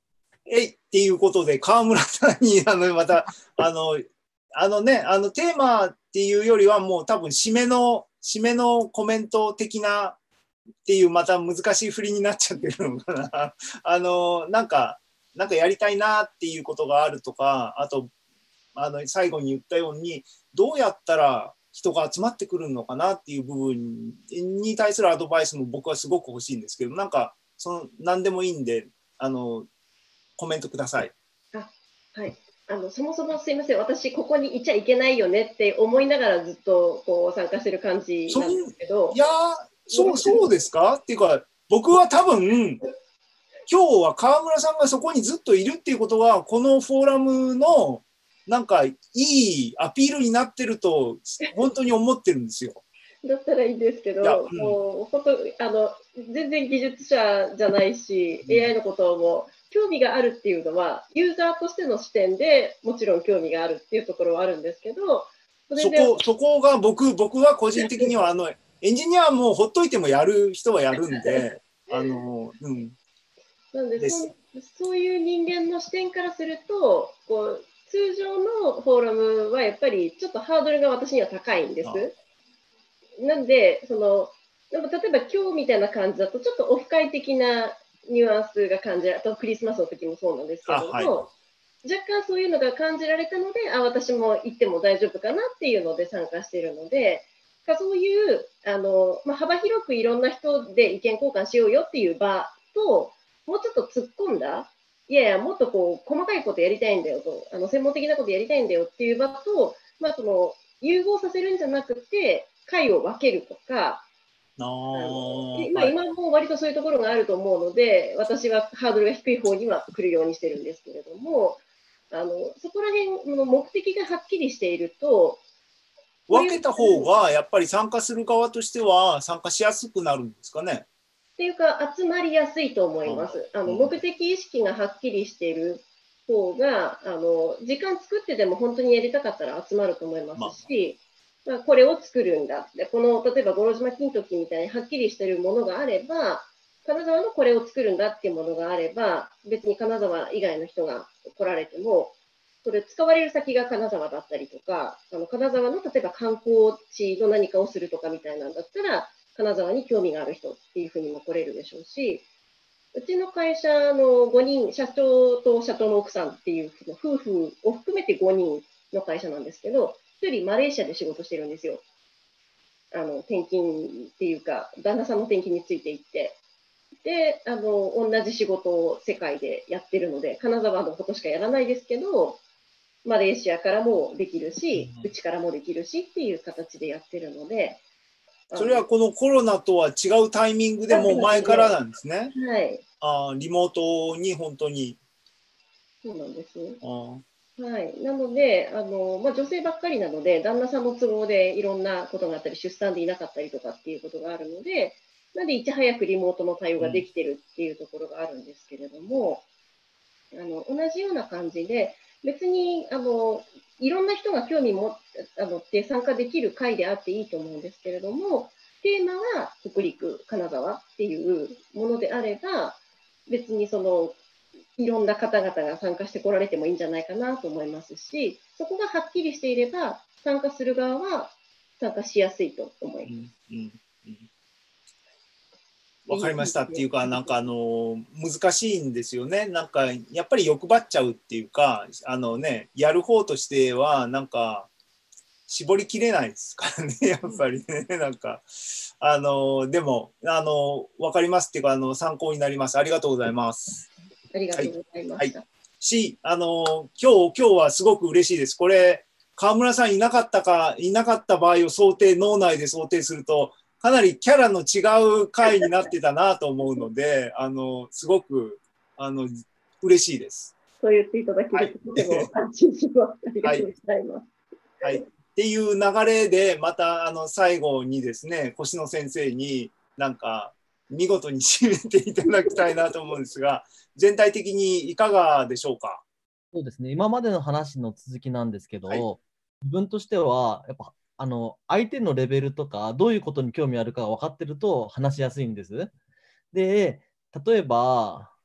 えいっていうことで、川村さんに、あの、また、あの、あのね、あの、テーマっていうよりは、もう多分、締めの、締めのコメント的なっていう、また難しい振りになっちゃってるのかな。あの、なんか、なんかやりたいなっていうことがあるとか、あと、あの、最後に言ったように、どうやったら人が集まってくるのかなっていう部分に対するアドバイスも僕はすごく欲しいんですけど、なんか、その、何でもいいんで、あの、コメントください。 あ、はい。あの、そもそもすいません。私、ここにいちゃいけないよねって思いながらずっとこう参加してる感じなんですけど。 いやー、そう、そうですかっていうか、僕は多分、今日は川村さんがそこにずっといるっていうことは、このフォーラムの、なんか、いいアピールになってると、本当に思ってるんですよ。 だったらいいんですけど、うん、もう本当あの、全然技術者じゃないし、うん、エーアイ のことも興味があるっていうのは、ユーザーとしての視点でもちろん興味があるっていうところはあるんですけど、 そこ、そこが僕、僕は個人的には、あの、エンジニアはもうほっといてもやる人はやるんで、あの、うん。 なんでそ、そういう人間の視点からすると、こう通常のフォーラムはやっぱりちょっとハードルが私には高いんです。なんで、その、でも例えば今日みたいな感じだと、ちょっとオフ会的なニュアンスが感じられ、あとクリスマスの時もそうなんですけども、はい、若干そういうのが感じられたので、あ、私も行っても大丈夫かなっていうので参加しているので、そういうあの、まあ、幅広くいろんな人で意見交換しようよっていう場と、もうちょっと突っ込んだ、いやいや、もっとこう細かいことやりたいんだよと、あの専門的なことやりたいんだよっていう場と、まあ、その融合させるんじゃなくて、回を分けるとか、あのまあ、今も割とそういうところがあると思うので、私はハードルが低い方には来るようにしてるんですけれども、あのそこら辺の目的がはっきりしていると、 分けた方がやっぱり参加する側としては参加しやすくなるんですかね。 っていうか、集まりやすいと思います。あの目的意識がはっきりしている方が、あの時間作ってでも本当にやりたかったら集まると思いますし、まあ、これを作るんだ。で、この、例えば五郎島金時みたいにはっきりしているものがあれば、金沢のこれを作るんだっていうものがあれば、別に金沢以外の人が来られても、それ使われる先が金沢だったりとか、あの金沢の例えば観光地の何かをするとかみたいなんだったら、金沢に興味がある人っていうふうにも来れるでしょうし、うちの会社のごにん、社長と社長の奥さんっていう夫婦を含めてごにんの会社なんですけど、ひとりマレーシアで仕事してるんですよ。あの転勤っていうか、旦那さんの転勤についていって。で、あの同じ仕事を世界でやってるので、金沢のことしかやらないですけど、マレーシアからもできるし、うちからもできるしっていう形でやってるので、 それはこのコロナとは違うタイミングでもう前からなんですね。 はい。 あ、リモートに本当に。 そうなんです。 あはい、なので、あのまあ、女性ばっかりなので、旦那さんの都合でいろんなことがあったり、出産でいなかったりとかっていうことがあるので、なんでいち早くリモートの対応ができてるっていうところがあるんですけれども、うん、あの同じような感じで、別にあのいろんな人が興味持あのって参加できる会であっていいと思うんですけれども、テーマは北陸、金沢っていうものであれば、別にそのいろんな方々が参加してこられてもいいんじゃないかなと思いますし、そこがはっきりしていれば、参加する側は参加しやすいと思います。うんうんうん、 わかりましたっていうか、なんかあの難しいんですよね。なんかやっぱり欲張っちゃうっていうか、あのね、やる方としてはなんか絞りきれないですからね、やっぱりね。なんかあのでもあのわかりますっていうか、あの参考になります。ありがとうございます。 ありがとうございました。はいはい、 し、あの今日今日はすごく嬉しいです。これ川村さんいなかったかいなかった場合を想定脳内で想定すると。かなりキャラの違う回になってたなと思うので、あのすごくあの嬉しいです。 そう言っていただけるととても安心します。ありがとうございます。 はい、はい、っていう流れでまたあの最後にですね、越野先生になんか見事に締めていただきたいなと思うんですが、全体的にいかがでしょうか。 そうですね。今までの話の続きなんですけど、はい、自分としてはやっぱあの相手のレベルとかどういうことに興味あるかが分かってると話しやすいんです。で、例えば、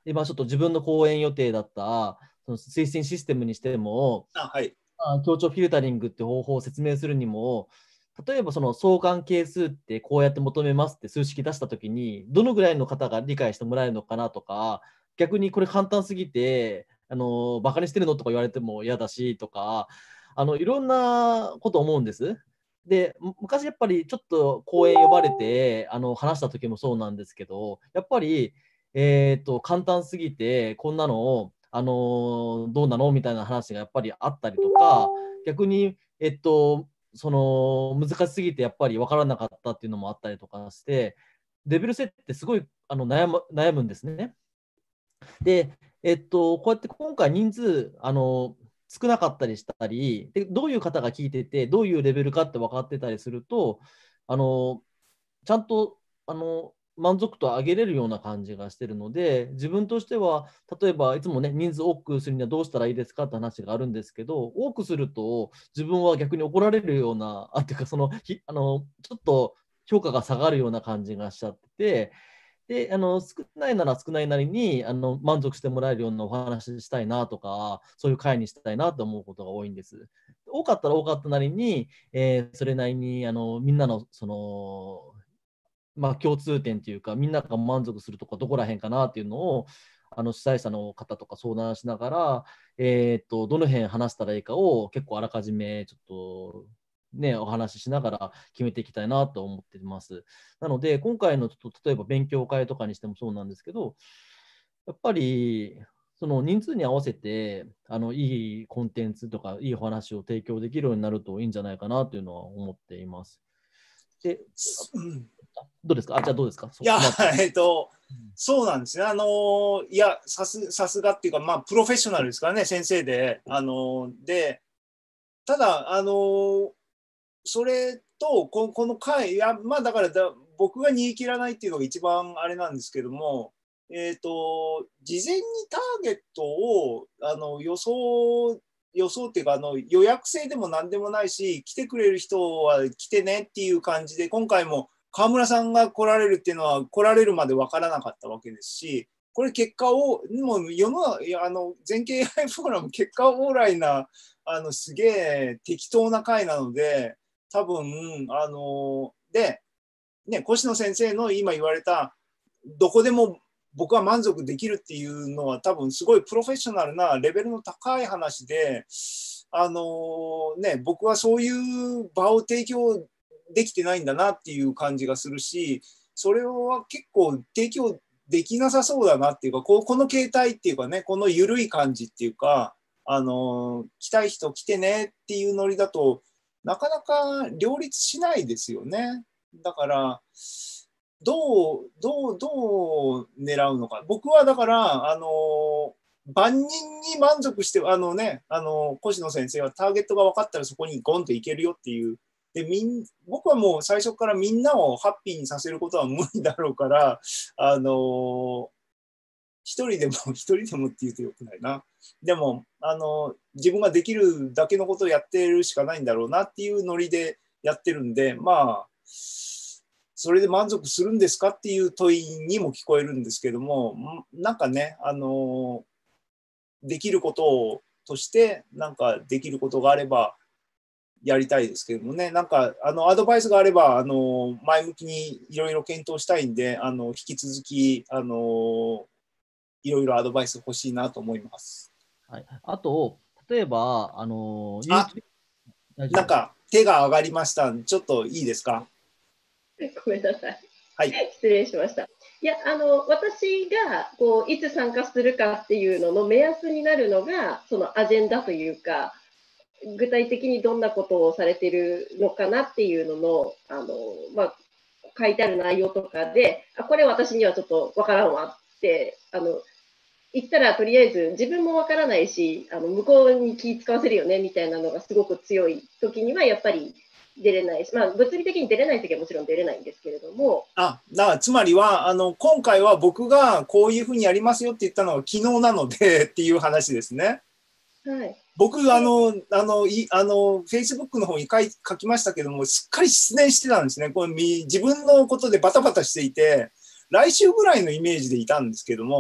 今ちょっと自分の講演予定だったその推薦システムにしても、 あ、はい。 あ協調フィルタリングって方法を説明するにも、例えばその相関係数ってこうやって求めますって数式出したときに、どのぐらいの方が理解してもらえるのかなとか、逆にこれ簡単すぎて、あのバカにしてるのとか言われても嫌だしとか、あのいろんなこと思うんです。で、昔やっぱりちょっと講演呼ばれてあの話した時もそうなんですけど、やっぱり、えーと、簡単すぎて、こんなのを、あのどうなのみたいな話がやっぱりあったりとか、逆に、えっと、その難しすぎてやっぱり分からなかったっていうのもあったりとかして、レベル設定すごいあの悩む、悩むんですね。で、えっと、こうやって今回人数あの少なかったりしたりで、どういう方が聞いてて、どういうレベルかって分かってたりすると、あのちゃんとあの満足度を上げれるような感じがしてるので、自分としては、例えばいつもね、人数多くするにはどうしたらいいですかって話があるんですけど、多くすると自分は逆に怒られるような、あ、ていうかその、ひあの、ちょっと評価が下がるような感じがしちゃってて、で、あの、少ないなら少ないなりに、あの、満足してもらえるようなお話したいなとか、そういう会にしたいなと思うことが多いんです。多かったら多かったなりに、えーそれなりに、あの、みんなの、その、まあ、共通点というか、みんなが満足するとこどこら辺かなっていうのを、あの主催者の方とか相談しながら、えー、とどの辺話したらいいかを結構あらかじめちょっと、ね、お話ししながら決めていきたいなと思っています。なので、今回のちょっと例えば勉強会とかにしてもそうなんですけど、やっぱりその人数に合わせてあのいいコンテンツとかいいお話を提供できるようになるといいんじゃないかなというのは思っています。で、 うん、 どうですか？あ、じゃあどうですか？ いや、 まあ、 えっと、そうなんですね。あの、いや、さす、さすがっていうか、まあ、プロフェッショナルですからね、先生で。あの、で、ただ、あの、それと、ここの回、いや、まあ、だからだ、僕が煮え切らないっていうのが一番あれなんですけども、えっと、事前にターゲットを、あの、予想、予想っていうか、あの、予約制でも何でもないし、来てくれる人は来てねっていう感じで、今回も川村さんが来られるっていうのは、来られるまで分からなかったわけですし、これ結果を、もう世の、いやあの、全経 エーアイ フォーラム、結果オーライな、あの、すげえ適当な回なので、多分、あの、で、ね、越野先生の今言われた、どこでも僕は満足できるっていうのは多分すごいプロフェッショナルなレベルの高い話で、あのね、僕はそういう場を提供できてないんだなっていう感じがするし、それは結構提供できなさそうだなっていうか、ここの形態っていうかね、この緩い感じっていうか、あの来たい人来てねっていうノリだとなかなか両立しないですよね。だからどう、どう、どう狙うのか。僕はだから、あの、万人に満足して、あのね、あの、越野先生はターゲットが分かったらそこにゴンといけるよっていう。で、みん、僕はもう最初からみんなをハッピーにさせることは無理だろうから、あの、一人でも、一人でもって言うとよくないな。でも、あの、自分ができるだけのことをやってるしかないんだろうなっていうノリでやってるんで、まあ、それで満足するんですかっていう問いにも聞こえるんですけども、なんかね、あの、できることをとして、なんかできることがあればやりたいですけどもね、なんかあのアドバイスがあれば、あの前向きにいろいろ検討したいんで、あの引き続き、あのいろいろアドバイス欲しいなと思います。 はい、あと、例えば、あのあ、なんか手が上がりました。ちょっといいですか？ ごめんなさい。 はい、 失礼しました。いや、あの、私がこういつ参加するかっていうのの目安になるのが、そのアジェンダというか、具体的にどんなことをされてるのかなっていうのの、あの、まあ、書いてある内容とかで、あ、これ私にはちょっとわからんわって、あの、言ったらとりあえず自分もわからないし、あの向こうに気使わせるよねみたいなのがすごく強い時にはやっぱり出れないし、まあ、物理的に出れない時はもちろん出れないんですけれども。 あ、だからつまりはあの今回は僕がこういうふうにやりますよって言ったのは昨日なのでっていう話ですね。 はい、 僕あのあのいあの Facebook の方に書い書きましたけども、すっかり失念してたんですね。これ自分のことでバタバタしていて、来週ぐらいのイメージでいたんですけども、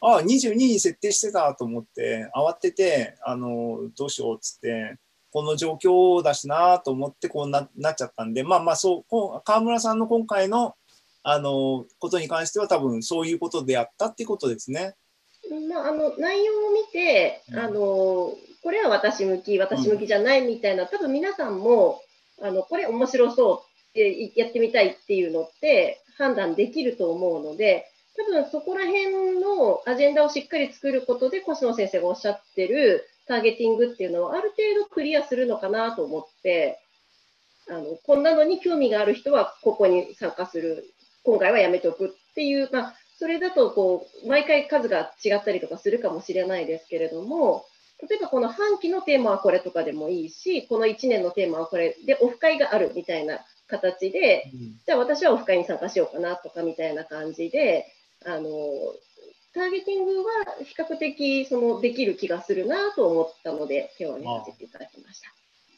ああ、にじゅうにに設定してたと思って、慌てて、あの、どうしようっつって、この状況だしなと思ってこう な, なっちゃったんで、まあまあそう、こう川村さんの今回の、あのことに関しては多分そういうことであったっていうことですね。 まあ、あの内容を見て、あのこれは私向き、私向きじゃないみたいな、うん、多分皆さんもあのこれ面白そうってやってみたいっていうのって判断できると思うので、多分そこら辺のアジェンダをしっかり作ることで、越野先生がおっしゃってるターゲティングっていうのをある程度クリアするのかなと思って、あのこんなのに興味がある人はここに参加する、今回はやめておくっていう、まあ、それだとこう毎回数が違ったりとかするかもしれないですけれども、例えばこの半期のテーマはこれとかでもいいし、このいちねんのテーマはこれでオフ会があるみたいな形で、うん、じゃあ私はオフ会に参加しようかなとかみたいな感じで、あのターゲティングは比較的そのできる気がするなと思ったので、手を挙げさせていただきました。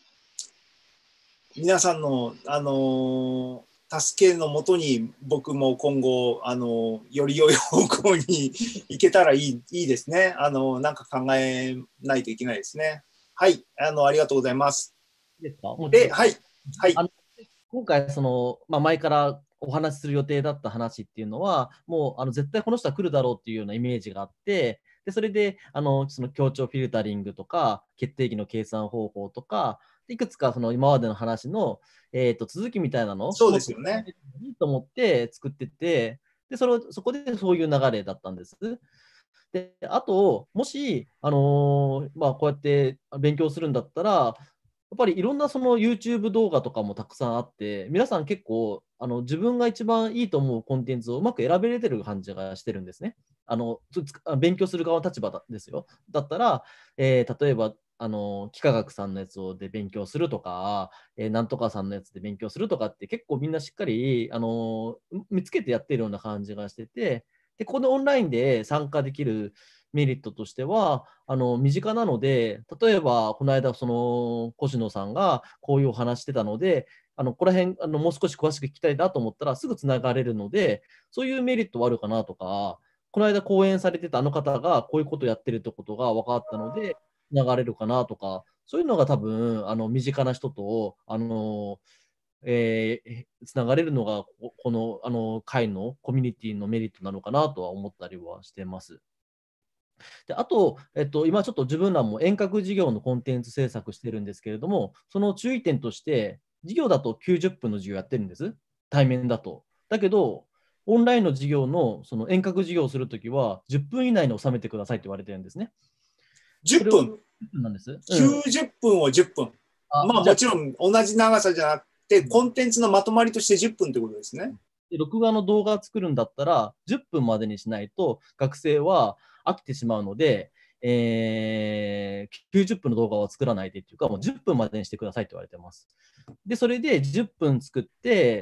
皆さんの、あの助けのもとに僕も今後、あのより良い方向に行けたらいい、いいですね。あのなんか考えないといけないですね。はい、あのありがとうございます。 いいですか？ で、はい、はい。 あの今回その、まあ、前からお話しする予定だった話っていうのは、もうあの絶対この人は来るだろうっていうようなイメージがあって、でそれであのその協調フィルタリングとか、決定機の計算方法とか、いくつかその今までの話の、えー、と続きみたいなのをそうですよね。 いいと思って作ってて、で そ, れそこでそういう流れだったんです。であと、もし、あのーまあ、こうやって勉強するんだったら、やっぱりいろんなその YouTube 動画とかもたくさんあって、皆さん結構あの自分が一番いいと思うコンテンツをうまく選べれてる感じがしてるんですね。あの勉強する側の立場ですよ。だったら、えー、例えばあの幾何学さんのやつで勉強するとか、えー、なんとかさんのやつで勉強するとかって結構みんなしっかりあの見つけてやってるような感じがしてて、でこのオンラインで参加できるメリットとしては、あの身近なので、例えばこの間、その越野さんがこういうお話してたので、あのここら辺あのもう少し詳しく聞きたいなと思ったらすぐつながれるので、そういうメリットはあるかなとか、この間講演されてたあの方がこういうことをやってるってことが分かったので、つながれるかなとか、そういうのが多分、あの身近な人と、あのえー、つながれるのが、この、あの会のコミュニティのメリットなのかなとは思ったりはしてます。であと、えっと、今ちょっと自分らも遠隔授業のコンテンツ制作してるんですけれども、その注意点として、授業だときゅうじゅっぷんの授業やってるんです、対面だと。だけど、オンラインの授業のその遠隔授業をするときは、じゅっぷん以内に収めてくださいって言われてるんですね。 じゅっぷんなんです、うん、 きゅうじゅっぷんをじゅっぷん。あまあもちろん同じ長さじゃなくて、コンテンツのまとまりとしてじゅっぷんってことですね。 で録画の動画を作るんだったら、じゅっぷんまでにしないと学生は飽きてしまうので、えー、きゅうじゅっぷんの動画は作らないでっていうか、もうじゅっぷんまでにしてくださいって言われてます。で、それでじゅっぷん作って、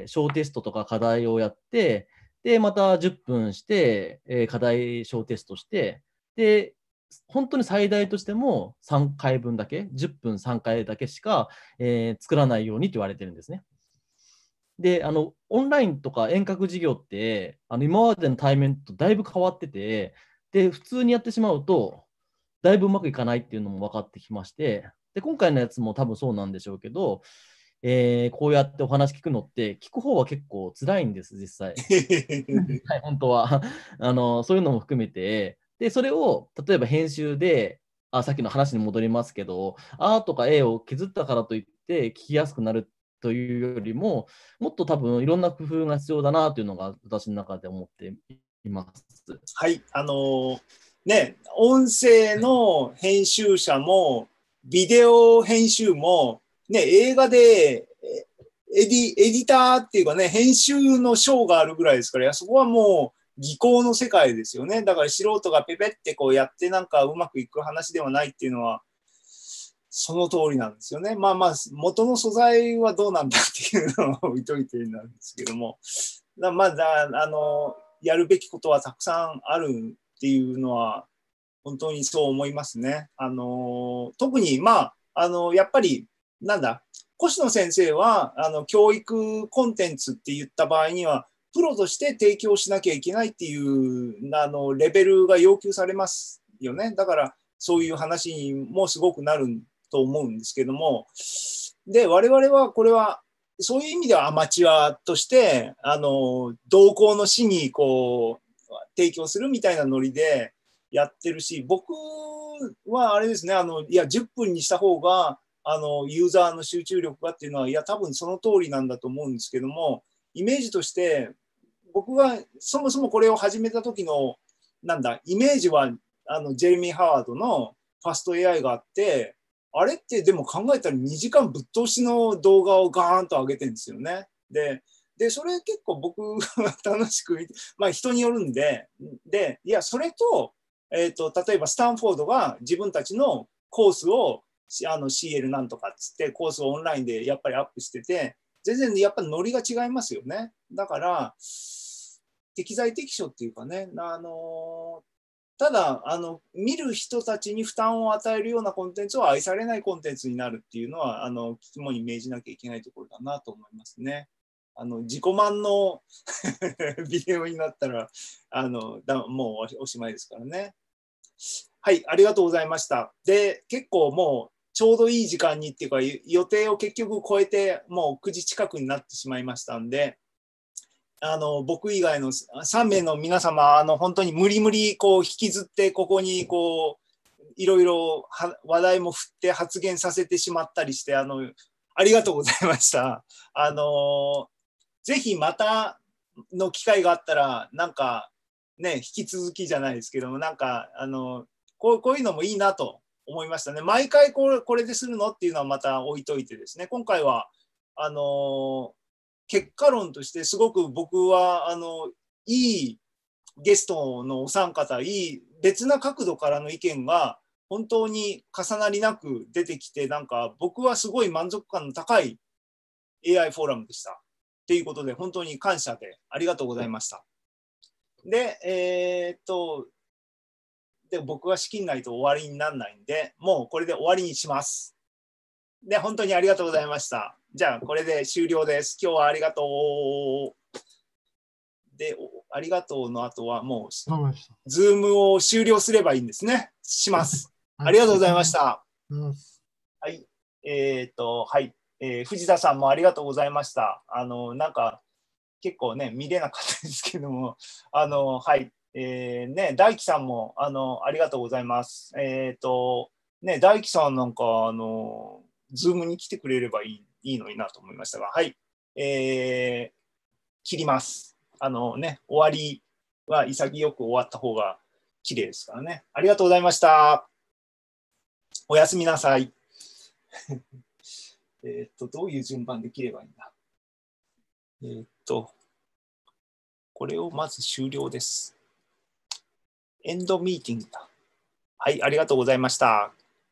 小テストとか課題をやって、で、またじゅっぷんして、えー、課題小テストして、で、本当に最大としてもさんかいぶんだけ、じゅっぷんさんかいだけしか、えー、作らないようにって言われてるんですね。で、あの、オンラインとか遠隔授業って、あの今までの対面とだいぶ変わってて、で、普通にやってしまうと、だいぶうまくいかないっていうのも分かってきまして、で、今回のやつも多分そうなんでしょうけど、えー、こうやってお話聞くのって、聞く方は結構辛いんです、実際。はい、本当はあの。そういうのも含めて、で、それを例えば編集で、あ、さっきの話に戻りますけど、A とか A を削ったからといって聞きやすくなるというよりも、もっと多分いろんな工夫が必要だなというのが私の中で思っています。 はい、あのー、ね、音声の編集者も、ビデオ編集も、ね、映画でエディ、エディターっていうかね、編集の賞があるぐらいですから、そこはもう技巧の世界ですよね。だから素人がペペってこうやってなんかうまくいく話ではないっていうのは、その通りなんですよね。まあまあ、元の素材はどうなんだっていうのを置いといてなんですけども、だまあだ、あの、やるべきことはたくさんあるっていうのは、本当にそう思いますね。あの、特に、まあ、あの、やっぱり、なんだ、越野先生は、あの、教育コンテンツって言った場合には、 プロとして提供しなきゃいけないっていうあのレベルが要求されますよね。だからそういう話にもすごくなると思うんですけども、で我々はこれはそういう意味ではアマチュアとしてあの同行の師にこう提供するみたいなノリでやってるし、僕はあれですね、あのいやじゅっぷんにした方があのユーザーの集中力がっていうのは、いや多分その通りなんだと思うんですけども、イメージとして僕がそもそもこれを始めた時のなんだイメージはあのジェレミー・ハワードのファスト エーアイ があって、あれってでも考えたらにじかんぶっ通しの動画をガーンと上げてるんですよね。ででそれ結構僕は楽しく見て、まあ人によるんで、でいやそれと、えーと例えばスタンフォードが自分たちのコースをあの シーエル なんとかっつってコースをオンラインでやっぱりアップしてて、全然やっぱりノリが違いますよね。だから適材適所っていうかね、あのただあの見る人たちに負担を与えるようなコンテンツは愛されないコンテンツになるっていうのはあの肝に銘じなきゃいけないところだなと思いますね。あの自己満のビデオになったらあのだもうおしまいですからね。はい、ありがとうございました。で、結構もうちょうどいい時間にっていうか予定を結局超えてもうくじ近くになってしまいましたんで、あの僕以外のさんめいの皆様、あの本当に無理無理こう引きずってここにこういろいろ話題も振って発言させてしまったりして、あのありがとうございました。あのぜひまたの機会があったらなんかね引き続きじゃないですけども、なんかあのこう、こういうのもいいなと思いましたね。毎回これ、これでするのっていうのはまた置いといてですね、今回はあの結果論としてすごく僕はあのいいゲストのお三方、いい別な角度からの意見が本当に重なりなく出てきて、なんか僕はすごい満足感の高い エーアイ フォーラムでした。ということで本当に感謝でありがとうございました。で、えー、っとで僕が仕切んないと終わりにならないんで、もうこれで終わりにします。で、本当にありがとうございました。じゃあ、これで終了です。今日はありがとう。で、ありがとうの後はもう、ズームを終了すればいいんですね。します。ありがとうございました。はい。えっと、はい、えー。藤田さんもありがとうございました。あの、なんか、結構ね、見れなかったですけども、あの、はい。えー、ね、大樹さんも、あの、ありがとうございます。えっと、ね、大樹さんなんか、あの、ズームに来てくれればいい、いいのになと思いましたが、はい。えー、切ります。あのね、終わりは潔く終わった方が綺麗ですからね。ありがとうございました。おやすみなさい。えっと、どういう順番で切ればいいんだ。えっと、これをまず終了です。エンドミーティングだ。はい、ありがとうございました。